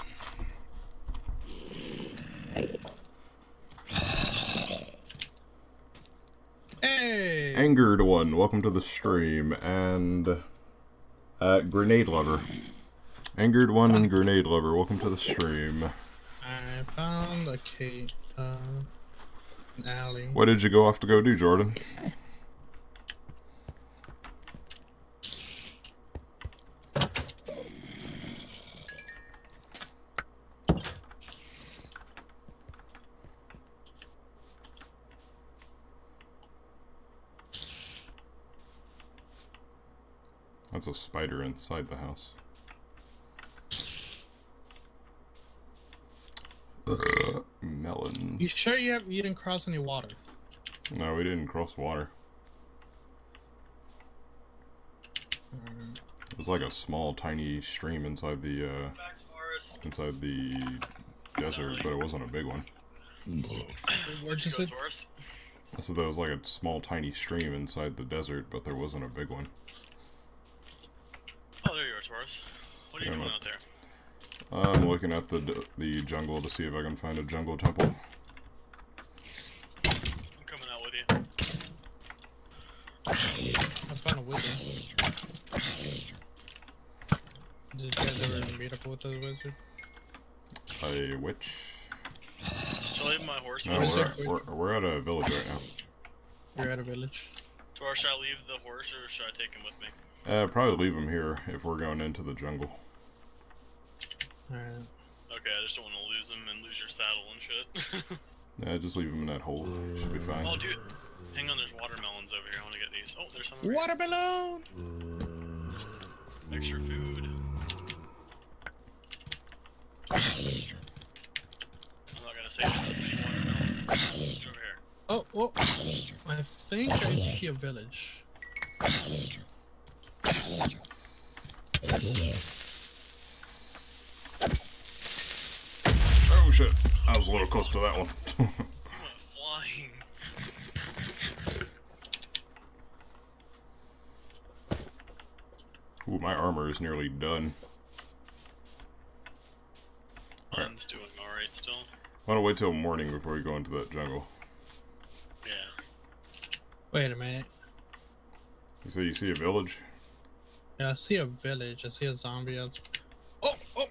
Hey! Angered One, welcome to the stream, and uh, Grenade Lover. Angered One and Grenade Lover, welcome to the stream. I found a cave, uh, an alley. What did you go off to go do, Jordan? That's a spider inside the house. Ugh, melons. You sure you have you didn't cross any water? No, we didn't cross water. Mm. It was like a small, tiny stream inside the uh, inside the desert, but it wasn't a big one. Where'd you say? I said there was like a small, tiny stream inside the desert, but there wasn't a big one. Oh, there you are, Taurus. What are you Yeah, doing I'm out there? I'm looking at the the jungle to see if I can find a jungle temple. I'm coming out with you. I found a wizard. Did you guys ever meet up with the wizard? A witch? Shall I leave my horse? No, with Where's you? we're, we're, we're at a village right now. You're at a village. Taurus, should I leave the horse or should I take him with me? Uh, probably leave him here if we're going into the jungle. Alright. Okay, I just don't want to lose him and lose your saddle and shit. Yeah, just leave him in that hole. Should be fine. Oh, dude. Hang on, there's watermelons over here. I want to get these. Oh, there's some over here. Watermelon! Extra food. I'm not gonna say that. Watermelon. It's over here. Oh, oh. I think I see a village. Oh shit, I was a little close to that one. I went flying. Ooh, my armor is nearly done. Mine's doing alright still. I want to wait till morning before we go into that jungle. Yeah. Wait a minute. So you see a village? Yeah, I see a village. I see a zombie. Out... Oh, oh.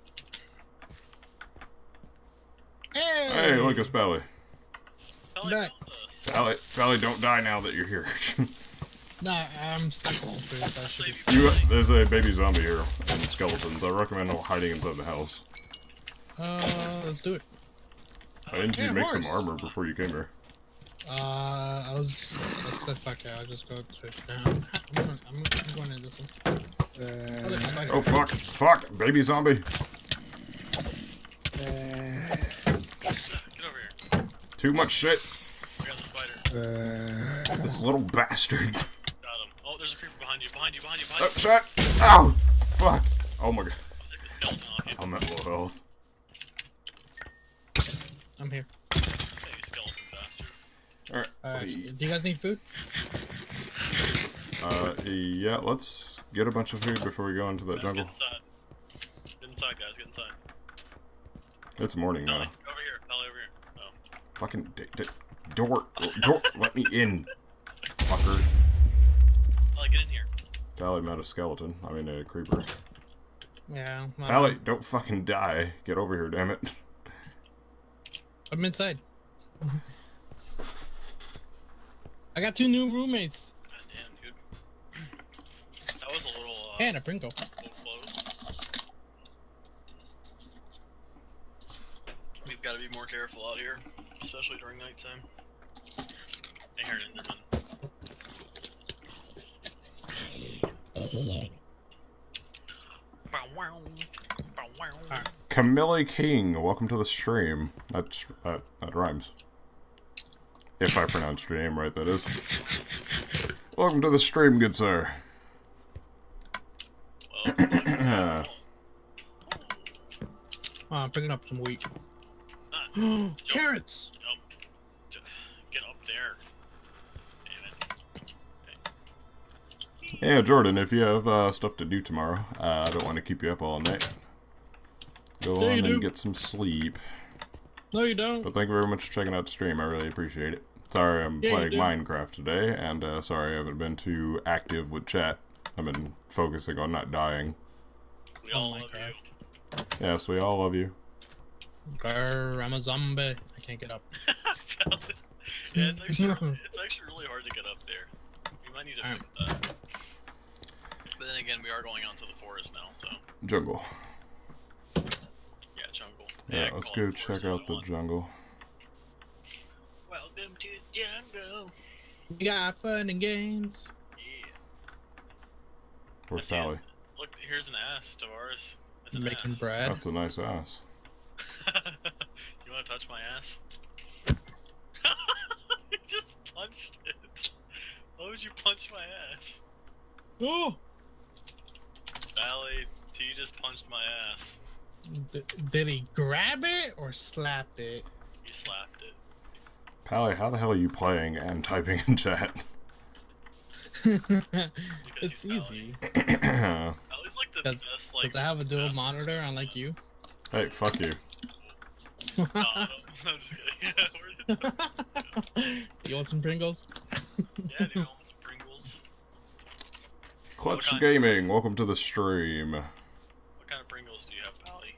Hey! Hey, look, it's Pally. Pally Back. found us. Pally, Pally, don't die now that you're here. Nah, I'm stuck on food. So I should be... Save you you, from there's a baby zombie here and skeletons. I recommend hiding inside the house. Uh, let's do it. Why didn't you Yeah, make some horse. armor before you came here? Uh, I was. Let's go. Fuck yeah, I'll just go to. I'm, I'm, going, I'm, I'm going in this one. Oh, there's a spider. Oh, fuck. Fuck. Baby zombie. Get over here. Too much shit. I got the spider. This little bastard. Got him. Oh, there's a creeper behind you. Behind you. Behind you. Behind Oh, you. shit. Ow. Fuck. Oh my god. I'll take the skeleton off you. I'm at low health. I'm here. Hey, you skeleton bastard. Alright. Uh, Hey. do you guys need food? Uh, yeah, let's get a bunch of food before we go into that Guys, jungle. Get inside. Get inside, guys. Get inside. It's morning Pally, now. over here. Pally, over here. Oh. Fucking d d door. Door. Let me in. Fucker. Pally, get in here. Pally met a skeleton. I mean, a creeper. Yeah. I'm, Pally, don't fucking die. Get over here, damn it. I'm inside. I got two new roommates. God damn, dude. That was a little, uh, And a Pringle. little close. We've got to be more careful out here, especially during nighttime. I hear an Enderman. Bow wow. Bow wow. Alright. Camille King, welcome to the stream. That's, that, that rhymes. If I pronounced your name right, that is. Welcome to the stream, good sir. Well, like, Oh, I'm picking up some wheat. ah, Carrots! jump. J- Get up there. Damn it. Yeah, Jordan, if you have uh, stuff to do tomorrow, uh, I don't want to keep you up all night. Go Yeah, on you and do. get some sleep. No, you don't. But thank you very much for checking out the stream. I really appreciate it. Sorry I'm Yeah, you playing do. Minecraft today, and uh, sorry I haven't been too active with chat. I've been focusing on not dying. We Oh all my love God. you. Yes, we all love you. Grr, I'm a zombie. I can't get up. Yeah, it's actually, it's actually really hard to get up there. We might need to fix that. But then again, we are going onto the forest now, so Jungle. yeah, jungle. Yeah, I let's call go it check forest out if the I want. jungle. Welcome to the jungle. We got fun and games. Yeah. Where's I see it. Pally? Look, here's an ass, Tavares. It's an Making ass. bread. That's a nice ass. You want to touch my ass? You just punched it. Why would you punch my ass? Oh! Valley, T just punched my ass. D did he grab it or slapped it? He slapped it. Pally, how the hell are you playing and typing in chat? It's he's easy. Valley's like the Does- best, like. Because I have a dual best- monitor, unlike you. Hey, fuck you. No, I don't- I'm just kidding. Yeah, we're- You want some Pringles? yeah, dude, I want some Pringles. Clutch kind? Gaming, welcome to the stream. What kind of Pringles do you have, Pally?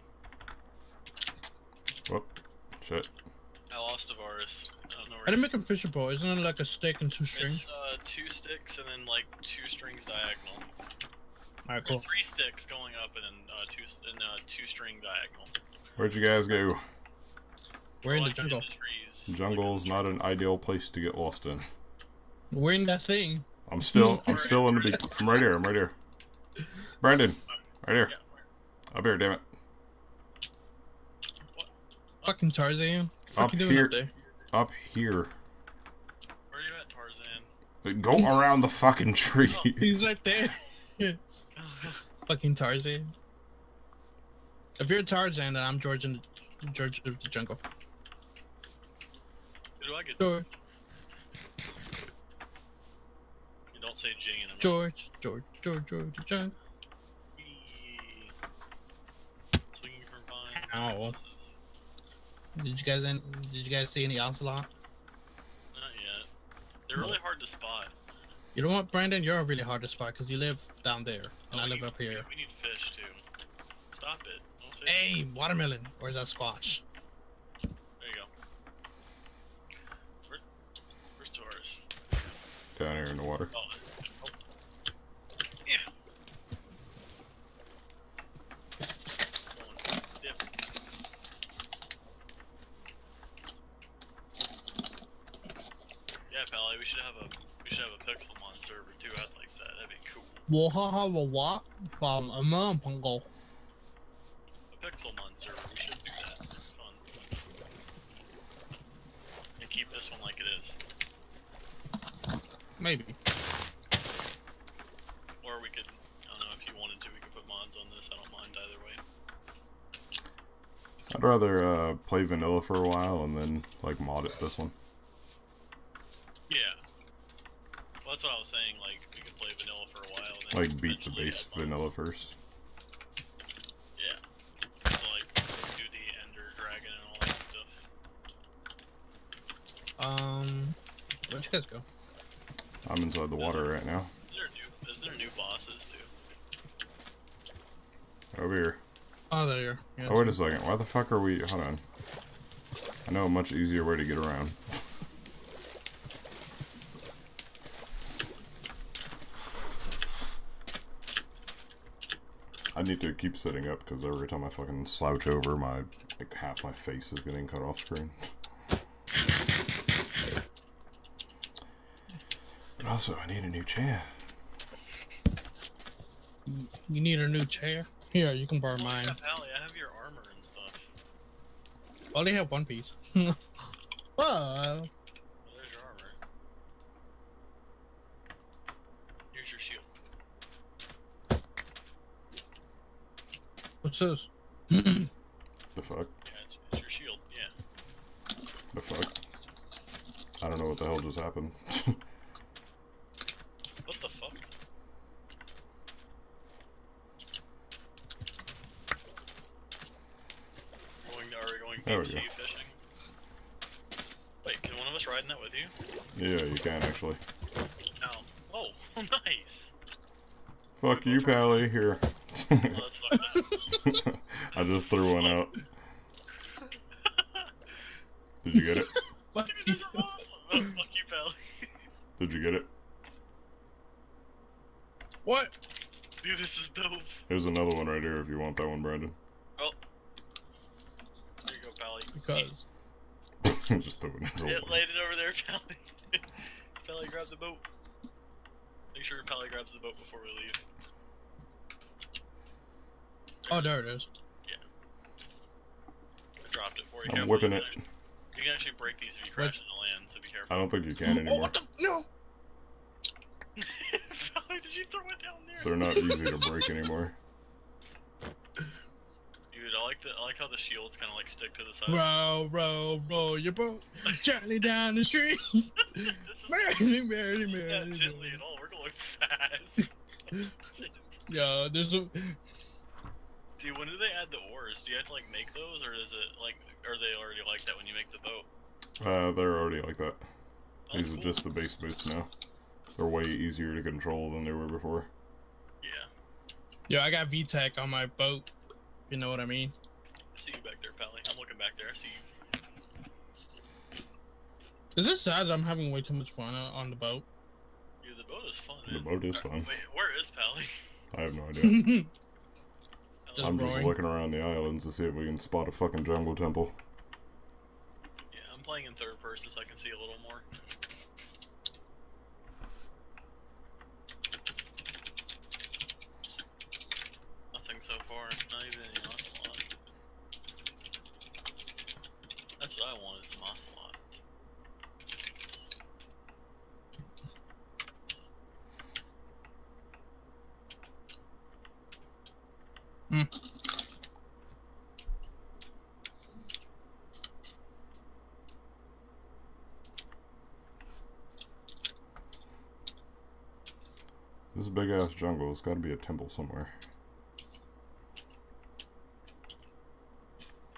Whoop. Shit. I lost Tavares. I don't know where I didn't he- make a fishing pole. Isn't it like a stick and two strings? It's uh, two sticks and then like two strings diagonal. Alright, Or cool. three sticks going up and then uh, two and uh, two string diagonal. Where'd you guys go? We're in the Like jungle. the trees. Jungle's not an ideal place to get lost in. We're in that thing. I'm still, I'm still in the big. I'm right here. I'm right here. Brandon, right here. Yeah, where? Up here, damn it. Fucking Tarzan. What Up you doing here. up there? Up here. Where are you at, Tarzan? Go around the fucking tree. He's right there. Fucking Tarzan. If you're Tarzan, then I'm George in the, George of the jungle. Who do I get? George, You don't say Jing in a George, George, George, George, the jungle. Ow. Did you guys any, did you guys see any ocelot? Not yet. They're really hard to spot. You know what, Brandon? You're really hard to spot because you live down there and Oh, I we live need, up here. We need fish too. Stop it. Don't say Hey, watermelon. Or is that squash? There you go. Where, where's Taurus? Down here in the water. Oh. oh. Yeah. Going dip. Yeah, Pally, we should have a we should have a Pixelmon server too. I'd like that. That'd be cool. 我哈哈我娃 from a man pongo. A Pixelmon server. We should do that. It's fun. And keep this one like it is. Maybe. Or we could, I don't know, if you wanted to, we could put mods on this. I don't mind either way. I'd rather uh, play vanilla for a while and then like mod it this one. Yeah. Well, that's what I was saying. Like, we could play vanilla for a while. And then Like beat the eventually base add mods. vanilla first. Yeah. So, like, do the Ender Dragon and all that stuff. Um, where'd you guys go? I'm inside the water right now. Is there new, is there new bosses too? Over here. Oh, there you are. Yeah. Oh, wait a second. Why the fuck are we... Hold on. I know a much easier way to get around. I need to keep sitting up because every time I fucking slouch over, my like half my face is getting cut off screen. But also, I need a new chair. You need a new chair? Here, you can borrow Oh, mine. yeah, Pally, I have your armor and stuff. I only have one piece. Well, Well, there's your armor. Here's your shield. what's this? The fuck? Yeah, it's, it's your shield. Yeah. The fuck? I don't know what the hell just happened. What the fuck? Going to, are we going There we deep sea go. fishing? Wait, can one of us ride in that with you? Yeah, you can actually. Oh. Oh, nice! Fuck you, Pally. Here. Oh, that's fucked up. I just threw one out. Did you get it? What? Dude, this is awesome! Oh, fuck you, Pally. Did you get it? What? Dude, this is dope. There's another one right here if you want that one, Brandon. Oh. There you go, Pally. Because. Just throw it into Yeah, the laid it over there, Pally. Pally, grab the boat. Make sure Pally grabs the boat before we leave. Oh, there it is. I dropped it for you. I'm Careful, whipping you it. can actually- You can actually break these if you crash into land, so be careful. I don't think you can Oh, anymore. what the? No! Pally, did you throw it down there? They're not easy to break anymore. Dude, I like the I like how the shields kind of like stick to the side. Row, row, row your boat gently down the street. This is Merrily, merrily, not merrily. gently at all. We're going fast. Yeah, there's a. Dude, when do they add the oars? Do you have to like make those, or is it like, are they already like that when you make the boat? Uh, they're already like that. Oh, These cool. are just the base boots now. They're way easier to control than they were before. Yeah. Yo, I got V TEC on my boat. You know what I mean? I see you back there, Pally. I'm looking back there. I see you. Is it sad that I'm having way too much fun on on the boat? Dude, the boat is fun. The man. boat is Uh, fun. Wait, where is Pally? I have no idea. Just I'm just rowing. looking around the islands to see if we can spot a fucking jungle temple. Yeah, I'm playing in third person so I can see a little more. Nothing so far. Not even any ocelot. That's what I want is some ocelot. Hmm. This is a big ass jungle. It's got to be a temple somewhere.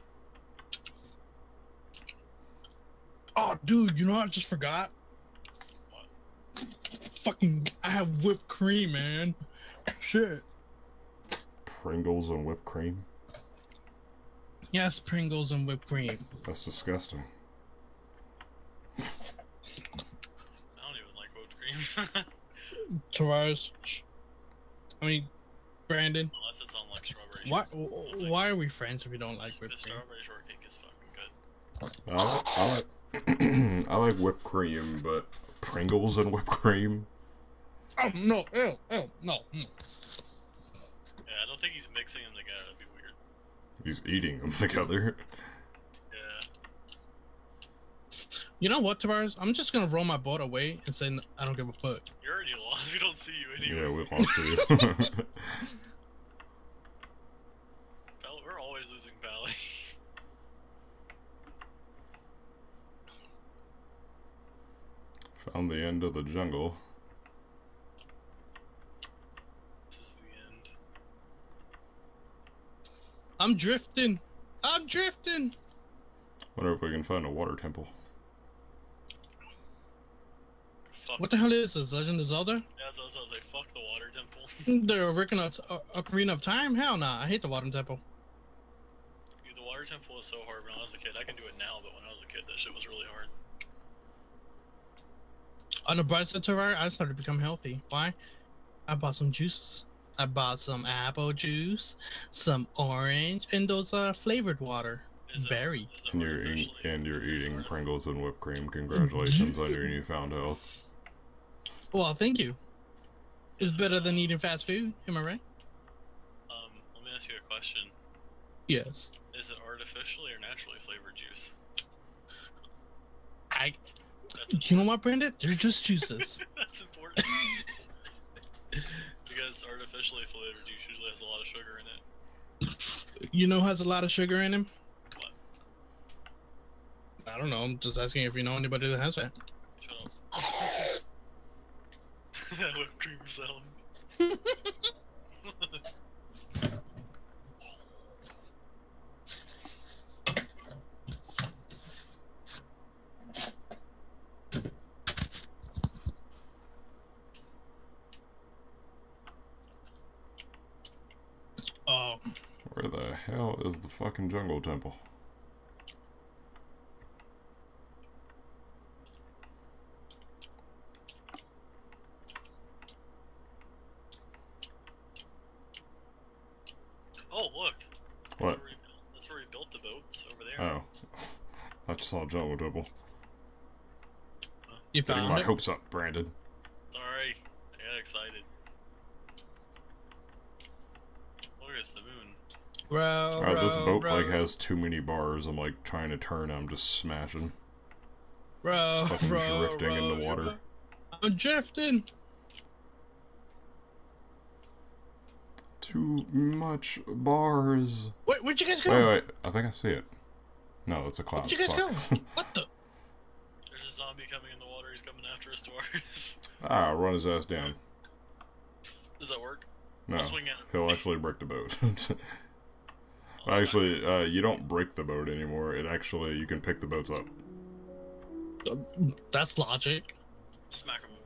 Dude, you know what I just forgot? What? Fucking, I have whipped cream, man. Shit. Pringles and whipped cream? Yes, Pringles and whipped cream. That's disgusting. I don't even like whipped cream. Tavares. I mean, Brandon. Unless it's on like strawberry. Why? shortcake. Why are we friends if you don't like The whipped cream? strawberry shortcake is fucking good. I like, I like, I like whipped cream, but Pringles and whipped cream? Oh no! Ew! Ew! No! no. Yeah, I don't think he's mixing them together. That'd be weird. He's eating them together. Yeah. You know what, Tavares? I'm just gonna roll my boat away and say I don't give a fuck. You already lost. We don't see you anyway. Yeah, we lost to you. Pal- We're always losing Pally. Found the end of the jungle. This is the end. I'm drifting. I'm drifting. Wonder if we can find a water temple. Fuck. What the hell is this? Legend of Zelda? Yeah, so I was like, fuck the water temple. The Ocarina of, uh, Ocarina of Time? Hell nah. I hate the Water Temple. Dude, the water temple was so hard when I was a kid. I can do it now, but when I was a kid, that shit was really hard. On the bright side, Tavares, I started to become healthy. Why? I bought some juices. I bought some apple juice, some orange, and those uh flavored water. Is it- Berry. is it And you're, eat, artificially- and you're eating Pringles and whipped cream. Congratulations on your newfound health. Well, thank you. It's better than eating fast food. Am I right? Um, let me ask you a question. Yes. Is it artificially or naturally flavored juice? I. That's You know what, Brandon? They're just juices. That's important. Because artificially flavored juice usually has a lot of sugar in it. You know who has a lot of sugar in him? What? I don't know. I'm just asking if you know anybody that has that. Shut up. Whipped cream sound. Oh, Where the hell is the fucking jungle temple? Oh, look. What? That's where, he, that's where he built the boats, over there. Oh. I just saw jungle temple. you Getting found my it? hopes up, Brandon. Sorry. I got excited. Look, it's the moon. Row, Alright, this row, boat row, like has too many bars. I'm like trying to turn, I'm just smashing. row, fucking row, drifting in the row, water. row. I'm drifting. Too much bars. Wait, where'd you guys go? Wait, wait, I think I see it. No, that's a cloud. Where'd you guys go? Fuck. What the? There's a zombie coming in the water. He's coming after us, Dwarves. Ah, run his ass down. Does that work? No, I'll swing at him. he'll actually break the boat. Actually, uh, you don't break the boat anymore. It actually, you can pick the boats up. That's logic. Smack him.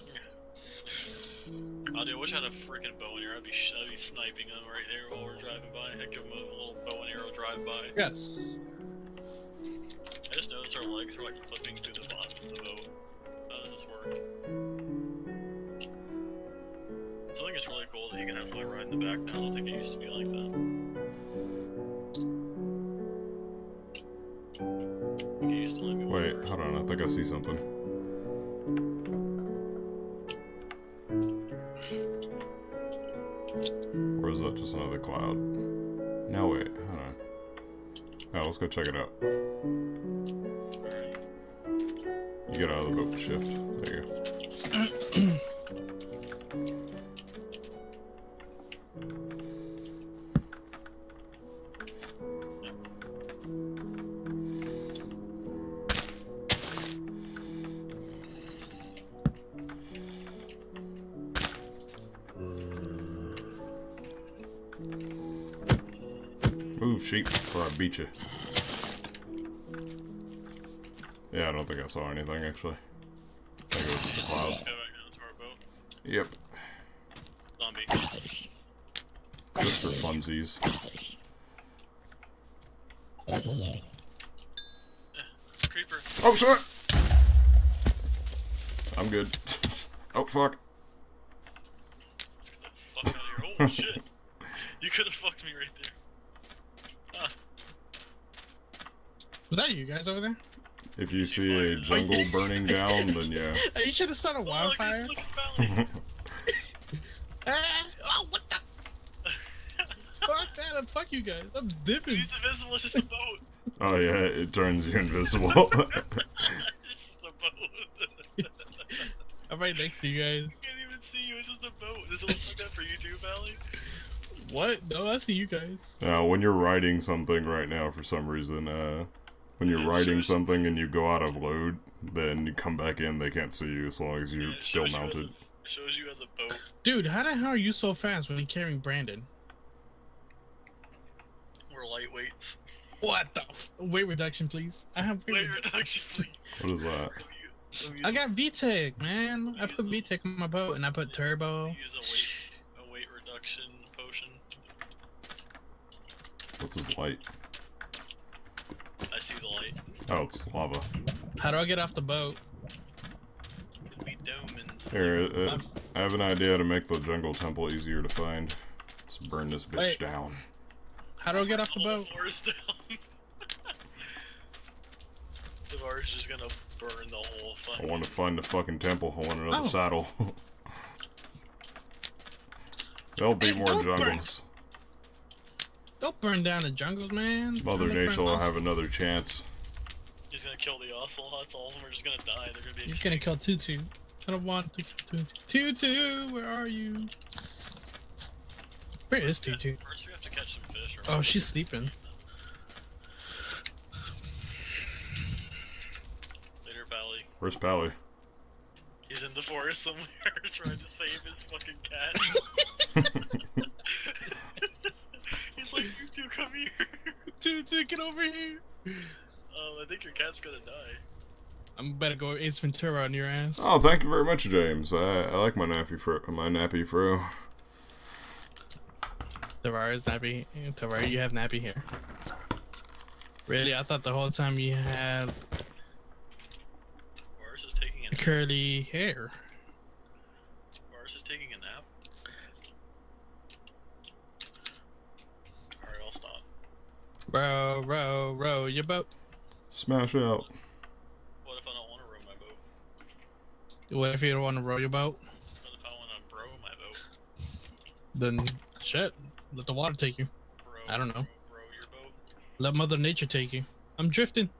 Oh, dude, I wish I had a freaking bow and arrow. I'd be, sh I'd be sniping them right there while we're driving by. I'd give them a little bow and arrow drive by. Yes. I just noticed our legs are like flipping through the bottom of the boat. How does this work? So I think it's really cool that you can have somebody ride in the back now. I don't think it used to be like that. I think it used to only be one Wait, person. hold on. I think I see something. Or is that just another cloud? No, wait. Hold on. Oh, let's go check it out. Alright. You get out of the boat, shift. There you go. Move, sheep, before I beat you. Yeah, I don't think I saw anything actually. I think it was just a cloud. Go back down to our boat. Yep. Zombie. Just for funsies. Eh, creeper. Oh shit! I'm good. Oh fuck. Fuck out of here. Oh shit. You could have fucked me right there. Ah. Was that you guys over there? If you see a jungle burning down, then yeah. Are you trying to start a wildfire? Oh, look, look, look, Ah, oh, what the? Fuck that! and Fuck you guys! I'm dipping. He's invisible, it's just a boat. Oh yeah, it turns you invisible. It's just a boat. I'm right next to you guys. I can't even see you, it's just a boat. Does it look like that for you too, Valley? What? No, I see you guys. Now, when you're riding something right now, for some reason, uh, when you're riding something and you go out of load, then you come back in, they can't see you as long as you're Yeah, it still shows you as mounted. a- It shows you as a boat. Dude, how the hell are you so fast when you're carrying Brandon? We're lightweights. What the? F weight reduction, please. I have weight, Weight reduction. reduction, please. What is that? Let me- let me I got V TEC, man. I put V TEC on my boat and I put turbo. use a weight, a weight reduction potion. What's his light? I see the light. Oh, it's lava. How do I get off the boat? Could be domins. Here, uh, I have an idea to make the jungle temple easier to find. Let's burn this bitch Wait. down. How do I get off the boat? Forest down. Tavares just gonna burn the whole I fucking. want to find the fucking temple. I want another Oh. saddle. There'll be Hey, more don't burn- jungles. Don't burn down the jungles, man. Mother Don't burn Nature will us. have another chance. He's gonna kill the ocelots. All of them are just gonna die. They're gonna be. He's gonna kill Tutu. I don't want to kill Tutu. Tutu, where are you? Where is Tutu? First, we have to catch some fish. Or Oh, she's sleeping. Later, Valley. Where's Pally? He's in the forest somewhere trying to save his fucking cat. He's like, you two, come here. Tutu, get over here. Um, I think your cat's gonna die. I'm better go Ace Ventura on your ass. Oh, thank you very much, James. I, I like my nappy fro. My nappy fro. Tavares, nappy. Tavares, you have nappy hair. Really? I thought the whole time you had Mars is taking a nap. curly hair. Mars is taking a nap. Alright, I'll stop. Row, row, row your boat. Smash out. What if I don't want to row my boat? What if you don't want to row your boat? What if I want to bro my boat? Then shit. Let the water take you. Bro, I don't know. Bro, bro your boat. Let Mother Nature take you. I'm drifting.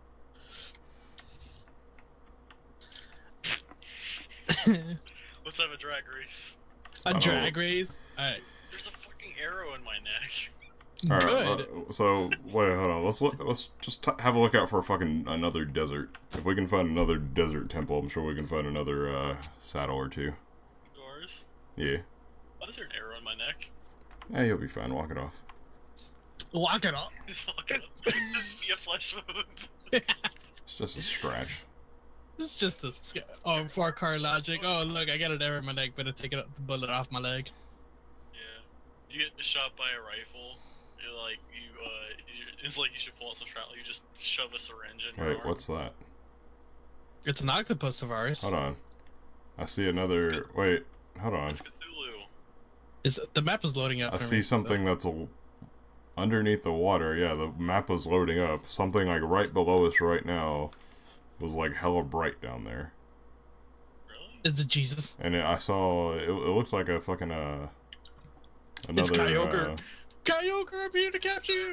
Let's have a drag race. A Oh. drag race? Alright. There's a fucking arrow in my neck. All right. Good. uh, so wait, hold on. Let's look. Let's just t have a look out for fucking another desert. If we can find another desert temple, I'm sure we can find another uh, saddle or two. Yours? Yeah. Why is there an arrow in my neck? Yeah, you'll be fine. Walk it off. Lock it up. Just fuck up. Just be a flesh wound. It's just a scratch. It's just a sc- oh Far Car logic. Oh look, I got an arrow in my leg. Better take it the bullet off my leg. Yeah. You get shot by a rifle. You're like you. Uh, you, it's like you should pull out some shrapnel. You just shove a syringe in your Wait, arm. what's that? It's an octopus, Tavares. Hold on. I see another. Wait, hold on. It's Cthulhu. Is the map is loading up? I for see me. something that's a, underneath the water. Yeah, the map was loading up. Something like right below us right now was like hella bright down there. Really? Is it Jesus? And it, I saw it, it looked like a fucking uh It's another Kyogre. uh, Kyogre, I'm here to capture you.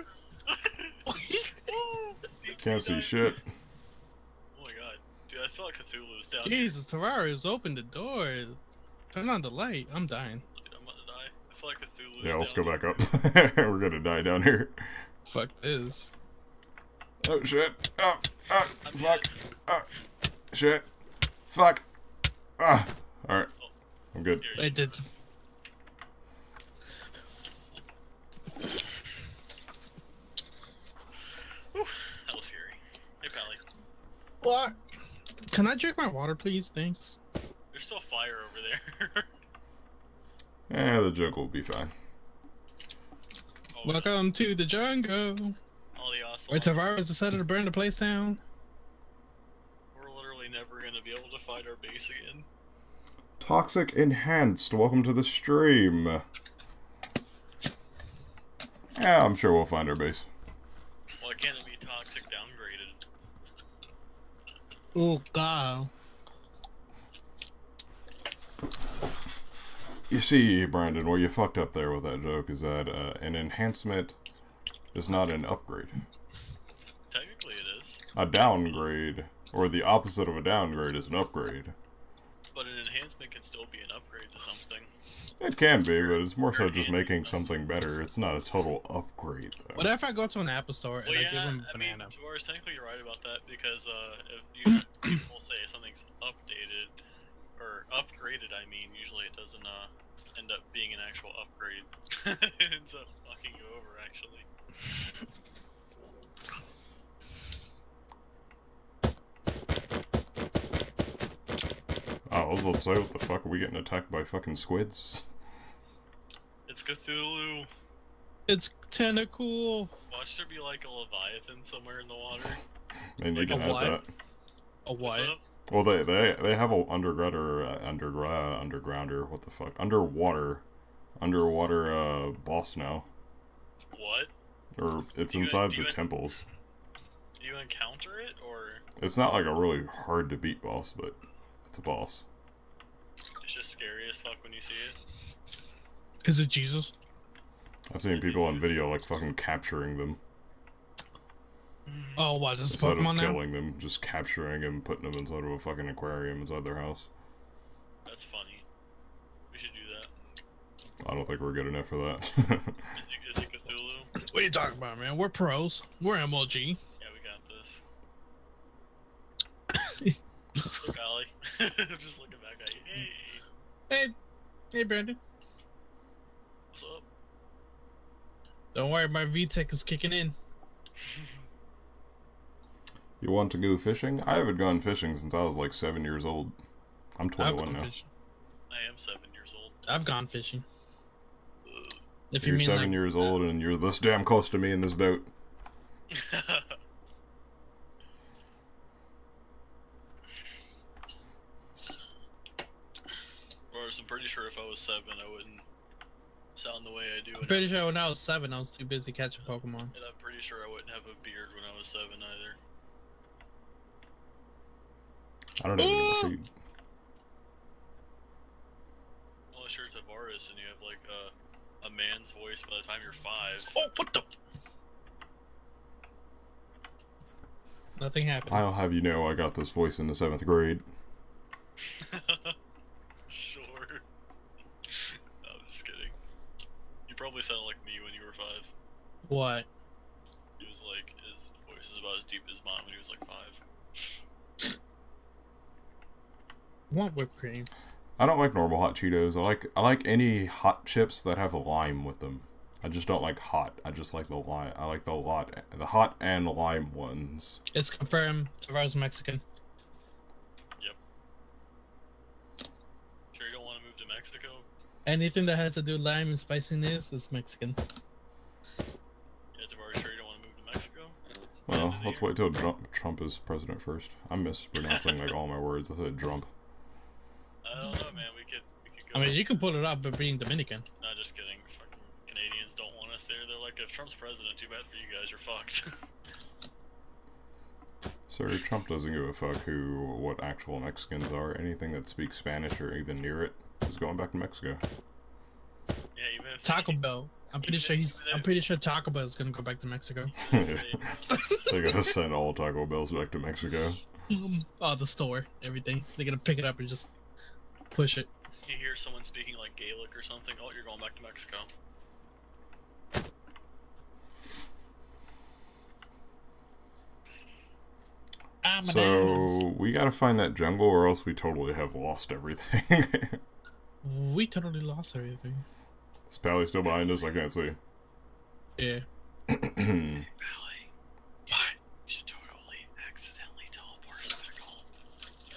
can't see shit. Oh my god. Dude, I feel like Cthulhu's down Jesus, Tavares, open the door. Turn on the light. I'm dying. here. Dude, I'm about to die. I feel like Cthulhu's Yeah, let's go down back up. We're gonna die down here. Fuck this. Oh shit. Oh, ah, I'm fuck. dead. Ah, shit. Fuck. Ah. Alright. I'm good. Here, I did. Whew, that was scary. Hey, Pally. What? Can I drink my water, please? Thanks. There's still fire over there. Yeah, the jungle will be fine. Oh, Welcome to the jungle. all the awesome. Where Tavares decided to burn the place down. We're literally never gonna be able to find our base again. Toxic Enhanced, welcome to the stream. Yeah, I'm sure we'll find our base. Why can't it be toxic downgraded? Oh god. You see, Brandon, where you fucked up there with that joke is that uh, an enhancement is not an upgrade. Technically it is. A downgrade, or the opposite of a downgrade, is an upgrade. But an enhancement can still be an upgrade to something. It can be, but it's more so just making something better. It's not a total upgrade, though. What if I go to an Apple store and Well, I yeah, give him a I mean, banana? Tavares, technically you're right about that, because uh, if you people say something's updated, or upgraded, I mean, usually it doesn't uh, end up being an actual upgrade. It ends up fucking you over, actually. Oh, I was about to say, what the fuck, are we getting attacked by fucking squids? It's Cthulhu. It's kinda cool. Watch there be like a Leviathan somewhere in the water. They need Like to a add what? that. A what? What's up? Well, they they they have a undergrounder, uh, underground, undergrounder. What the fuck? Underwater, underwater uh boss now, What? or it's Do you- inside do the you- temples. Do you encounter it, or It's not like a really hard to beat boss, but it's a boss. it's just scary as fuck when you see it? Is it Jesus? I've seen people on video like fucking capturing them Oh, what? This is instead of Pokemon now? killing them, just capturing them, putting them inside of a fucking aquarium inside their house. That's funny. We should do that. I don't think we're good enough for that. Is he, is he Cthulhu? What are you talking about, man? We're pros. We're M L G. Yeah, we got this. Look, Ollie. Just looking back at you. Hey, Hey, hey, Brandon. what's up? Don't worry, my V TEC is kicking in. You want to go fishing? I haven't gone fishing since I was like seven years old. I'm I've twenty-one gone now. fishing. I am seven years old. I've gone fishing. If you You're mean seven like, years old and you're this damn close to me in this boat. Whereas I'm pretty sure if I was seven, I wouldn't sound the way I do. I'm and- pretty sure when I was seven, I was too busy catching Pokemon. And I'm pretty sure I wouldn't have a beard when I was seven either. I don't even know Oh! if you... Unless you're Tavares and you have like a, a man's voice by the time you're five. Oh, what the? Nothing happened. I'll have you know I got this voice in the seventh grade. Sure. No, I'm just kidding. You probably sounded like me when you were five. What? He was like, his voice is about as deep as mine when he was like five. Want whipped cream? I don't like normal hot Cheetos. I like I like any hot chips that have a lime with them. I just don't like hot. I just like the lime. I like the lot, the hot and lime ones. It's confirmed. Tavares Mexican. Sure you don't want to move to Mexico? Anything that has to do with lime and spiciness is Mexican. Yeah, Tavares, sure you don't want to move to Mexico? Well, let's wait till Trump, Trump is president first. I'm mispronouncing like all my words. I said Trump. I don't know, man. We could, we could go. I mean, you can pull it off by being Dominican. No, just kidding. Fucking Canadians don't want us there. They're like, if Trump's president, too bad for you guys. You're fucked. Sir, Trump doesn't give a fuck who, what actual Mexicans are. Anything that speaks Spanish or even near it is going back to Mexico. Yeah, even if Taco Bell. I'm pretty sure he's. I'm pretty sure Taco Bell is gonna go back to Mexico. They're gonna send all Taco Bells back to Mexico. Oh, the store, everything. They're gonna pick it up and just push it. you hear someone speaking like Gaelic or something, oh, you're going back to Mexico. I'm an ass. So we gotta find that jungle, or else we totally have lost everything. We totally lost everything. Is Pally still behind us? I can't see. Yeah. Really? What? You should totally accidentally teleport back home.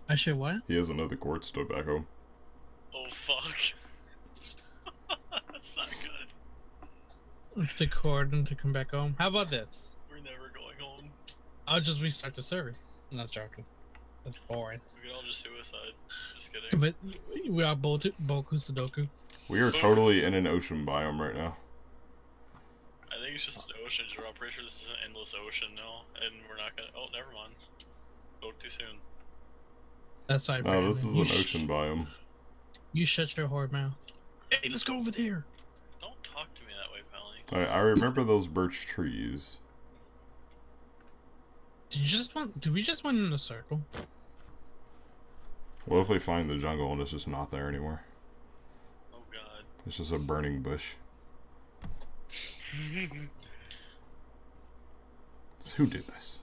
I should what? He has another court stuff back home. Oh fuck. That's not good. To court and to come back home. How about this? We're never going home. I'll just restart the server. I'm not joking. That's boring. We can all just suicide. Just kidding. But we are both Boku Sudoku. We are totally in an ocean biome right now. I think it's just an ocean, Joe. I'm pretty sure this is an endless ocean now, and we're not gonna. Oh, never mind. Spoke too soon. That's why. No, this is you an sh- ocean biome. You shut your whore mouth. Hey, let's go over there. Don't talk to me that way, Pally. I, I remember those birch trees. Did you just want? Did we just went in a circle? What if we find the jungle and it's just not there anymore? Oh god. It's just a burning bush. Who did this?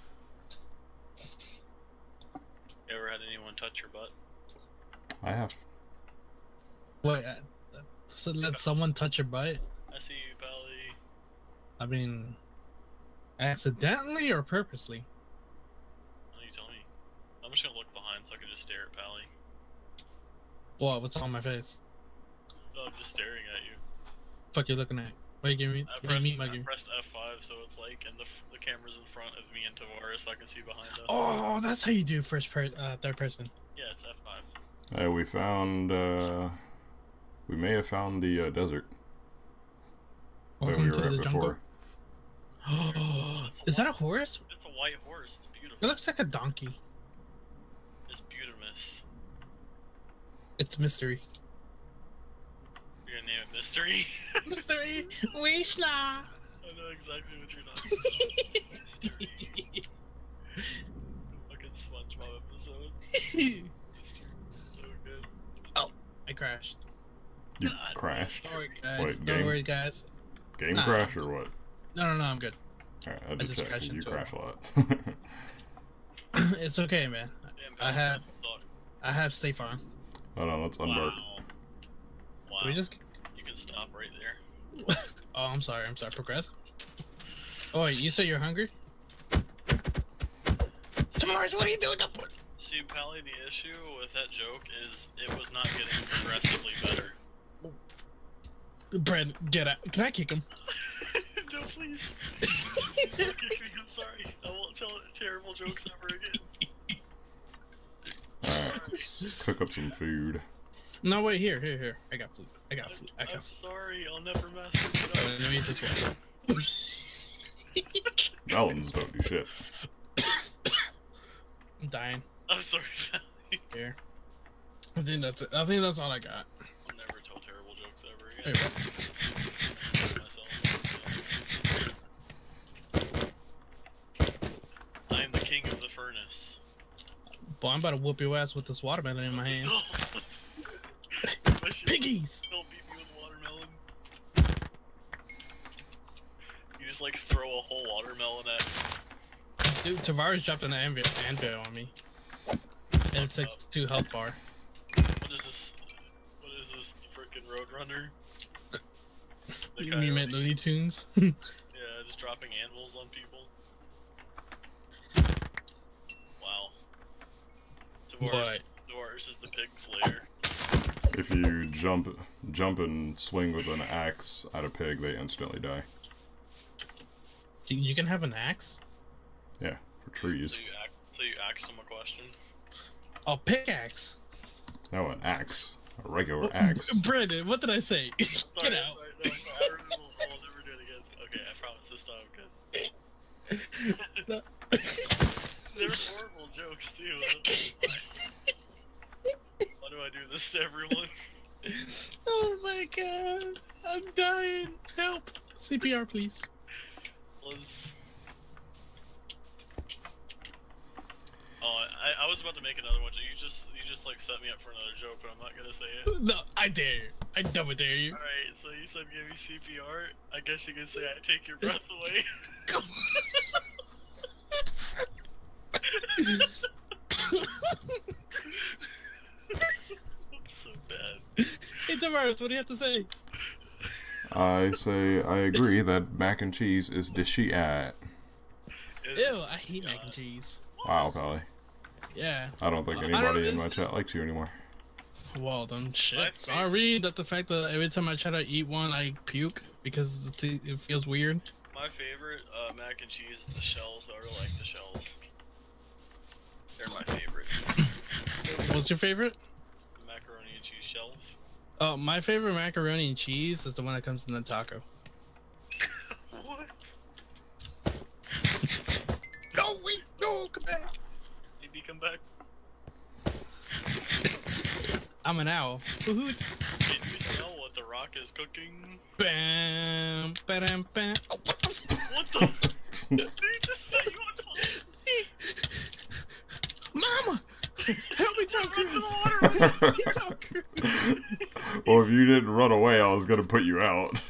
You ever had anyone touch your butt? I have. Wait, uh, so let someone touch your butt? I see you, Pally. I mean, accidentally or purposely? Oh, you tell me. I'm just gonna look behind so I can just stare at Pally. What? What's on my face? No, I'm just staring at you. Fuck you looking at? Why you giving me? I What do you pressed, mean by I giving- pressed F five so it's like, and the, f- the camera's in front of me and Tavares so I can see behind us. Oh, that's how you do first per uh, third person. Yeah, it's F five. Hey, we found, uh... We may have found the uh, desert that Welcome we to were at the jungle. before. Is that a horse? It's a white horse. It's It beautiful. looks like a donkey. It's beautiful. It's mystery. You're gonna name it Mystery? Mystery Wishna. I know exactly what you're talking about. Mystery. Fucking SpongeBob episode. Mystery. So good. I crashed. You God. crashed. Don't worry, guys. Wait, Don't game- worry, guys. Game Nah. crash or what? No, no, no. I'm good. Alright, I I just just checked. crashed You into crash a lot. It's okay, man. Damn, I have- suck. I have State Farm. Oh no, let's unbark. Wow. Wow. Do we just? You can stop right there. Oh, I'm sorry. I'm sorry. Progress. Oh, wait, you say you're hungry? Tomorrow, what are you doing? See, Pally, the issue with that joke is it was not getting progressively better. Brad, get out. Can I kick him? No, please. Don't kick me, I'm sorry. I won't tell terrible jokes ever again. Alright, let's cook up some food. No, wait. Here, here, here. I got food. I got I'm, food. I I'm got food. sorry, I'll never mess it Uh, up. let me eat this one. Melons don't do shit. I'm dying. I'm sorry, Pally. Here. I think that's it. I think that's all I got. I'll never tell terrible jokes ever Hey, again. Myself. I am the king of the furnace. boy, I'm about to whoop your ass with this watermelon in my hand. My shit Piggies! Don't beat me with watermelon. You just like throw a whole watermelon at. Dude, Tavares dropped an anvil, anvil on me. And it's like two health bar. What is this? What is this? The frickin' Roadrunner? The You guy mean already- Looney Tunes? Yeah, just dropping anvils on people. Wow. Tavares, But Tavares is the pig slayer. If you jump jump and swing with an axe at a pig, they instantly die. you, you can have an axe? Yeah, for trees. So you, act, so you asked him a question? Oh, pickaxe! No, an axe. A regular axe. Brandon, what did I say? Get Sorry, out. Sorry, no, sorry, I remember, I'll never do it again. Okay, I promise this time I'm good. They're horrible jokes too. Why do I do this to everyone? Oh my god. I'm dying. Help. C P R, please. Let's... Oh, I, I was about to make another one. You just you just like set me up for another joke, but I'm not gonna say it. No, I dare you. I double dare you. Alright, so you said give me C P R. I guess you could say I take your breath away. So bad. Hey, Tavares, what do you have to say? I say I agree that mac and cheese is the shit. It's- Ew, I hate mac and cheese. Wow, Pally. Yeah. I don't think I don't- anybody in it's- my chat likes you anymore. Well, then My shit. favorite- Sorry that the fact that every time I try to eat one, I puke because it it feels weird. My favorite uh, mac and cheese is the shells that are like the shells. They're my favorites. What's your favorite? The macaroni and cheese shells. Oh, my favorite macaroni and cheese is the one that comes in the taco. What? No, wait, no, come back. Maybe come back. I'm an owl. Woohoo. Can you smell what the Rock is cooking? Bam, bam, bam. Oh, what the f- What the? Did he just say you want to? Mama! Help me, Tom Run to the Cruise! water! Tom Cruise! Well, if you didn't run away, I was gonna put you out.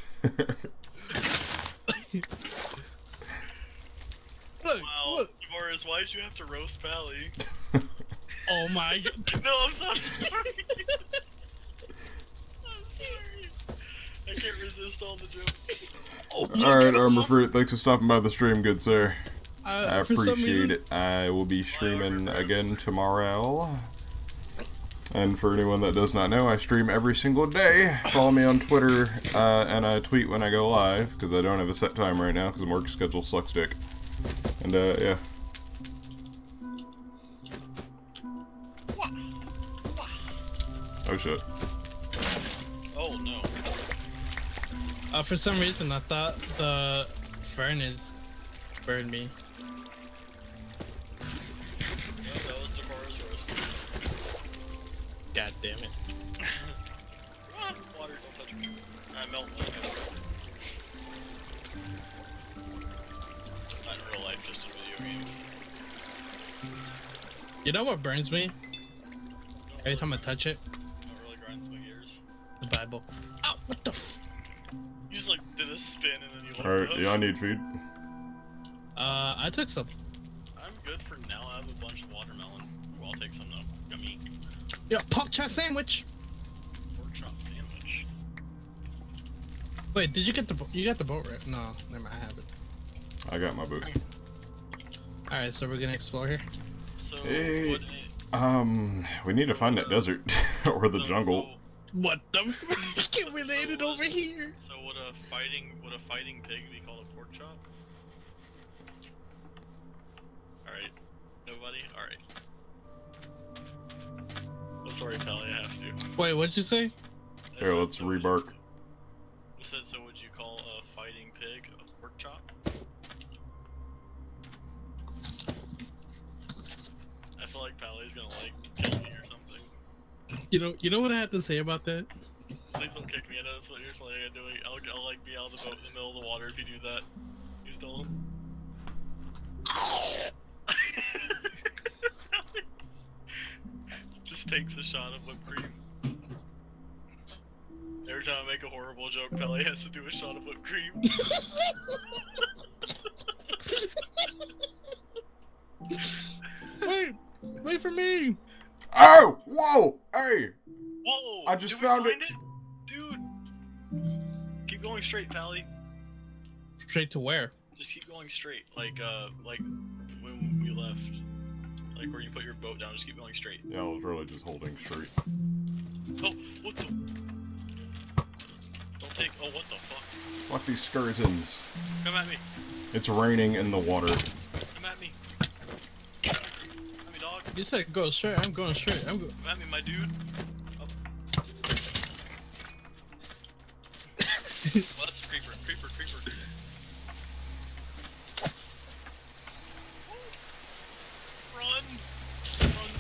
Look, Wow, look. Tavares, why'd you have to roast Pally? Oh my god. No, I'm so sorry. I'm sorry. I can't resist all the jokes. Oh my Alright, god. Armor Fruit, thanks for stopping by the stream, good sir. Uh, I for some appreciate reason- it. I will be streaming again tomorrow. And for anyone that does not know, I stream every single day. Follow me on Twitter, uh, and I tweet when I go live, because I don't have a set time right now, because the work schedule sucks dick. And, uh, yeah. Oh shit. Oh no. Uh, for some reason, I thought the furnace burned me. No, that was Tavares roast. God damn it. Ah, water, don't touch me. I melt like Not in real life, just in video games. You know what burns me? Don't Every really, time I touch it? don't really grinds my gears. The Bible. Ow, what the f- You just like did a spin and then you looked Alright, up. yeah, I need food. Uh, I took some. I'm good for now. I have a bunch of watermelon. Well, I'll take some though. Yummy. Yo, pork chop sandwich! Pork chop sandwich. Wait, did you get the bo- you got the boat right? No, never mind, I have it. I got my boot. Alright, so we're gonna explore here. So, Hey. what, Um, we need to find that desert, or the so- jungle. What the f- we landed over here? So, so would a fighting would a fighting pig be called a pork chop? Alright. Nobody? Alright. Oh, sorry, Pally, I have to. Wait, what'd you say? I Here, said, let's so would rebark. you- I said, so would you call a fighting pig a pork chop? I feel like Pally's gonna like kill me or something. You know, you know what I have to say about that? Please don't kick me. I know that's what you're planning on doing. I'll, I'll like be out of the boat in the middle of the water if you do that. Please don't. Just takes a shot of whipped cream. Every time I make a horrible joke, Pele has to do a shot of whipped cream. Wait, wait for me. Oh! Whoa! Hey! Whoa! I just did we found find it? Dude! Keep going straight, Pally. Straight to where? Just keep going straight. Like, uh, like when we left. Like where you put your boat down, just keep going straight. Yeah, I was really just holding straight. Oh, what the? Don't take, oh, what the fuck? Fuck these skeletons. Come at me. It's raining in the water. Come at me. Come at me, dog. You said go straight. I'm going straight. I'm go. Come at me, my dude. Oh. Well, that's a creeper. Creeper, creeper. Run! Run,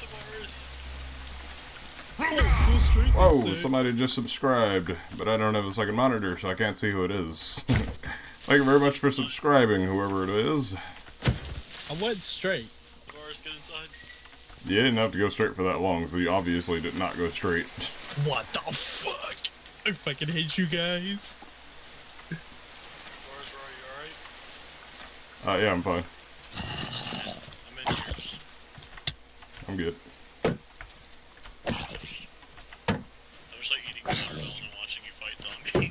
Tavares. Go straight. Whoa, Say. somebody just subscribed, but I don't have a second monitor, so I can't see who it is. Thank you very much for subscribing, whoever it is. I went straight. Tavares, get inside. You didn't have to go straight for that long, so you obviously did not go straight. What the fuck? I fucking hate you guys. Tavares, are you alright? Uh, yeah, I'm fine. I'm in here. I'm good. I wish like eating watermelon and watching you fight zombies.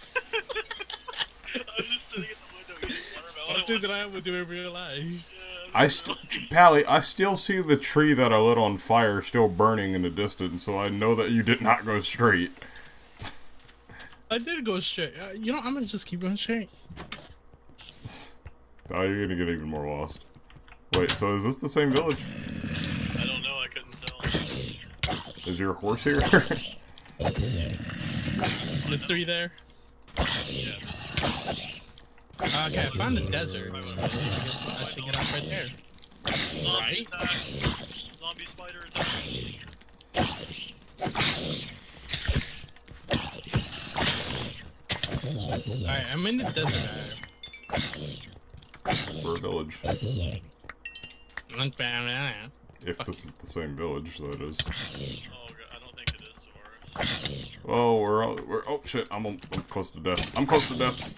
I was just sitting at the window eating watermelon. Something that I would do in real life. Yeah, I'm I st Pally, I still see the tree that I lit on fire still burning in the distance, so I know that you did not go straight. I did go straight. Uh, you know, I'm gonna just keep going straight. Oh, you're gonna get even more lost. Wait, so is this the same village? I don't know, I couldn't tell. Is your horse here? Is mystery there? Yeah. Okay, I found a desert. I guess I should get off right there. Zombie Right? attack. Zombie spider attack. Alright, I'm in the desert. For a village. Look down there. If this is the same village, that is. Oh, God, I don't think it is, Taurus. Oh, we're all, we're oh shit! I'm I'm close to death. I'm close to death.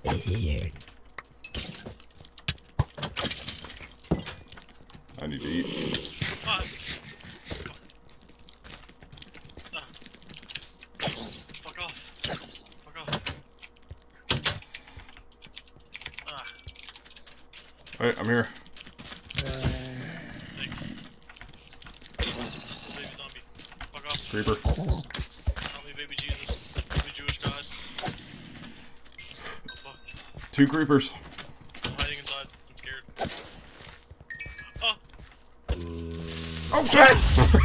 I need to eat. Ah. Ah. Fuck off. Fuck off. Ah. Hey, I'm here. Thanks. Baby zombie. Fuck off. Creeper. Help me, baby Jesus. Baby Jewish God. Oh, fuck. Two creepers. I'm hiding inside. I'm scared. Oh! Oh shit!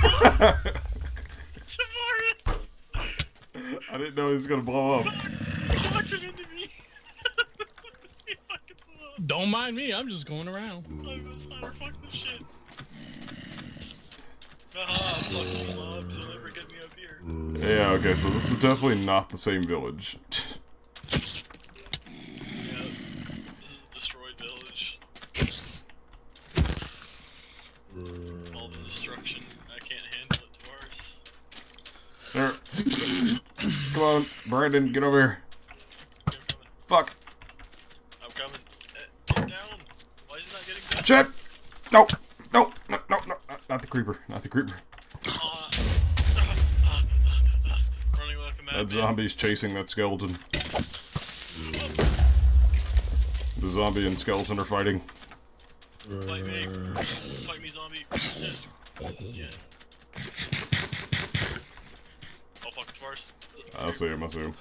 Tavares! I didn't know he was gonna blow up. He walked it into me! He fucking blew up. Don't mind me, I'm just going around. I'm a sniper, fuck this shit. Ah, fuck the mobs, you'll never get me up here. Yeah, okay, so this is definitely not the same village. Yeah, this is a destroyed village. All the destruction, I can't handle it, Tavares. There. Come on, Brandon, get over here. I'm coming. Fuck. I'm coming. Eh, get down. Why is he not getting down? Shit! No! No! No! No! No! Not, not the creeper. Not the creeper. Uh, running like a That madman. zombie's chasing that skeleton. The zombie and skeleton are fighting. Fight me. Fight me, zombie. Yeah. Oh, fuck, Tavares. I see him, I see him.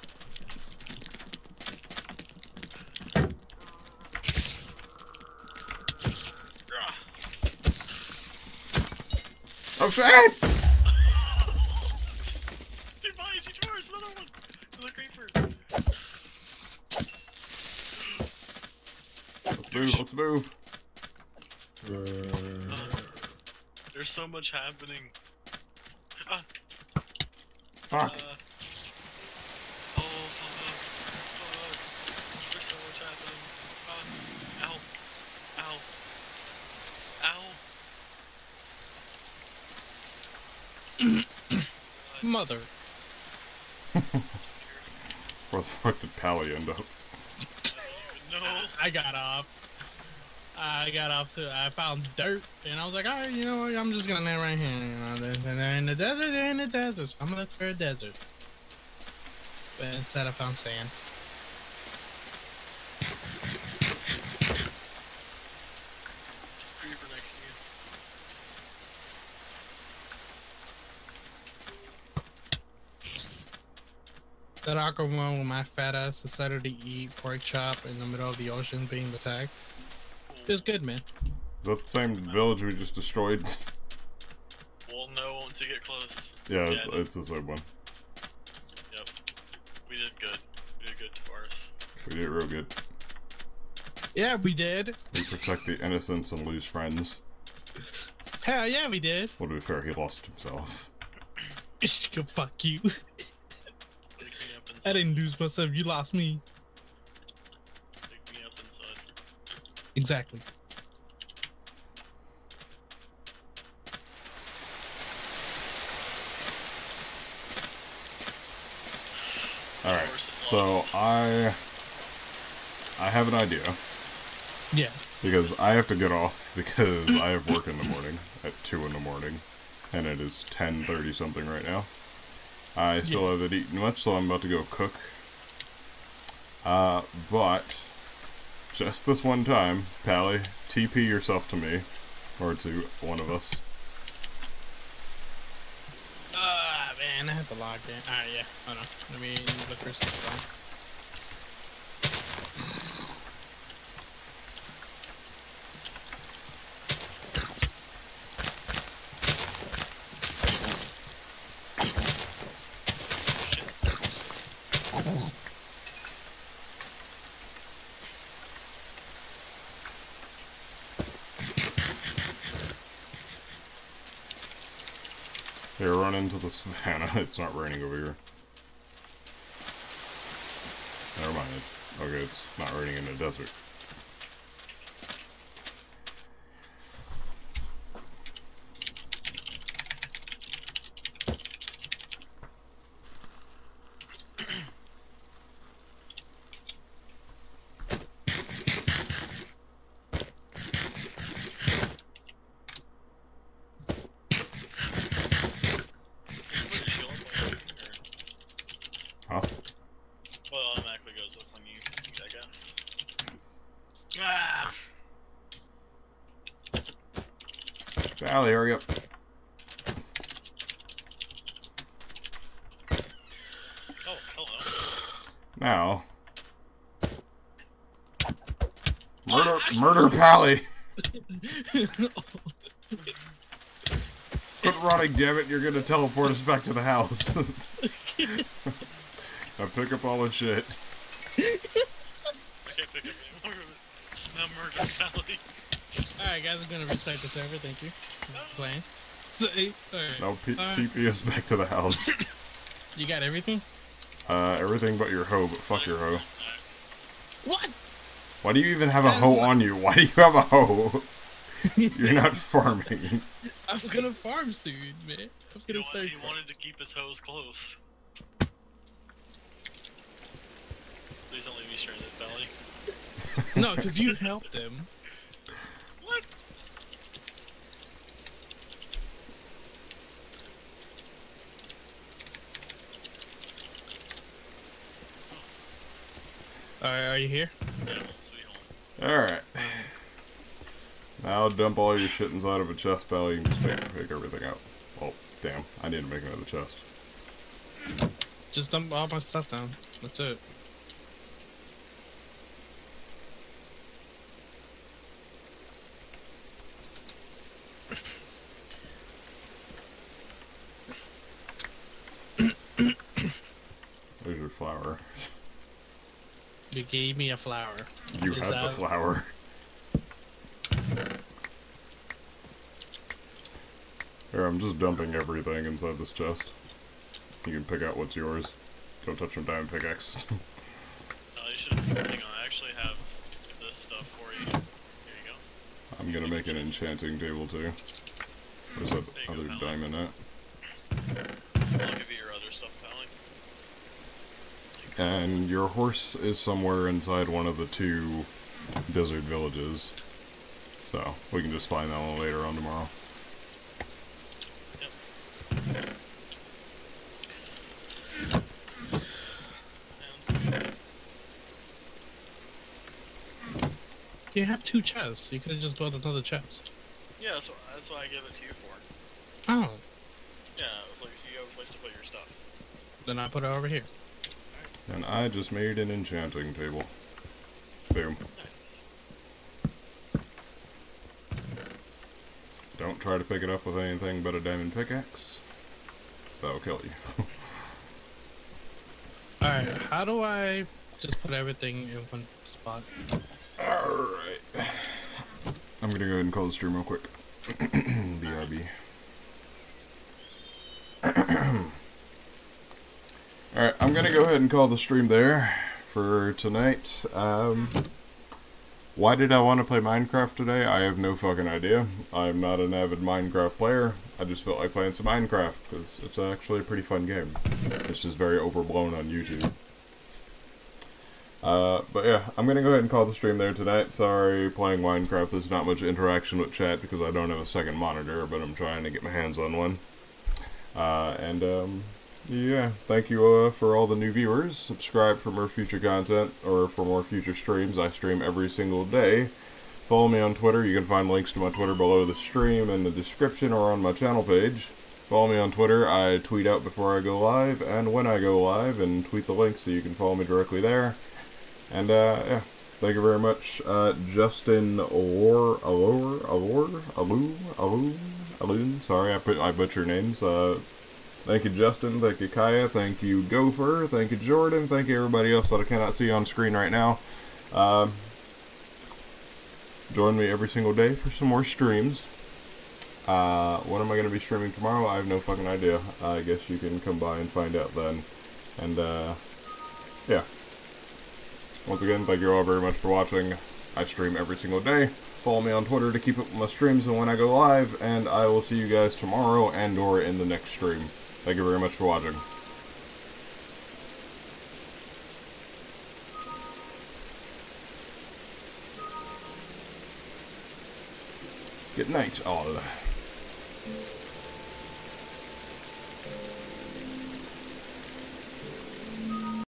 Ah. Oh shit! Dude, behind you, Tavares, another one! Another creeper. Let's move, let's move. Uh, there's so much happening. Ah, Fuck. uh, oh, fuck, fuck. There's so much happening. Ah, ow. Ow. Ow. Mother. Where the fuck did Pally end up? No. I got off. I got off to, I found dirt, and I was like, alright, you know what, I'm just gonna land right here, you know, they're they're in the desert, they're in the desert, so I'm gonna look for a desert. But instead I found sand. Creeper next to you. That awkward one when my fat ass decided to eat pork chop in the middle of the ocean being attacked. It was good, man. Is that the same village we just destroyed? We'll know once you get close. Yeah, it's, Yeah. it's the same one. Yep. We did good. We did good, Tavares. We did it real good. Yeah, we did. We protect the innocents and lose friends. Hell yeah, we did. Well, to be fair, he lost himself. Go fuck you. Wake me up I inside. didn't lose myself, you lost me. Wake me up inside. Exactly. Alright, Horse is so lost. I... I have an idea. Yes. Because I have to get off because I have work in the morning at two in the morning. And it is ten thirty something right now. I still Yes. haven't eaten much, so I'm about to go cook. Uh, but... Just this one time, Pally, T P yourself to me. Or to one of us. Ah, man, I have to log in. Alright, yeah. Hold on. Let me look for some spot. Here, run into the savannah. It's not raining over here. Never mind. Okay, it's not raining in the desert. Huh? Well, it automatically goes up when you, I guess. Ah! Sally, hurry up. Oh, hello. Now. Murder, murder Pally! Quit running, damn it, you're gonna teleport us back to the house. Now pick up all the shit. I can't pick up any more of it. Now murder Pally. Alright, guys, I'm gonna restart the server. Thank you for playing. So, alright. Now P Uh, T P us back to the house. You got everything? Uh, everything but your hoe, but fuck your hoe. What? Why do you even have a That's hoe not- on you? Why do you have a hoe? You're not farming. I'm gonna farm soon, man. I'm You gonna know, start. he wanted to keep his hose close. Please don't leave me stranded, Pally. No, because you helped him. What? Alright, are you here? Yeah, sweet home. Alright. Now dump all your shit inside of a chest, pal. You can just pick, pick everything out. Oh, damn. I need to make another chest. Just dump all my stuff down. That's it. There's your flower. You gave me a flower. You Is had the that- flower. Here, I'm just dumping everything inside this chest. You can pick out what's yours. Don't touch my diamond pickaxe. No, you should. Hang on, I actually have this stuff for you. Here you go. I'm gonna make an enchanting table too. Where's that There you other go, pal. diamond at? I'll give you your other stuff, Pally. And your horse is somewhere inside one of the two desert villages. So, we can just find that one later on tomorrow. And You have two chests. You could have just built another chest. yeah, that's what, that's what I give it to you for. Oh, Yeah, it's like you have a place to put your stuff. then I put it over here. And I just made an enchanting table. Boom. Nice. Don't try to pick it up with anything but a diamond pickaxe. So that'll kill you. Alright, how do I just put everything in one spot? Alright. I'm gonna go ahead and call the stream real quick. B R B. Alright, I'm gonna go ahead and call the stream there for tonight. Um, why did I want to play Minecraft today? I have no fucking idea. I'm not an avid Minecraft player. I just felt like playing some Minecraft because it's actually a pretty fun game. It's just very overblown on YouTube. Uh, but yeah, I'm gonna go ahead and call the stream there tonight. Sorry, playing Minecraft, there's not much interaction with chat because I don't have a second monitor, but I'm trying to get my hands on one. Uh, and, um, Yeah, thank you uh, for all the new viewers. Subscribe for more future content or for more future streams. I stream every single day. Follow me on Twitter. You can find links to my Twitter below the stream in the description or on my channel page. Follow me on Twitter. I tweet out before I go live and when I go live and tweet the link so you can follow me directly there. And uh, yeah, thank you very much. Uh, Justin Allure, Allure, Allure, Allure, Allure, Allure. Sorry, I put I butcher names. Uh, Thank you, Justin. Thank you, Kaya. Thank you, Gopher. Thank you, Jordan. Thank you, everybody else that I cannot see on screen right now. Uh, join me every single day for some more streams. Uh, when am I going to be streaming tomorrow? I have no fucking idea. Uh, I guess you can come by and find out then. And, uh, yeah. Once again, thank you all very much for watching. I stream every single day. Follow me on Twitter to keep up with my streams and when I go live. And I will see you guys tomorrow and or in the next stream. Thank you very much for watching. Good night, all.